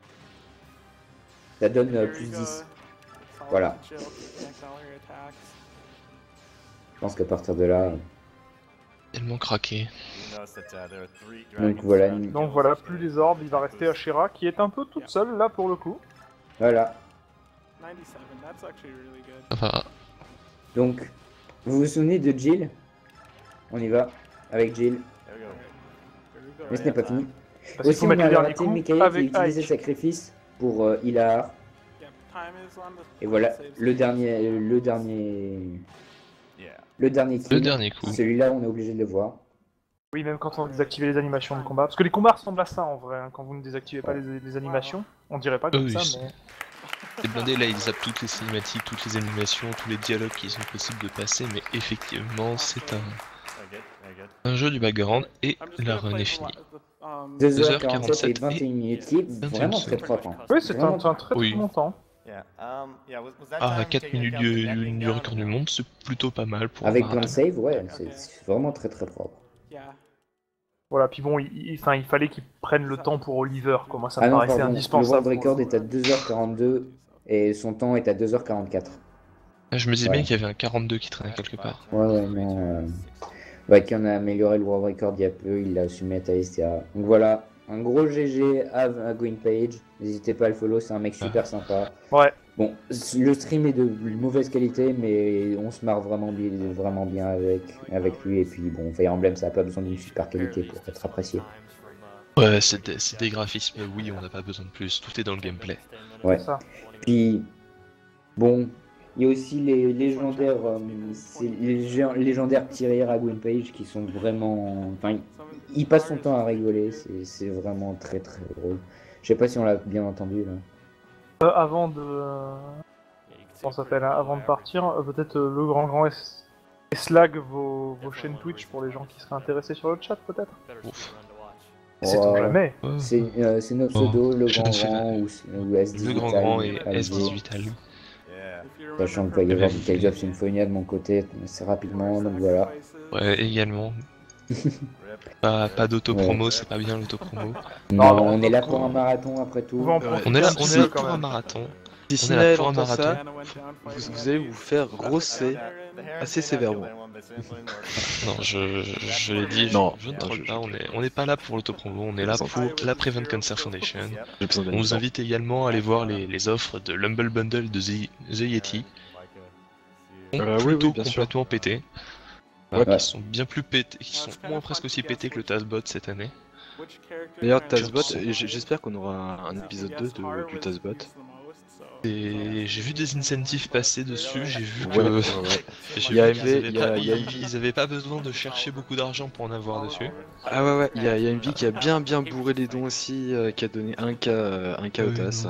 Ça donne plus 10. Voilà. Je pense qu'à partir de là... Tellement craqué. Donc voilà. Donc voilà, plus les orbes, il va rester Ashira qui est un peu toute seule là pour le coup. Voilà. 97, that's actually really good. Enfin, Donc, vous vous souvenez de Jill? On y va avec Jill. Mais ce n'est pas fini. Parce qu'il Aussi, faut on mettre a les derniers raté coups Michael qui avec utilisait Ike. sacrifice pour Ilahar. Yeah, time is on the Et voilà, save le state. dernier kill. le dernier coup. Celui-là, on est obligé de le voir. Oui, même quand on désactive les animations de combat. Parce que les combats ressemblent à ça en vrai. Hein. Quand vous ne désactivez pas les animations, on dirait pas comme Oui, ça, c'est- mais. C'est blindé, là ils zappent toutes les cinématiques, toutes les animations, tous les dialogues qui sont possibles de passer, mais effectivement c'est un jeu du background et I'm just la gonna run play est finie. 2h47 et 2h47 21 minutes qui est 21 vraiment très secondes. propre. Hein. Oui, c'est Vraiment- un très Oui. très bon temps. À 4 minutes du record du monde, c'est plutôt pas mal pour un Avec plein de marathon. save, ouais, c'est vraiment très très propre. Yeah. Voilà, puis bon, il fallait qu'ils prennent le temps pour Oliver, quoi. Moi ça me Ah non, paraissait pardon, le indispensable. world record est à 2h42 et son temps est à 2h44. Ah, je me disais Ouais. bien qu'il y avait un 42 qui traînait quelque part. Ouais, non. Ouais, qui en a amélioré le world record il y a peu, il l'a assumé à STA. Donc voilà, un gros GG à Gwyn Page. N'hésitez pas à le follow, c'est un mec super sympa. Ouais, Bon, le stream est de mauvaise qualité, mais on se marre vraiment bien avec lui. Et puis bon, Fire Emblem, ça n'a pas besoin d'une super qualité pour être apprécié. Ouais, c'est des graphismes, oui, on n'a pas besoin de plus, tout est dans le gameplay. Ouais. c'est ça. Puis, bon, il y a aussi les légendaires, légendaires petits rires à Gwyn Page qui sont vraiment. Enfin, il passe son temps à rigoler, c'est vraiment très très drôle. Je sais pas si on l'a bien entendu là. Avant de. Comment ça s'appelle, hein, avant de partir, peut-être le grand slag vos chaînes Twitch pour les gens qui seraient intéressés sur le chat, peut-être. Ouf. Sait-on Ouais. jamais. Ouais. C'est notre pseudo, le je grand ne sais pas. grand ou S18. Le grand grand et allez-y. S18 à lui. Sachant qu'il va y avoir du Tales of Symphonia de mon côté assez rapidement, donc voilà. Ouais, également. Pas d'auto-promo, c'est pas bien l'auto-promo. Non, non, on est là donc, pour un marathon après tout. On va en Ouais. profiter On est là, un petit on est peu, là quand pour un même. marathon. Si On est là Naël pour un entend ça, marathon. vous allez vous faire rosser assez sévèrement. Non, je l'ai dit, Non, je ne non, troll pas, on n'est pas là pour l'autopromo, on est là pour la Prevent Cancer Foundation. J'ai besoin On d'un vous exemple. invite également à aller voir les offres de l'Humble Bundle de The Yeti. Ils sont Oui, plutôt bien sûr. complètement pétés. Ouais. Qui sont bien plus pétés, qui sont au moins presque aussi pétés que le TASBot cette année. D'ailleurs, TASBot, j'espère qu'on aura un épisode 2 du TASBot. Et j'ai vu des incentives passer dessus, j'ai vu que Ouais. j'ai Il y a vu MV, qu'ils il y a ils avaient pas besoin de chercher beaucoup d'argent pour en avoir dessus. Ah ouais, il y a une vie qui a bien bourré les dons aussi, qui a donné 1K au TAS.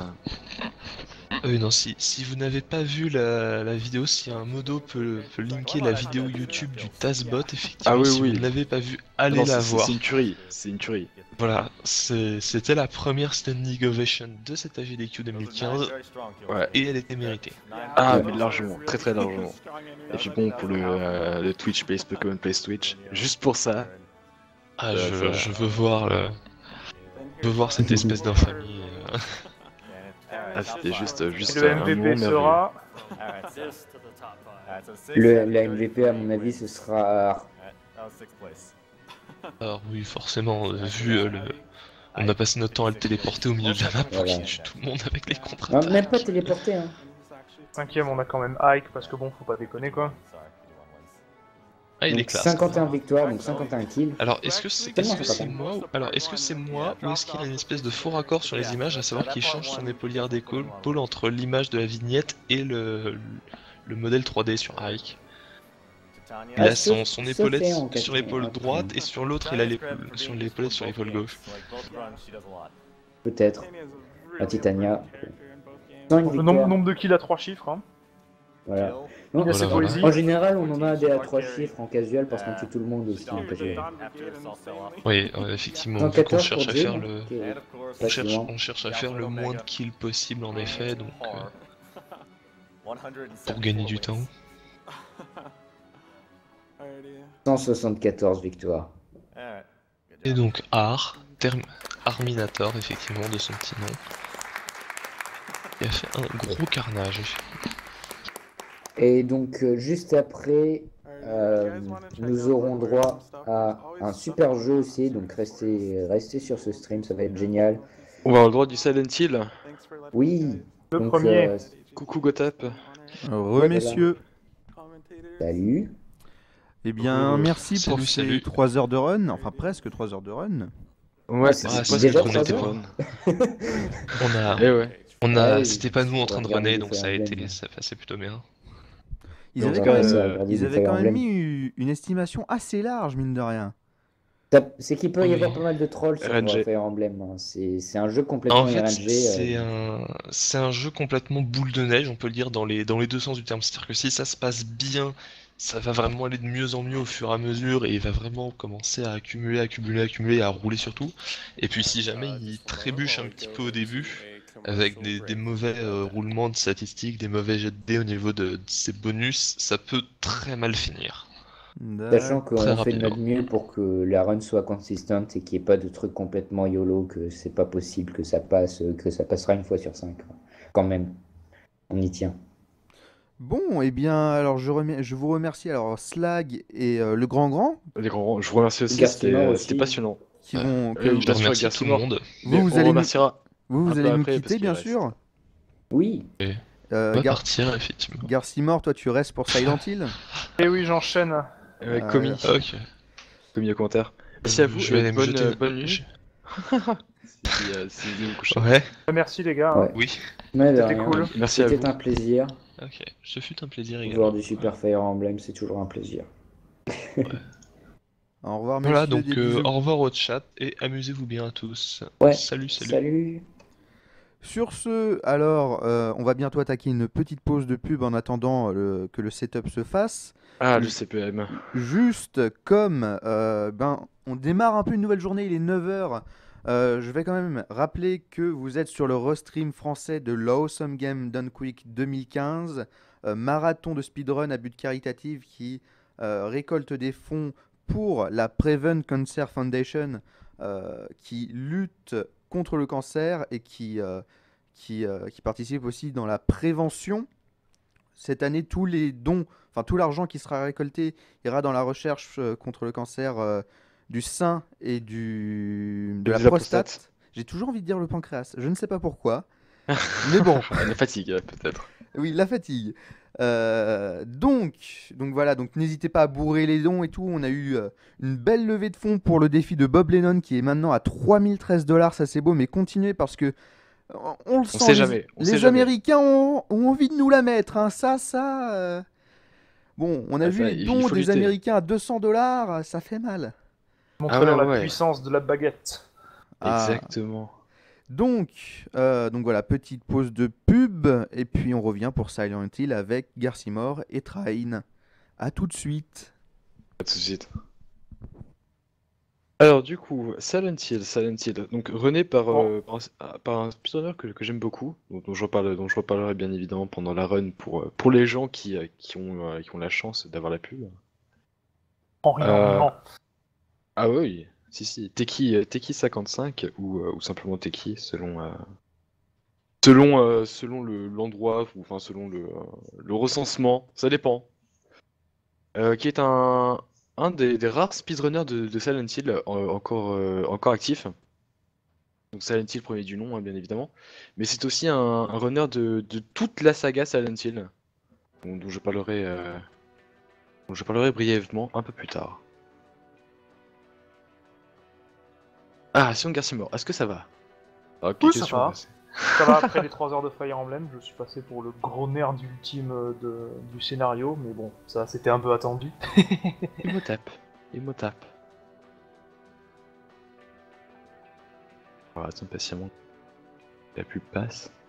Non, si vous n'avez pas vu la vidéo, si un modo peut linker la vidéo YouTube du TASBot, effectivement, Ah oui, si oui. vous ne l'avez pas vu, allez Non, la c'est voir. une tuerie, c'est une tuerie. Voilà, c'était la première standing ovation de cette AGDQ 2015 Ouais. et elle était méritée. Ah, mais largement, très très largement. Et puis bon, pour le Twitch Plays Pokémon Plays Twitch, juste pour ça, Ah, ça- je veux voir cette espèce d'infamie. c'était juste Et le un moment MVP merveilleux. sera. La MVP, à mon avis, ce sera. Alors oui, forcément, on a passé notre temps à le téléporter au milieu de la map pour qu'il tue tout le monde avec les Non, contre-attaques. même pas téléporté, hein. Cinquième, on a quand même Ike, parce que bon, faut pas déconner quoi. Ah, il est Donc classe. 51 victoires, donc 51 kills. Alors, est-ce que c'est Tellement moi ou est-ce qu'il y a une espèce de faux raccord sur les images, à savoir qu'il change son épaulière d'épaule entre l'image de la vignette et le modèle 3D sur Ike. Il a son sauf épaulette fait en sur l'épaule droite et sur l'autre il a l'épaulette sur l'épaule gauche. Peut-être. À Titania. Sans une Le victoire. nombre de kills à 3 chiffres. Hein. Voilà. Non, Il a ses voilà. poésies. en général, on en a des à 3 chiffres en casual parce qu'on tue tout le monde aussi en casual. Oui, effectivement, vu qu'on 114 cherche pour à faire Jill, le... qui est On pas cherche, si loin. on cherche à faire le moins de kills possible en effet, donc pour gagner du temps. 174 victoires. Et donc Arminator effectivement de son petit nom, qui a fait un gros carnage. Et donc, juste après, nous aurons droit à un super jeu aussi, donc restez sur ce stream, ça va être génial. On va avoir le droit du Silent Hill. Oui, Le donc, premier. Coucou Gotap. Messieurs. Salut. Eh bien, merci pour Salut, ces salut. 3 heures de run, enfin presque 3 heures de run. Ouais, c'est c'est déjà pas 3 trop heures. On a, Eh ouais. Ah oui, c'était pas nous en train de regarder runner, du donc Fire ça a Emblem. été, ça passait plutôt bien. Ils En avaient tout quand cas, même, Regarder ils du avaient Fire quand même Emblem. mis une estimation assez large, mine de rien. C'est qu'il peut y Oui. avoir pas mal de trolls sur RNG. Fire Emblem. Hein. C'est un jeu complètement En fait, RNG. c'est un jeu complètement boule de neige, on peut le dire dans les deux sens du terme. C'est-à-dire que si ça se passe bien, ça va vraiment aller de mieux en mieux au fur et à mesure et il va vraiment commencer à accumuler, à rouler surtout. Et puis si jamais il trébuche un petit peu au début, avec des mauvais roulements de statistiques, des mauvais jets de dés au niveau de ses bonus, ça peut très mal finir. Sachant D'accord. Très qu'on fait de notre rapidement. mieux pour que la run soit consistante et qu'il n'y ait pas de trucs complètement YOLO, que c'est pas possible que ça passe, que ça passera une fois sur 5. Quand même, on y tient. Bon, eh bien, alors je vous remercie, alors Slag et le Grand, Les grands, je vous remercie aussi, Garcimore aussi. c'était passionnant. qui vont... Je bien sûr, remercie tout le Garcimore. monde. Mais Vous on allez remerciera vous un allez peu nous après, quitter, parce qu'il bien reste. sûr. Oui, On va Gar partir, effectivement. Garcimore, toi tu restes pour Silent Hill. Et oui, j'enchaîne. Commis, Ok. commis au commentaire. Merci à vous Je vais et aller me bonne, jeter. bonne nuit. Si vous vous couchez. Ouais, Merci les gars. hein. Ouais. oui. mais de C'était rien. cool. Merci à C'était vous. un plaisir. Ok, ce fut un plaisir Voir également. du Super Fire Emblem, c'est toujours un plaisir. Au revoir, Voilà, messieurs, donc des bisous. au revoir au chat et amusez-vous bien à tous. Ouais. Salut, salut. Salut. Sur ce, alors, on va bientôt attaquer une petite pause de pub en attendant que le setup se fasse. Ah, le CPM. Juste comme on démarre un peu une nouvelle journée, il est 9h. Je vais quand même rappeler que vous êtes sur le restream français de l'Awesome Game Done Quick 2015, marathon de speedrun à but caritatif qui récolte des fonds pour la Prevent Cancer Foundation qui lutte contre le cancer et qui participe aussi dans la prévention. Cette année, tous les dons, enfin tout l'argent qui sera récolté ira dans la recherche contre le cancer du sein et de la prostate. J'ai toujours envie de dire le pancréas, je ne sais pas pourquoi. Mais bon, La fatigue, peut-être. oui, la fatigue. Donc voilà, donc n'hésitez pas à bourrer les dons et tout. On a eu une belle levée de fonds pour le défi de Bob Lennon qui est maintenant à 3013 $. Ça c'est beau, mais continuez parce que on le sent. sait jamais, on sait Les jamais. Américains ont envie de nous la mettre. Hein. Bon, on a Ah, vu ça, les il dons faut des lutter. Américains à 200 $. Ça fait mal. Montrez-leur ouais, la ouais. puissance de la baguette. Ah. Exactement. Donc voilà, petite pause de pub et puis on revient pour Silent Hill avec Garcimore et Train. À tout de suite. Pas de suite. Alors du coup, Silent Hill, donc rené par un speedrunner que j'aime beaucoup, dont je reparlerai bien évidemment pendant la run pour les gens qui ont la chance d'avoir la pub. En riant. Ah oui, si, Teki55 ou simplement Teki selon l'endroit ou enfin selon le recensement, ça dépend. Qui est un des rares speedrunners de Silent Hill encore actif. Donc Silent Hill premier du nom, hein, bien évidemment. Mais c'est aussi un runner de toute la saga Silent Hill, dont je parlerai brièvement un peu plus tard. Ah, Sion Garcimore, est-ce que ça va? Ok, Oui, ça question va. passée. Ça va, après les 3 heures de Fire Emblem, je suis passé pour le gros nerd ultime du scénario, mais bon, ça c'était un peu attendu. Il me tape. On va attendre patiemment que la pub passe.